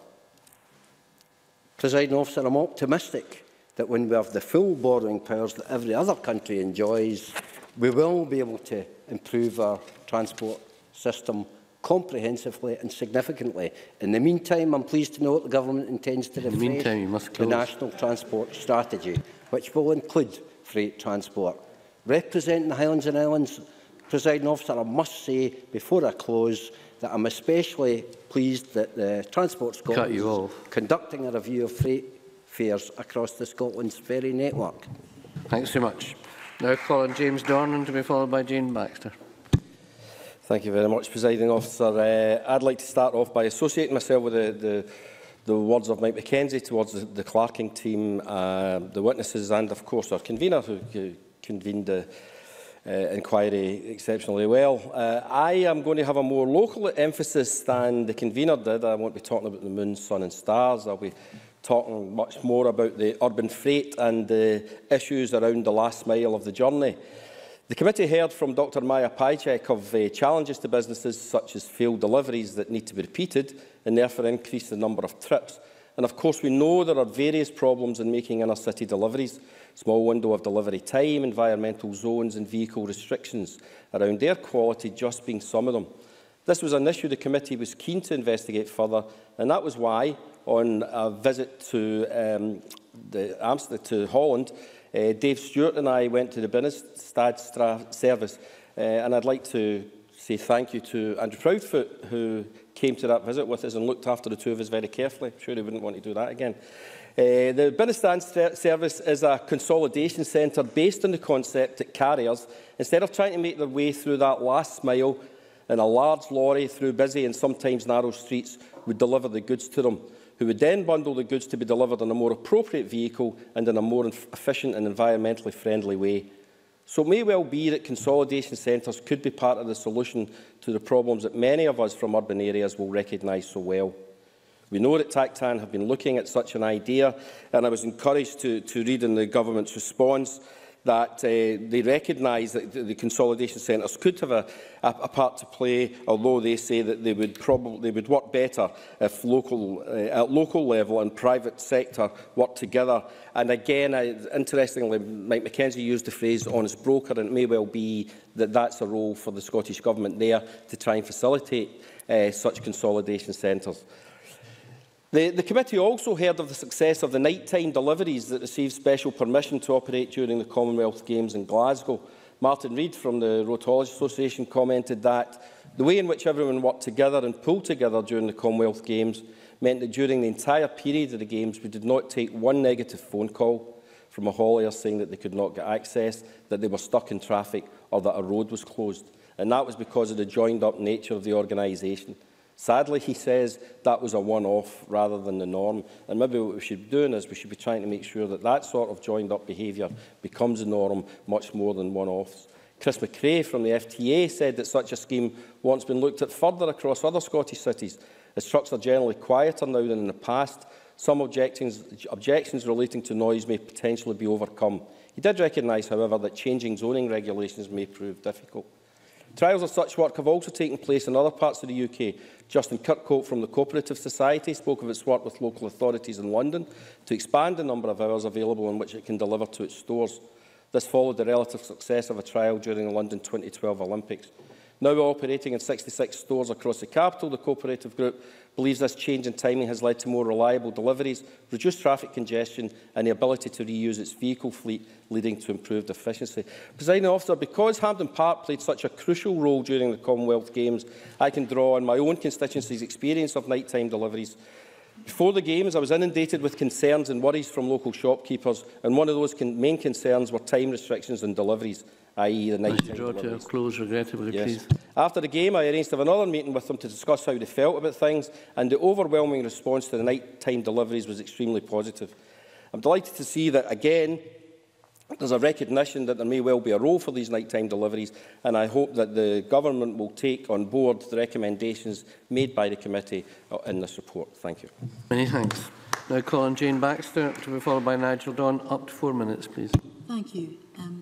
Presiding Officer, I'm optimistic that when we have the full borrowing powers that every other country enjoys, we will be able to improve our transport system comprehensively and significantly. In the meantime, I'm pleased to note the Government intends to refresh meantime, the National Transport Strategy, which will include freight transport. Representing the Highlands and Islands, Presiding Officer, I must say before I close that I'm especially pleased that the Transport Scotland is conducting a review of freight fares across the Scotland's ferry network. Thanks very much. Now call on James Dornan to be followed by Jane Baxter. Thank you very much, Presiding Officer. Uh, I'd like to start off by associating myself with the, the, the words of Mike Mackenzie towards the, the clerking team, uh, the witnesses and, of course, our convener who, who convened the uh, inquiry exceptionally well. Uh, I am going to have a more local emphasis than the convener did. I won't be talking about the moon, sun and stars. I'll be talking much more about the urban freight and the issues around the last mile of the journey. The committee heard from Doctor Maya Pajek of uh, challenges to businesses such as failed deliveries that need to be repeated and therefore increase the number of trips. And of course we know there are various problems in making inner city deliveries, small window of delivery time, environmental zones and vehicle restrictions around air quality just being some of them. This was an issue the committee was keen to investigate further, and that was why on a visit to, um, the Amsterdam, to Holland, Uh, Dave Stewart and I went to the Binnenstad service, uh, and I'd like to say thank you to Andrew Proudfoot, who came to that visit with us and looked after the two of us very carefully. I'm sure he wouldn't want to do that again. Uh, the Binnenstad service is a consolidation centre based on the concept that carriers, instead of trying to make their way through that last mile in a large lorry through busy and sometimes narrow streets, would deliver the goods to them, who would then bundle the goods to be delivered in a more appropriate vehicle and in a more efficient and environmentally friendly way. So it may well be that consolidation centres could be part of the solution to the problems that many of us from urban areas will recognise so well. We know that TACTAN have been looking at such an idea, and I was encouraged to, to read in the Government's response that uh, they recognise that the consolidation centres could have a, a, a part to play, although they say that they would probably they would work better if local, uh, at local level and private sector work together. And again, uh, interestingly, Mike Mackenzie used the phrase honest broker, and it may well be that that's a role for the Scottish Government there to try and facilitate uh, such consolidation centres. The, the committee also heard of the success of the nighttime deliveries that received special permission to operate during the Commonwealth Games in Glasgow. Martin Reid from the Rotology Association commented that the way in which everyone worked together and pulled together during the Commonwealth Games meant that during the entire period of the Games we did not take one negative phone call from a haulier saying that they could not get access, that they were stuck in traffic or that a road was closed. And that was because of the joined-up nature of the organisation. Sadly, he says that was a one-off rather than the norm. And maybe what we should be doing is we should be trying to make sure that that sort of joined-up behaviour becomes the norm much more than one-offs. Chris McRae from the F T A said that such a scheme once been looked at further across other Scottish cities. As trucks are generally quieter now than in the past, some objections, objections relating to noise may potentially be overcome. He did recognise, however, that changing zoning regulations may prove difficult. Trials of such work have also taken place in other parts of the U K. Justin Kirkhope from the Cooperative Society spoke of its work with local authorities in London to expand the number of hours available in which it can deliver to its stores. This followed the relative success of a trial during the London twenty twelve Olympics. Now operating in sixty-six stores across the capital, the cooperative group believes this change in timing has led to more reliable deliveries, reduced traffic congestion and the ability to reuse its vehicle fleet, leading to improved efficiency. Presiding Officer, because Hampden Park played such a crucial role during the Commonwealth Games, I can draw on my own constituency's experience of nighttime deliveries. Before the Games, I was inundated with concerns and worries from local shopkeepers, and one of those con main concerns were time restrictions on deliveries, that is the night-time deliveries. Close, regrettably, yes. please. After the game, I arranged to have another meeting with them to discuss how they felt about things, and the overwhelming response to the night-time deliveries was extremely positive. I'm delighted to see that, again, there's a recognition that there may well be a role for these night-time deliveries, and I hope that the Government will take on board the recommendations made by the committee in this report. Thank you. Many thanks. Now call on Jane Baxter, to be followed by Nigel Dawn. Up to four minutes, please. Thank you. Um,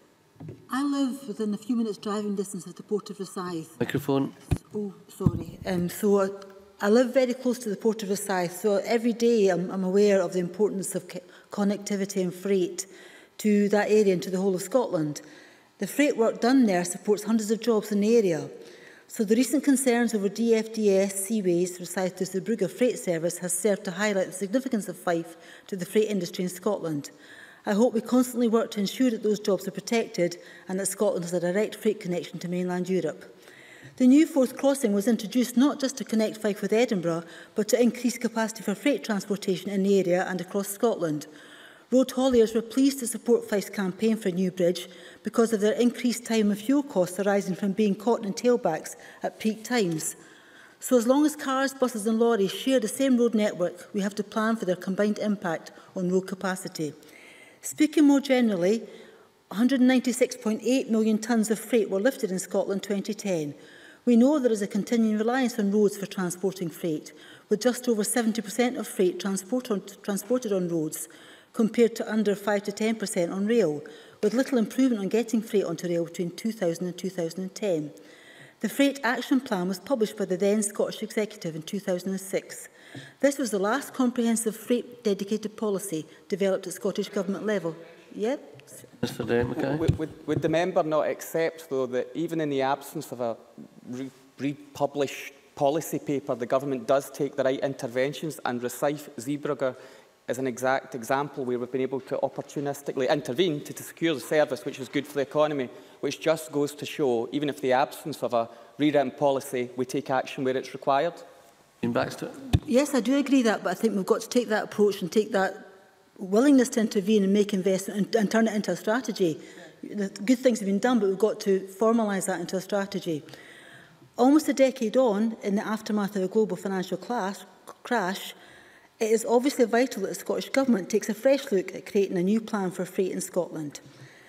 I live within a few minutes driving distance of the Port of Rosyth. Microphone. Oh, sorry. Um, so uh, I live very close to the Port of Rosyth, so every day I'm, I'm aware of the importance of connectivity and freight to that area and to the whole of Scotland. The freight work done there supports hundreds of jobs in the area. So the recent concerns over D F D S Seaways Rosyth to Zeebrugge freight service has served to highlight the significance of Fife to the freight industry in Scotland. I hope we constantly work to ensure that those jobs are protected and that Scotland has a direct freight connection to mainland Europe. The new fourth crossing was introduced not just to connect Fife with Edinburgh, but to increase capacity for freight transportation in the area and across Scotland. Road hauliers were pleased to support Fife's campaign for a new bridge because of their increased time and fuel costs arising from being caught in tailbacks at peak times. So as long as cars, buses and lorries share the same road network, we have to plan for their combined impact on road capacity. Speaking more generally, one hundred ninety-six point eight million tonnes of freight were lifted in Scotland in twenty ten. We know there is a continuing reliance on roads for transporting freight, with just over seventy percent of freight transport on, transported on roads, compared to under five to ten percent on rail, with little improvement on getting freight onto rail between two thousand and two thousand ten. The Freight Action Plan was published by the then Scottish Executive in two thousand six. This was the last comprehensive freight-dedicated policy developed at Scottish Government level. Yep. Mr Dale Mackay. Would, would, would the member not accept, though, that even in the absence of a re republished policy paper, the Government does take the right interventions, and Rosyth Zeebrugge is an exact example where we've been able to opportunistically intervene to, to secure the service, which is good for the economy, which just goes to show, even if the absence of a rewritten policy, we take action where it's required? In Baxter. Yes, I do agree that, but I think we've got to take that approach and take that willingness to intervene and make investment and, and turn it into a strategy. The good things have been done, but we've got to formalise that into a strategy. Almost a decade on, in the aftermath of a global financial class, crash, it is obviously vital that the Scottish Government takes a fresh look at creating a new plan for freight in Scotland.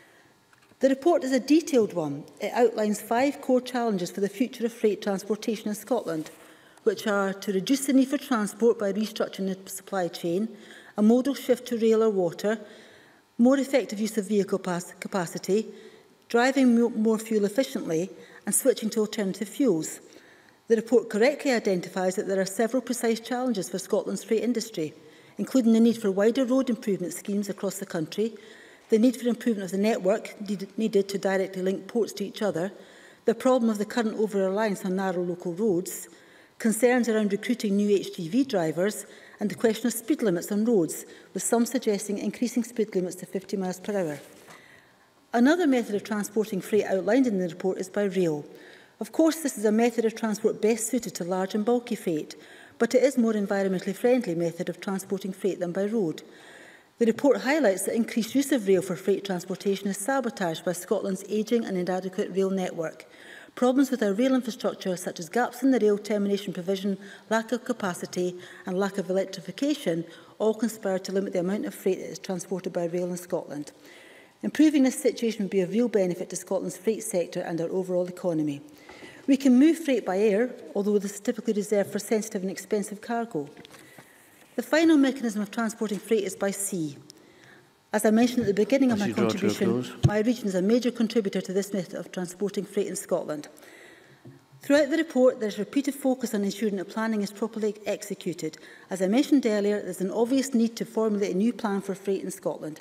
The report is a detailed one. It outlines five core challenges for the future of freight transportation in Scotland, which are to reduce the need for transport by restructuring the supply chain, a modal shift to rail or water, more effective use of vehicle capacity, driving more fuel efficiently, and switching to alternative fuels. The report correctly identifies that there are several precise challenges for Scotland's freight industry, including the need for wider road improvement schemes across the country, the need for improvement of the network needed to directly link ports to each other, the problem of the current over-reliance on narrow local roads, concerns around recruiting new H G V drivers, and the question of speed limits on roads, with some suggesting increasing speed limits to fifty miles per hour. Another method of transporting freight outlined in the report is by rail. Of course, this is a method of transport best suited to large and bulky freight, but it is a more environmentally friendly method of transporting freight than by road. The report highlights that increased use of rail for freight transportation is sabotaged by Scotland's ageing and inadequate rail network. Problems with our rail infrastructure, such as gaps in the rail termination provision, lack of capacity and lack of electrification, all conspire to limit the amount of freight that is transported by rail in Scotland. Improving this situation would be of real benefit to Scotland's freight sector and our overall economy. We can move freight by air, although this is typically reserved for sensitive and expensive cargo. The final mechanism of transporting freight is by sea. As I mentioned at the beginning of my contribution, my region is a major contributor to this method of transporting freight in Scotland. Throughout the report, there is repeated focus on ensuring that planning is properly executed. As I mentioned earlier, there is an obvious need to formulate a new plan for freight in Scotland,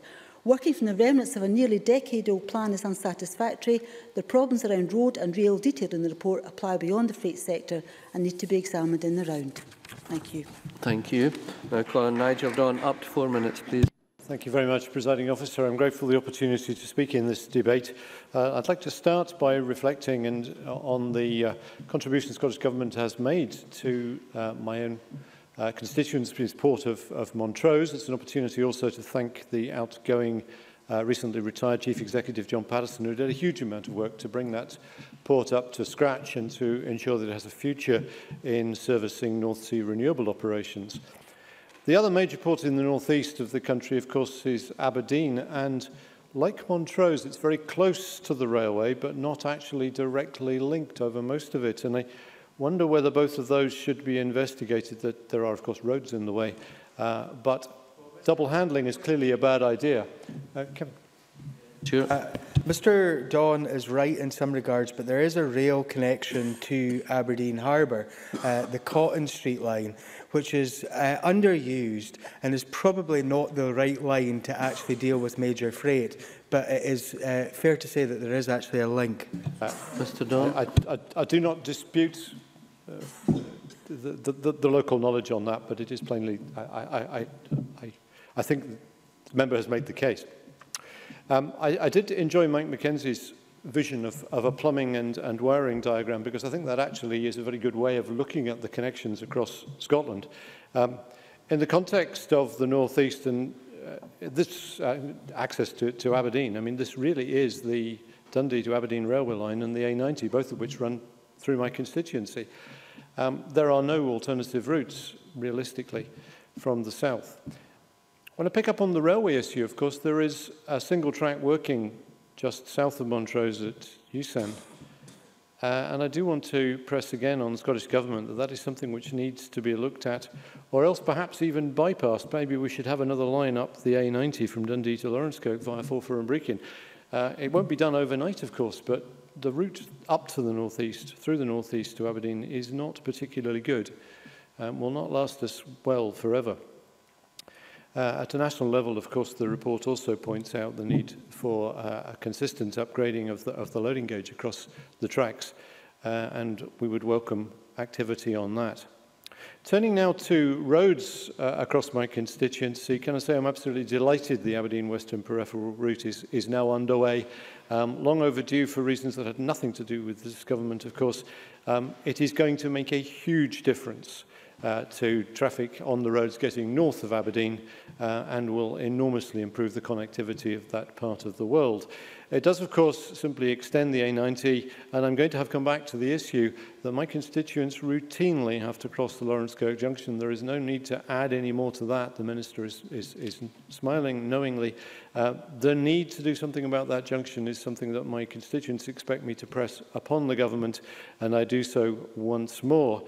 Working from the remnants of a nearly decade-old plan is unsatisfactory. The problems around road and rail detailed in the report apply beyond the freight sector and need to be examined in the round. Thank you. Thank you. Now call on Nigel Dawn. Up to four minutes, please. Thank you very much, Presiding Officer. I'm grateful for the opportunity to speak in this debate. Uh, I'd like to start by reflecting and, uh, on the uh, contribution the Scottish Government has made to uh, my own uh, constituency's port of, of Montrose. It's an opportunity also to thank the outgoing, uh, recently retired Chief Executive John Patterson, who did a huge amount of work to bring that port up to scratch and to ensure that it has a future in servicing North Sea renewable operations. The other major port in the northeast of the country, of course, is Aberdeen, and like Montrose, it's very close to the railway, but not actually directly linked over most of it. And I wonder whether both of those should be investigated. That there are, of course, roads in the way, uh, but double handling is clearly a bad idea. Uh, Kevin. Sure. Uh, Mr Dawn is right in some regards, but there is a rail connection to Aberdeen Harbour, uh, the Cotton Street line, which is uh, underused and is probably not the right line to actually deal with major freight. But it is uh, fair to say that there is actually a link. Uh, Mr Dawn? I, I, I do not dispute uh, the, the, the local knowledge on that, but it is plainly, I, I, I, I think the member has made the case. Um, I, I did enjoy Mike Mackenzie's vision of, of a plumbing and, and wiring diagram, because I think that actually is a very good way of looking at the connections across Scotland. Um, in the context of the North East and uh, this uh, access to, to Aberdeen, I mean, this really is the Dundee to Aberdeen railway line and the A ninety, both of which run through my constituency. Um, there are no alternative routes, realistically, from the south. When I pick up on the railway issue, of course, there is a single track working just south of Montrose at Usan. Uh, and I do want to press again on the Scottish Government that that is something which needs to be looked at, or else perhaps even bypassed. Maybe we should have another line up the A ninety from Dundee to Laurencoke via Forfar and Brechin. Uh, it won't be done overnight, of course, but the route up to the northeast, through the northeast to Aberdeen, is not particularly good. Um, will not last us well forever. Uh, at a national level, of course, the report also points out the need for uh, a consistent upgrading of the, of the loading gauge across the tracks, uh, and we would welcome activity on that. Turning now to roads uh, across my constituency, can I say I'm absolutely delighted the Aberdeen Western Peripheral Route is, is now underway. Um, long overdue for reasons that had nothing to do with this government, of course. Um, it is going to make a huge difference Uh, to traffic on the roads getting north of Aberdeen uh, and will enormously improve the connectivity of that part of the world. It does, of course, simply extend the A ninety, and I'm going to have come back to the issue that my constituents routinely have to cross the Laurencoke Junction. There is no need to add any more to that. The Minister is, is, is smiling knowingly. Uh, the need to do something about that junction is something that my constituents expect me to press upon the government, and I do so once more.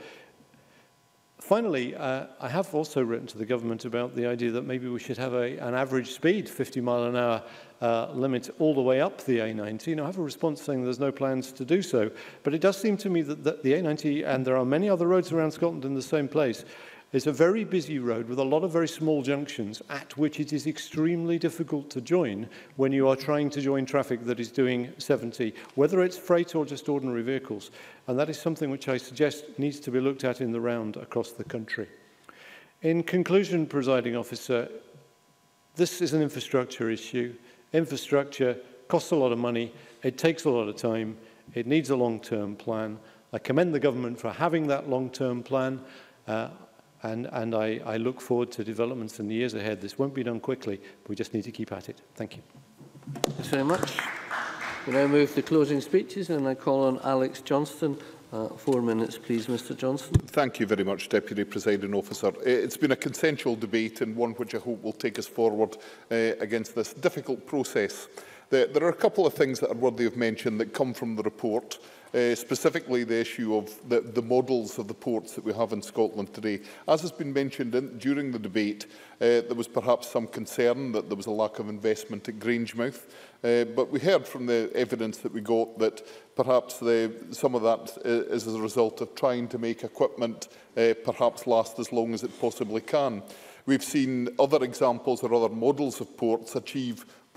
Finally, uh, I have also written to the government about the idea that maybe we should have a, an average speed, fifty mile an hour uh, limit all the way up the A ninety. Now, I have a response saying there's no plans to do so, but it does seem to me that, that the A ninety, and there are many other roads around Scotland in the same place, is a very busy road with a lot of very small junctions at which it is extremely difficult to join when you are trying to join traffic that is doing seventy, whether it's freight or just ordinary vehicles. And that is something which I suggest needs to be looked at in the round across the country. In conclusion, Presiding Officer, this is an infrastructure issue. Infrastructure costs a lot of money. It takes a lot of time. It needs a long-term plan. I commend the government for having that long-term plan. Uh, And, and I, I look forward to developments in the years ahead. This won't be done quickly, but we just need to keep at it. Thank you. Thanks very much. We now move to closing speeches, and I call on Alex Johnston. Uh, four minutes, please, Mr Johnston. Thank you very much, Deputy Presiding Officer. It's been a consensual debate, and one which I hope will take us forward uh, against this difficult process. There, there are a couple of things that are worthy of mention that come from the report. Uh, specifically the issue of the, the models of the ports that we have in Scotland today. As has been mentioned in, during the debate, uh, there was perhaps some concern that there was a lack of investment at Grangemouth, uh, but we heard from the evidence that we got that perhaps the, some of that is as a result of trying to make equipment uh, perhaps last as long as it possibly can. We've seen other examples or other models of ports achieve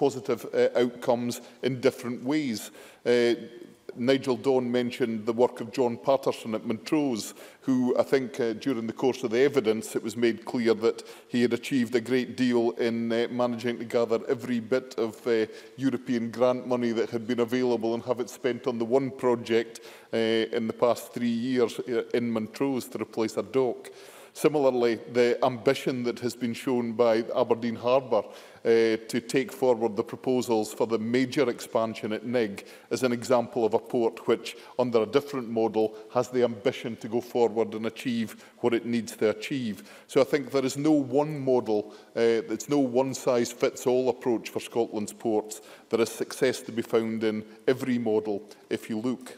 positive uh, outcomes in different ways. Uh, Nigel Dawn mentioned the work of John Patterson at Montrose, who I think uh, during the course of the evidence it was made clear that he had achieved a great deal in uh, managing to gather every bit of uh, European grant money that had been available and have it spent on the one project uh, in the past three years in Montrose to replace a dock. Similarly, the ambition that has been shown by Aberdeen Harbour uh, to take forward the proposals for the major expansion at Nig is an example of a port which, under a different model, has the ambition to go forward and achieve what it needs to achieve. So I think there is no one model, uh, it's no one-size-fits-all approach for Scotland's ports. There is success to be found in every model if you look.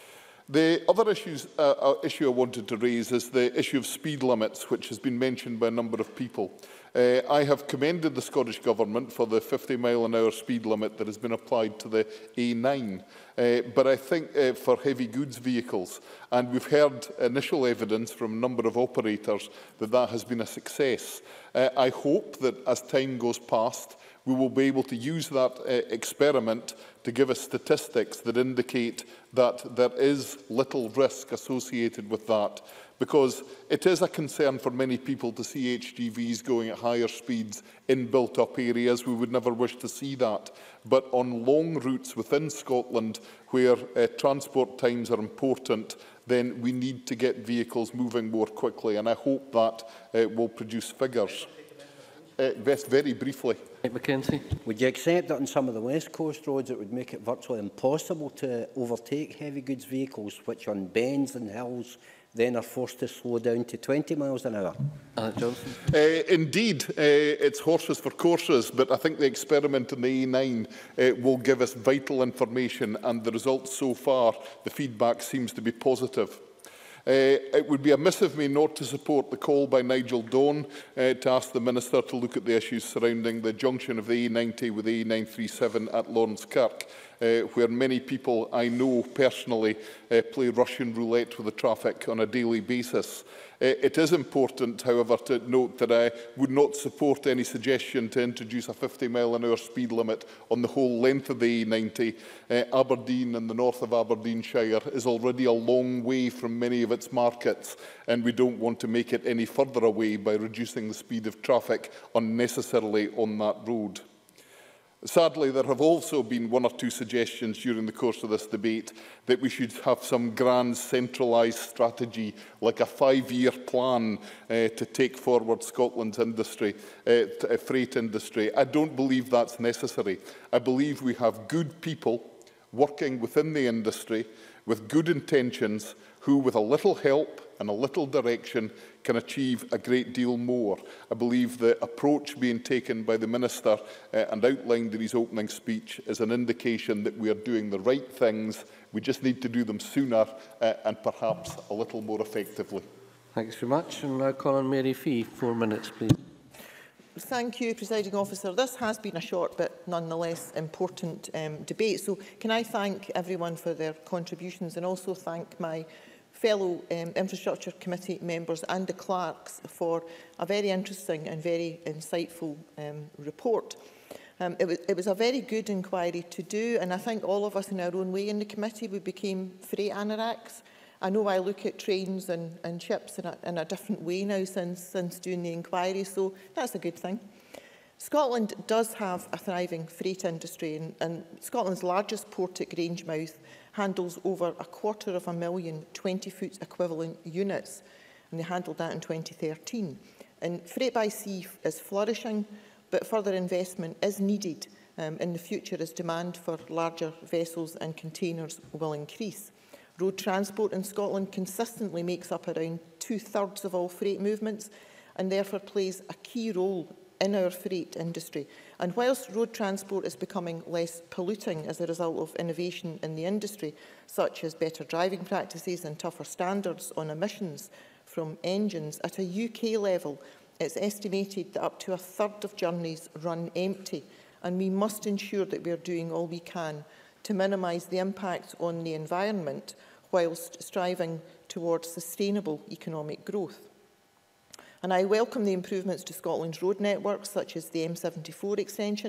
The other issues, uh, uh, issue I wanted to raise is the issue of speed limits, which has been mentioned by a number of people. Uh, I have commended the Scottish Government for the fifty mile an hour speed limit that has been applied to the A nine, uh, but I think uh, for heavy goods vehicles, and we've heard initial evidence from a number of operators that that has been a success. Uh, I hope that as time goes past, we will be able to use that uh, experiment to give us statistics that indicate that there is little risk associated with that, because it is a concern for many people to see H G Vs going at higher speeds in built-up areas. We would never wish to see that. But on long routes within Scotland, where uh, transport times are important, then we need to get vehicles moving more quickly, and I hope that uh, will produce figures. Uh, best very briefly. Mackenzie. Would you accept that on some of the West Coast roads it would make it virtually impossible to overtake heavy goods vehicles, which on bends and hills then are forced to slow down to twenty miles an hour? Uh, Johnson. Uh, indeed, uh, it's horses for courses, but I think the experiment in the A nine uh, will give us vital information, and the results so far, the feedback seems to be positive. Uh, it would be amiss of me not to support the call by Nigel Dawn uh, to ask the Minister to look at the issues surrounding the junction of the A ninety with the A nine thirty-seven at Lawrence Kirk, uh, where many people I know personally uh, play Russian roulette with the traffic on a daily basis. Uh, it is important, however, to note that I would not support any suggestion to introduce a fifty mile an hour speed limit on the whole length of the A ninety. Uh, Aberdeen and the north of Aberdeenshire is already a long way from many of its markets, and we don't want to make it any further away by reducing the speed of traffic unnecessarily on that road. Sadly, there have also been one or two suggestions during the course of this debate that we should have some grand centralised strategy, like a five-year plan uh, to take forward Scotland's industry, uh, freight industry. I don't believe that's necessary. I believe we have good people working within the industry with good intentions who, with a little help and a little direction, can achieve a great deal more. I believe the approach being taken by the Minister uh, and outlined in his opening speech is an indication that we are doing the right things. We just need to do them sooner uh, and perhaps a little more effectively. Thanks very much. And now call on Mary Fee. Four minutes, please. Thank you, Presiding Officer. This has been a short but nonetheless important um, debate. So can I thank everyone for their contributions and also thank my fellow um, Infrastructure Committee members and the clerks for a very interesting and very insightful um, report. Um, it, was, it was a very good inquiry to do, and I think all of us in our own way in the committee, we became freight anoraks. I know I look at trains and, and ships in a, in a different way now since, since doing the inquiry, so that's a good thing. Scotland does have a thriving freight industry, and, and Scotland's largest port at Grangemouth handles over a quarter of a million twenty-foot equivalent units, and they handled that in twenty thirteen. And freight by sea is flourishing, but further investment is needed um, in the future as demand for larger vessels and containers will increase. Road transport in Scotland consistently makes up around two-thirds of all freight movements and therefore plays a key role in our freight industry. And whilst road transport is becoming less polluting as a result of innovation in the industry, such as better driving practices and tougher standards on emissions from engines, at a U K level, it's estimated that up to a third of journeys run empty, and we must ensure that we are doing all we can to minimise the impact on the environment whilst striving towards sustainable economic growth. And I welcome the improvements to Scotland's road networks, such as the M seventy-four extension,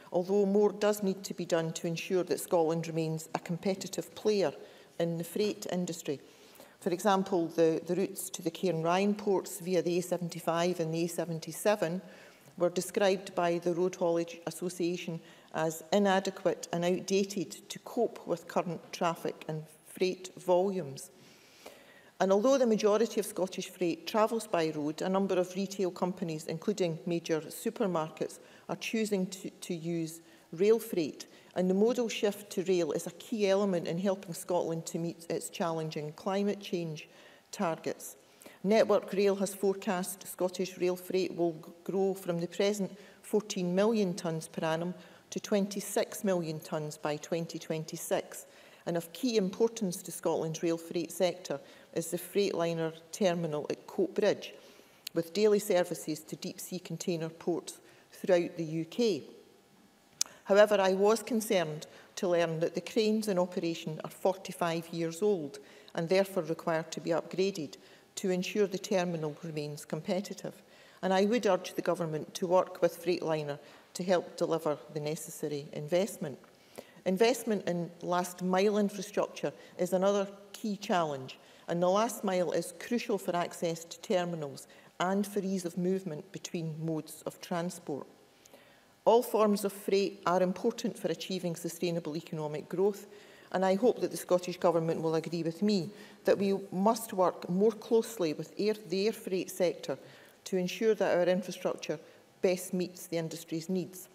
although more does need to be done to ensure that Scotland remains a competitive player in the freight industry. For example, the, the routes to the Cairnryan ports via the A seventy-five and the A seventy-seven were described by the Road Haulage Association as inadequate and outdated to cope with current traffic and freight volumes. And although the majority of Scottish freight travels by road, a number of retail companies, including major supermarkets, are choosing to, to use rail freight. And the modal shift to rail is a key element in helping Scotland to meet its challenging climate change targets. Network Rail has forecast Scottish rail freight will grow from the present fourteen million tonnes per annum to twenty-six million tonnes by twenty twenty-six. And of key importance to Scotland's rail freight sector is the Freightliner terminal at Coatbridge, with daily services to deep-sea container ports throughout the U K. However, I was concerned to learn that the cranes in operation are forty-five years old and therefore required to be upgraded to ensure the terminal remains competitive. And I would urge the Government to work with Freightliner to help deliver the necessary investment. Investment in last-mile infrastructure is another key challenge, and the last mile is crucial for access to terminals and for ease of movement between modes of transport. All forms of freight are important for achieving sustainable economic growth, and I hope that the Scottish Government will agree with me that we must work more closely with air, the air freight sector to ensure that our infrastructure best meets the industry's needs.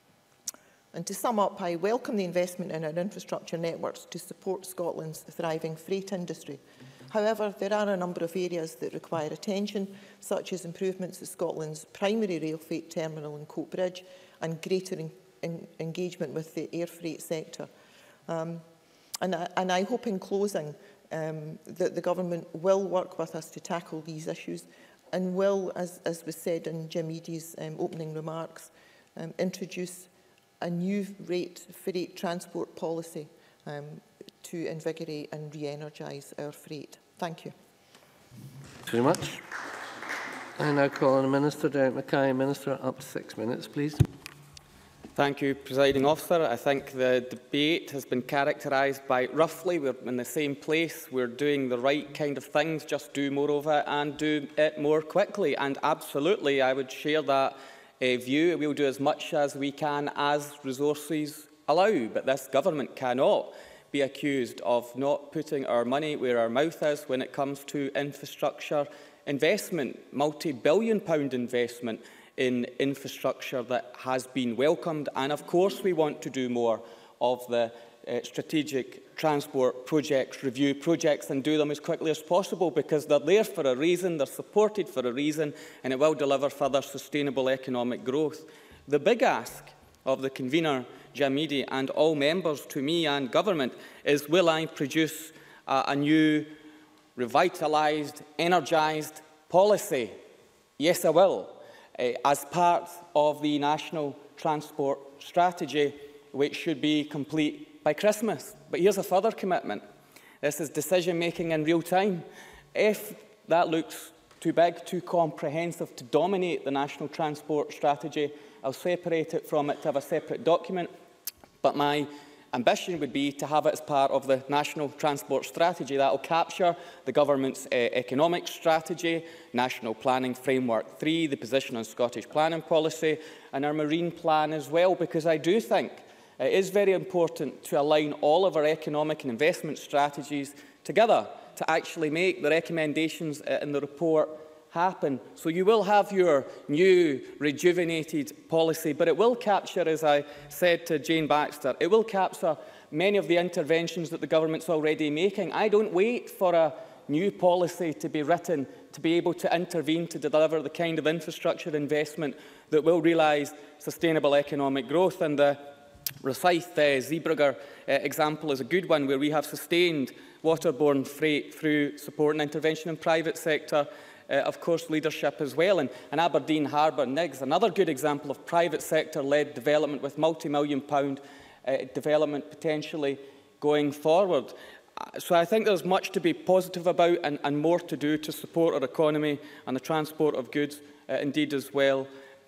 And to sum up, I welcome the investment in our infrastructure networks to support Scotland's thriving freight industry. However, there are a number of areas that require attention, such as improvements to Scotland's primary rail freight terminal in Coatbridge and greater in, in, engagement with the air freight sector. Um, and, I, and I hope in closing um, that the Government will work with us to tackle these issues and will, as, as was said in Jim Eadie's um, opening remarks, um, introduce a new rate freight transport policy um, to invigorate and re-energise our freight. Thank you. Thank you very much. I now call on the Minister, Derek Mackay. Minister, up to six minutes, please. Thank you, Presiding Officer. I think the debate has been characterised by roughly we're in the same place, we're doing the right kind of things, just do more of it and do it more quickly. And absolutely, I would share that uh, view. We'll do as much as we can as resources allow, but this government cannot be accused of not putting our money where our mouth is when it comes to infrastructure investment, multi-billion pound investment in infrastructure that has been welcomed. And of course we want to do more of the uh, strategic transport projects, review projects, and do them as quickly as possible, because they're there for a reason, they're supported for a reason, and it will deliver further sustainable economic growth. The big ask of the convener, Jim Eadie, and all members to me and government is, will I produce uh, a new, revitalised, energised policy? Yes, I will. Uh, as part of the National Transport Strategy, which should be complete by Christmas. But here's a further commitment. This is decision-making in real time. If that looks too big, too comprehensive to dominate the National Transport Strategy, I'll separate it from it to have a separate document. But my ambition would be to have it as part of the National Transport Strategy. That will capture the Government's uh, economic strategy, National Planning Framework three, the position on Scottish planning policy, and our marine plan as well, because I do think it is very important to align all of our economic and investment strategies together to actually make the recommendations uh, in the report happen. So you will have your new, rejuvenated policy, but it will capture, as I said to Jane Baxter, it will capture many of the interventions that the government's already making. I don't wait for a new policy to be written to be able to intervene to deliver the kind of infrastructure investment that will realise sustainable economic growth. And the Rosyth uh, Zeebrugger uh, example is a good one, where we have sustained waterborne freight through support and intervention in private sector Uh, of course, leadership as well. And, and Aberdeen Harbour Niggs, another good example of private sector-led development with multi-million pound uh, development potentially going forward. Uh, so I think there's much to be positive about and, and more to do to support our economy and the transport of goods, uh, indeed as well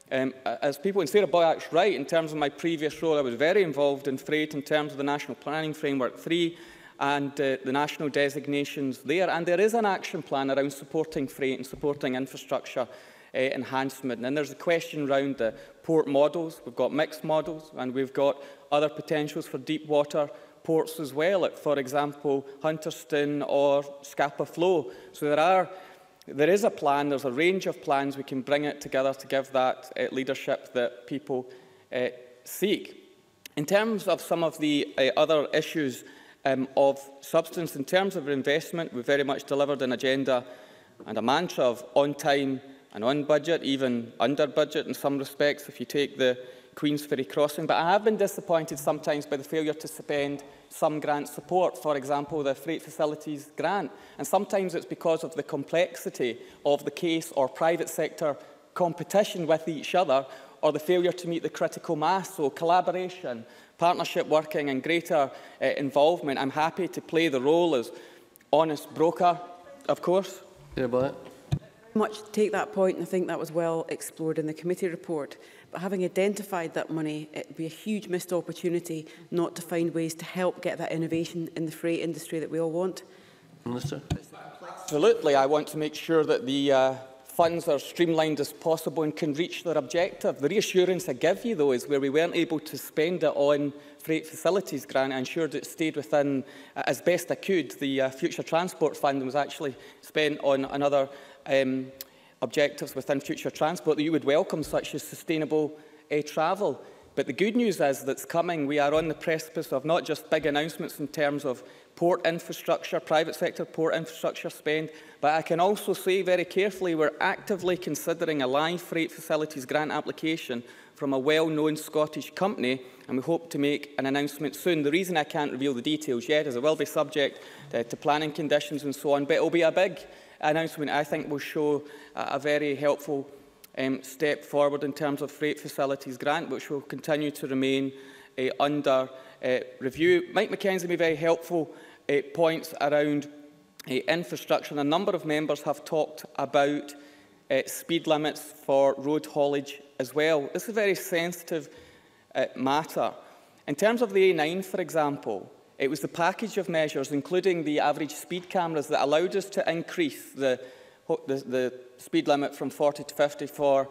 Um, as people, and Sarah Boyack's right, in terms of my previous role, I was very involved in freight in terms of the National Planning Framework three and uh, the national designations there. And there is an action plan around supporting freight and supporting infrastructure uh, enhancement. And there's a question around the port models. We've got mixed models, and we've got other potentials for deep water ports as well, at, for example, Hunterston or Scapa Flow. So there are There is a plan, there's a range of plans. We can bring it together to give that uh, leadership that people uh, seek. In terms of some of the uh, other issues um, of substance, in terms of investment, we've very much delivered an agenda and a mantra of on time and on budget, even under budget in some respects, if you take the Queensferry crossing. But I have been disappointed sometimes by the failure to spend some grant support, for example, the Freight Facilities Grant. And sometimes it's because of the complexity of the case or private sector competition with each other, or the failure to meet the critical mass. So collaboration, partnership working and greater uh, involvement. I'm happy to play the role as honest broker, of course. Yeah, but much take that point, and I think that was well explored in the committee report. But having identified that money, it would be a huge missed opportunity not to find ways to help get that innovation in the freight industry that we all want. Minister. Absolutely. I want to make sure that the uh, funds are streamlined as possible and can reach their objective. The reassurance I give you, though, is where we weren't able to spend it on Freight Facilities Grant, I ensured it stayed within, uh, as best I could, the uh, Future Transport Fund, and was actually spent on another um, objectives within future transport that you would welcome, such as sustainable uh, travel. But the good news is that's coming. We are on the precipice of not just big announcements in terms of port infrastructure, private sector port infrastructure spend, but I can also say very carefully we're actively considering a live freight facilities grant application from a well-known Scottish company, and we hope to make an announcement soon. The reason I can't reveal the details yet is it will be subject uh, to planning conditions and so on, but it will be a big announcement. I think will show uh, a very helpful um, step forward in terms of freight facilities grant, which will continue to remain uh, under uh, review. Mike McKenzie made very helpful uh, points around uh, infrastructure, and a number of members have talked about uh, speed limits for road haulage as well. This is a very sensitive uh, matter. In terms of the A nine, for example, it was the package of measures, including the average speed cameras, that allowed us to increase the, the, the speed limit from forty to fifty for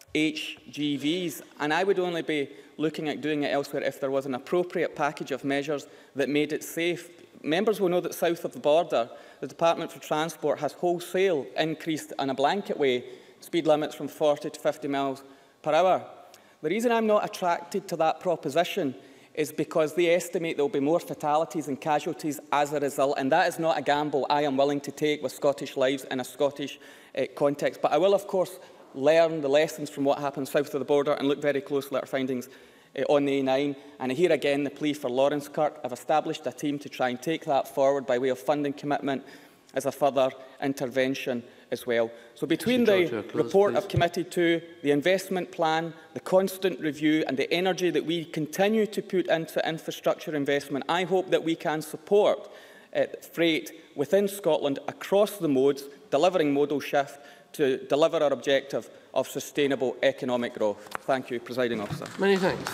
H G Vs. And I would only be looking at doing it elsewhere if there was an appropriate package of measures that made it safe. Members will know that south of the border, the Department for Transport has wholesale increased in a blanket way speed limits from forty to fifty miles per hour. The reason I'm not attracted to that proposition is because they estimate there will be more fatalities and casualties as a result, and that is not a gamble I am willing to take with Scottish lives in a Scottish uh, context. But I will, of course, learn the lessons from what happens south of the border and look very closely at our findings uh, on the A nine. And here again the plea for Lawrence Kirk. I've established a team to try and take that forward by way of funding commitment as a further intervention as well. So between the report I've committed to, the investment plan, the constant review and the energy that we continue to put into infrastructure investment, I hope that we can support uh, freight within Scotland across the modes, delivering modal shift to deliver our objective of sustainable economic growth. Thank you, Presiding Officer. Many thanks.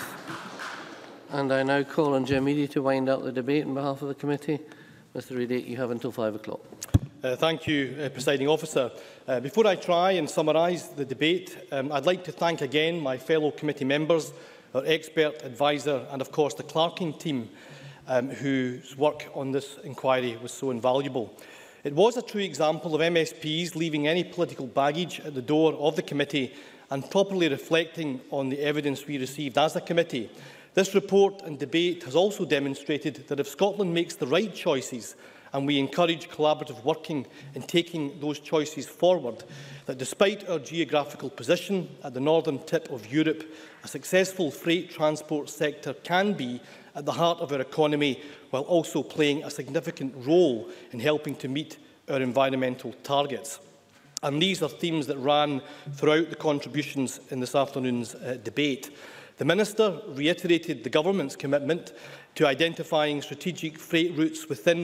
And I now call on Jim Eadie to wind up the debate on behalf of the committee. Mr Eadie, you have until five o'clock. Uh, thank you, uh, Presiding Officer. Uh, before I try and summarise the debate, um, I'd like to thank again my fellow committee members, our expert adviser and, of course, the clerking team um, whose work on this inquiry was so invaluable. It was a true example of M S Ps leaving any political baggage at the door of the committee and properly reflecting on the evidence we received as a committee. This report and debate has also demonstrated that if Scotland makes the right choices and we encourage collaborative working in taking those choices forward, that despite our geographical position at the northern tip of Europe, a successful freight transport sector can be at the heart of our economy while also playing a significant role in helping to meet our environmental targets. And these are themes that ran throughout the contributions in this afternoon's uh, debate. The Minister reiterated the Government's commitment to identifying strategic freight routes within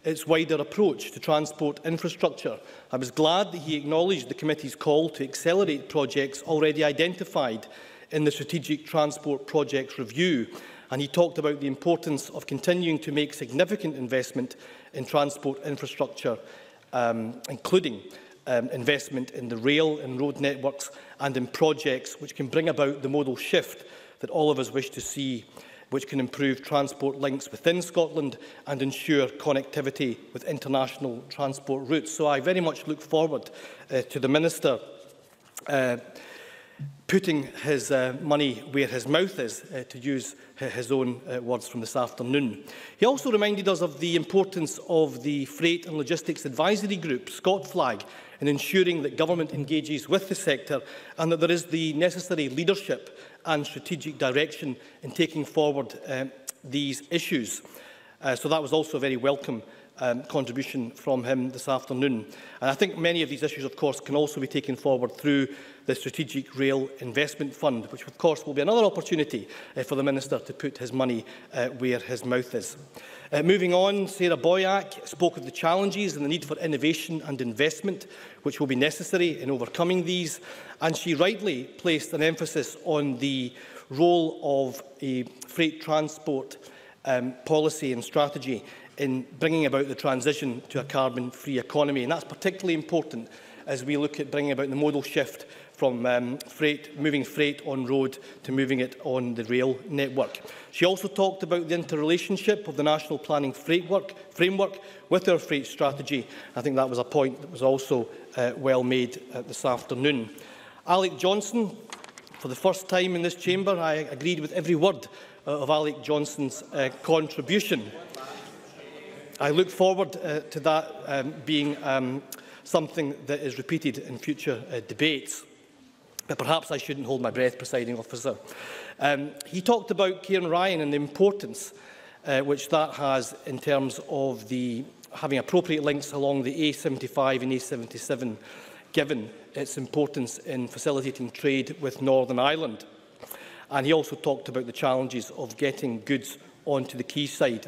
its wider approach to transport infrastructure. I was glad that he acknowledged the committee's call to accelerate projects already identified in the Strategic Transport Projects Review, and he talked about the importance of continuing to make significant investment in transport infrastructure, um, including um, investment in the rail and road networks and in projects which can bring about the modal shift that all of us wish to see, which can improve transport links within Scotland and ensure connectivity with international transport routes. So I very much look forward uh, to the Minister uh, putting his uh, money where his mouth is, uh, to use his own uh, words from this afternoon. He also reminded us of the importance of the Freight and Logistics Advisory Group, ScotFlag, in ensuring that government engages with the sector and that there is the necessary leadership and strategic direction in taking forward uh, these issues. Uh, so that was also a very welcome um, contribution from him this afternoon. And I think many of these issues, of course, can also be taken forward through the Strategic Rail Investment Fund, which, of course, will be another opportunity uh, for the Minister to put his money uh, where his mouth is. Uh, moving on, Sarah Boyack spoke of the challenges and the need for innovation and investment, which will be necessary in overcoming these, and she rightly placed an emphasis on the role of a freight transport um, policy and strategy in bringing about the transition to a carbon-free economy. And that's particularly important as we look at bringing about the modal shift from um, freight, moving freight on road to moving it on the rail network. She also talked about the interrelationship of the National Planning Framework, framework with our freight strategy. I think that was a point that was also uh, well made uh, this afternoon. Alec Johnson, for the first time in this chamber, I agreed with every word uh, of Alec Johnson's uh, contribution. I look forward uh, to that um, being um, something that is repeated in future uh, debates. But perhaps I shouldn't hold my breath, Presiding Officer. Um, he talked about Kieran Ryan and the importance uh, which that has in terms of the having appropriate links along the A seventy-five and A seventy-seven, given its importance in facilitating trade with Northern Ireland. And he also talked about the challenges of getting goods onto the quayside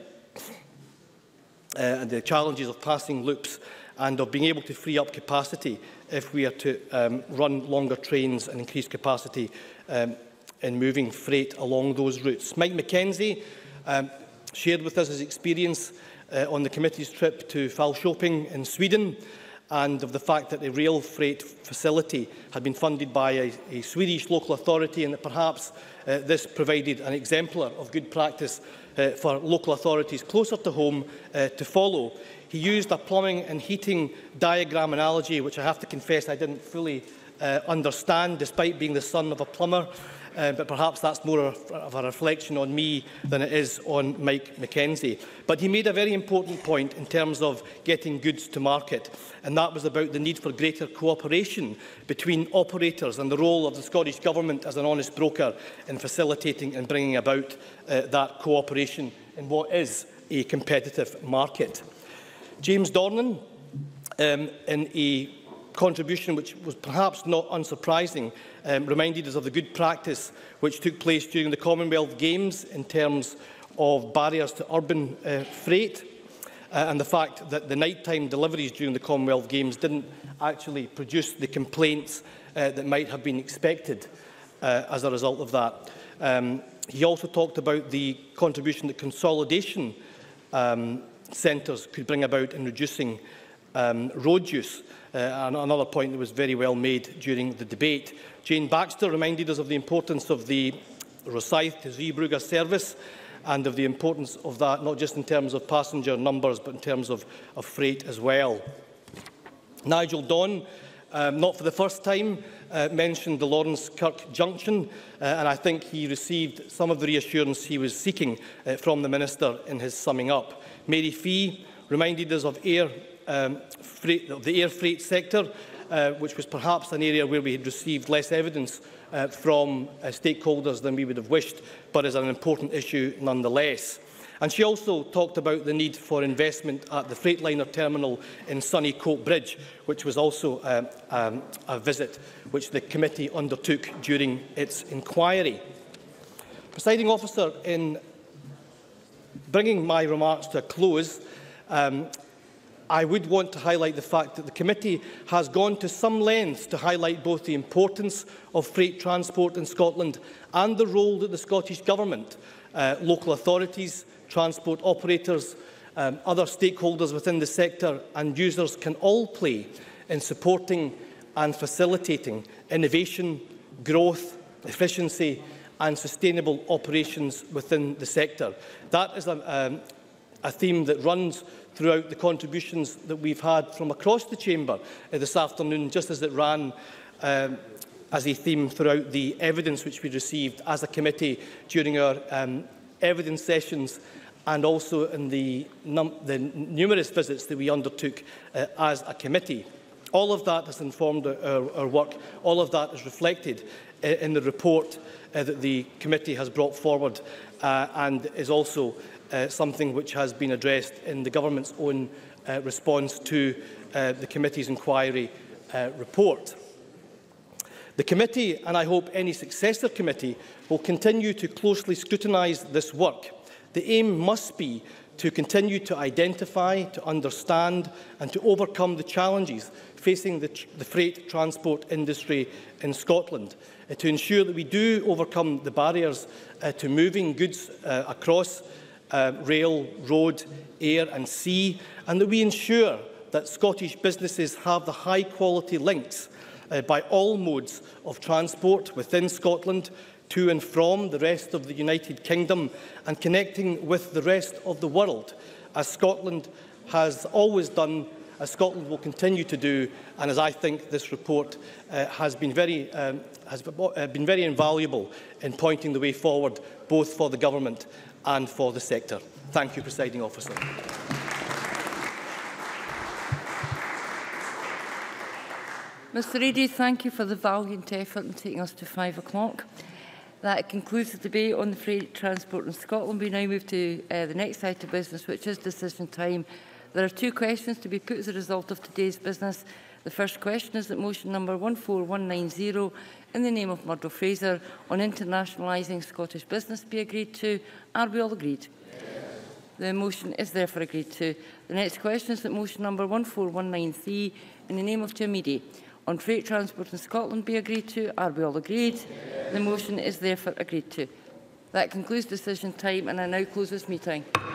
uh, and the challenges of passing loops and of being able to free up capacity if we are to um, run longer trains and increase capacity um, in moving freight along those routes. Mike Mackenzie um, shared with us his experience uh, on the committee's trip to Falköping in Sweden, and of the fact that a rail freight facility had been funded by a, a Swedish local authority, and that perhaps uh, this provided an exemplar of good practice uh, for local authorities closer to home uh, to follow. He used a plumbing and heating diagram analogy, which I have to confess I didn't fully uh, understand, despite being the son of a plumber. Uh, but perhaps that's more of a reflection on me than it is on Mike Mackenzie. But he made a very important point in terms of getting goods to market, and that was about the need for greater cooperation between operators and the role of the Scottish Government as an honest broker in facilitating and bringing about uh, that cooperation in what is a competitive market. James Dornan, um, in a contribution which was perhaps not unsurprising, um, reminded us of the good practice which took place during the Commonwealth Games in terms of barriers to urban uh, freight uh, and the fact that the nighttime deliveries during the Commonwealth Games didn't actually produce the complaints uh, that might have been expected uh, as a result of that. Um, he also talked about the contribution that consolidation um, centres could bring about in reducing um, road use. Uh, and another point that was very well made during the debate. Jane Baxter reminded us of the importance of the Rosyth to Zeebrugge service and of the importance of that, not just in terms of passenger numbers, but in terms of, of freight as well. Nigel Donn, um, not for the first time, uh, mentioned the Lawrence Kirk junction, uh, and I think he received some of the reassurance he was seeking uh, from the Minister in his summing up. Mary Fee reminded us of air Um, freight, the air freight sector, uh, which was perhaps an area where we had received less evidence uh, from uh, stakeholders than we would have wished, but is an important issue nonetheless. And she also talked about the need for investment at the Freightliner terminal in Sunnycoat Bridge, which was also um, um, a visit which the committee undertook during its inquiry. Presiding Officer, in bringing my remarks to a close, Um, I would want to highlight the fact that the committee has gone to some lengths to highlight both the importance of freight transport in Scotland and the role that the Scottish Government, uh, local authorities, transport operators, um, other stakeholders within the sector and users can all play in supporting and facilitating innovation, growth, efficiency and sustainable operations within the sector. That is a, um, a theme that runs throughout the contributions that we've had from across the chamber uh, this afternoon, just as it ran um, as a theme throughout the evidence which we received as a committee during our um, evidence sessions and also in the, num the numerous visits that we undertook uh, as a committee. All of that has informed our, our work. All of that is reflected uh, in the report uh, that the committee has brought forward uh, and is also uh, something which has been addressed in the government's own uh, response to uh, the committee's inquiry uh, report. The committee, and I hope any successor committee, will continue to closely scrutinise this work. The aim must be to continue to identify, to understand and to overcome the challenges facing the, tr the freight transport industry in Scotland, uh, to ensure that we do overcome the barriers uh, to moving goods uh, across uh, rail, road, air and sea, and that we ensure that Scottish businesses have the high-quality links uh, by all modes of transport within Scotland, to and from the rest of the United Kingdom and connecting with the rest of the world, as Scotland has always done, as Scotland will continue to do, and as I think this report uh, has been very um, has been very invaluable in pointing the way forward, both for the government and for the sector. Thank you, Presiding Officer. Mr Reedy, thank you for the valiant effort in taking us to five o'clock. That concludes the debate on the freight transport in Scotland. We now move to uh, the next item of business, which is decision time. There are two questions to be put as a result of today's business. The first question is that motion number one four one nine zero, in the name of Murdo Fraser, on internationalising Scottish business be agreed to. Are we all agreed? Yes. The motion is therefore agreed to. The next question is that motion number one four one nine three, in the name of Jim Eadie, on freight transport in Scotland be agreed to. Are we all agreed? Yes. The motion is therefore agreed to. That concludes decision time, and I now close this meeting.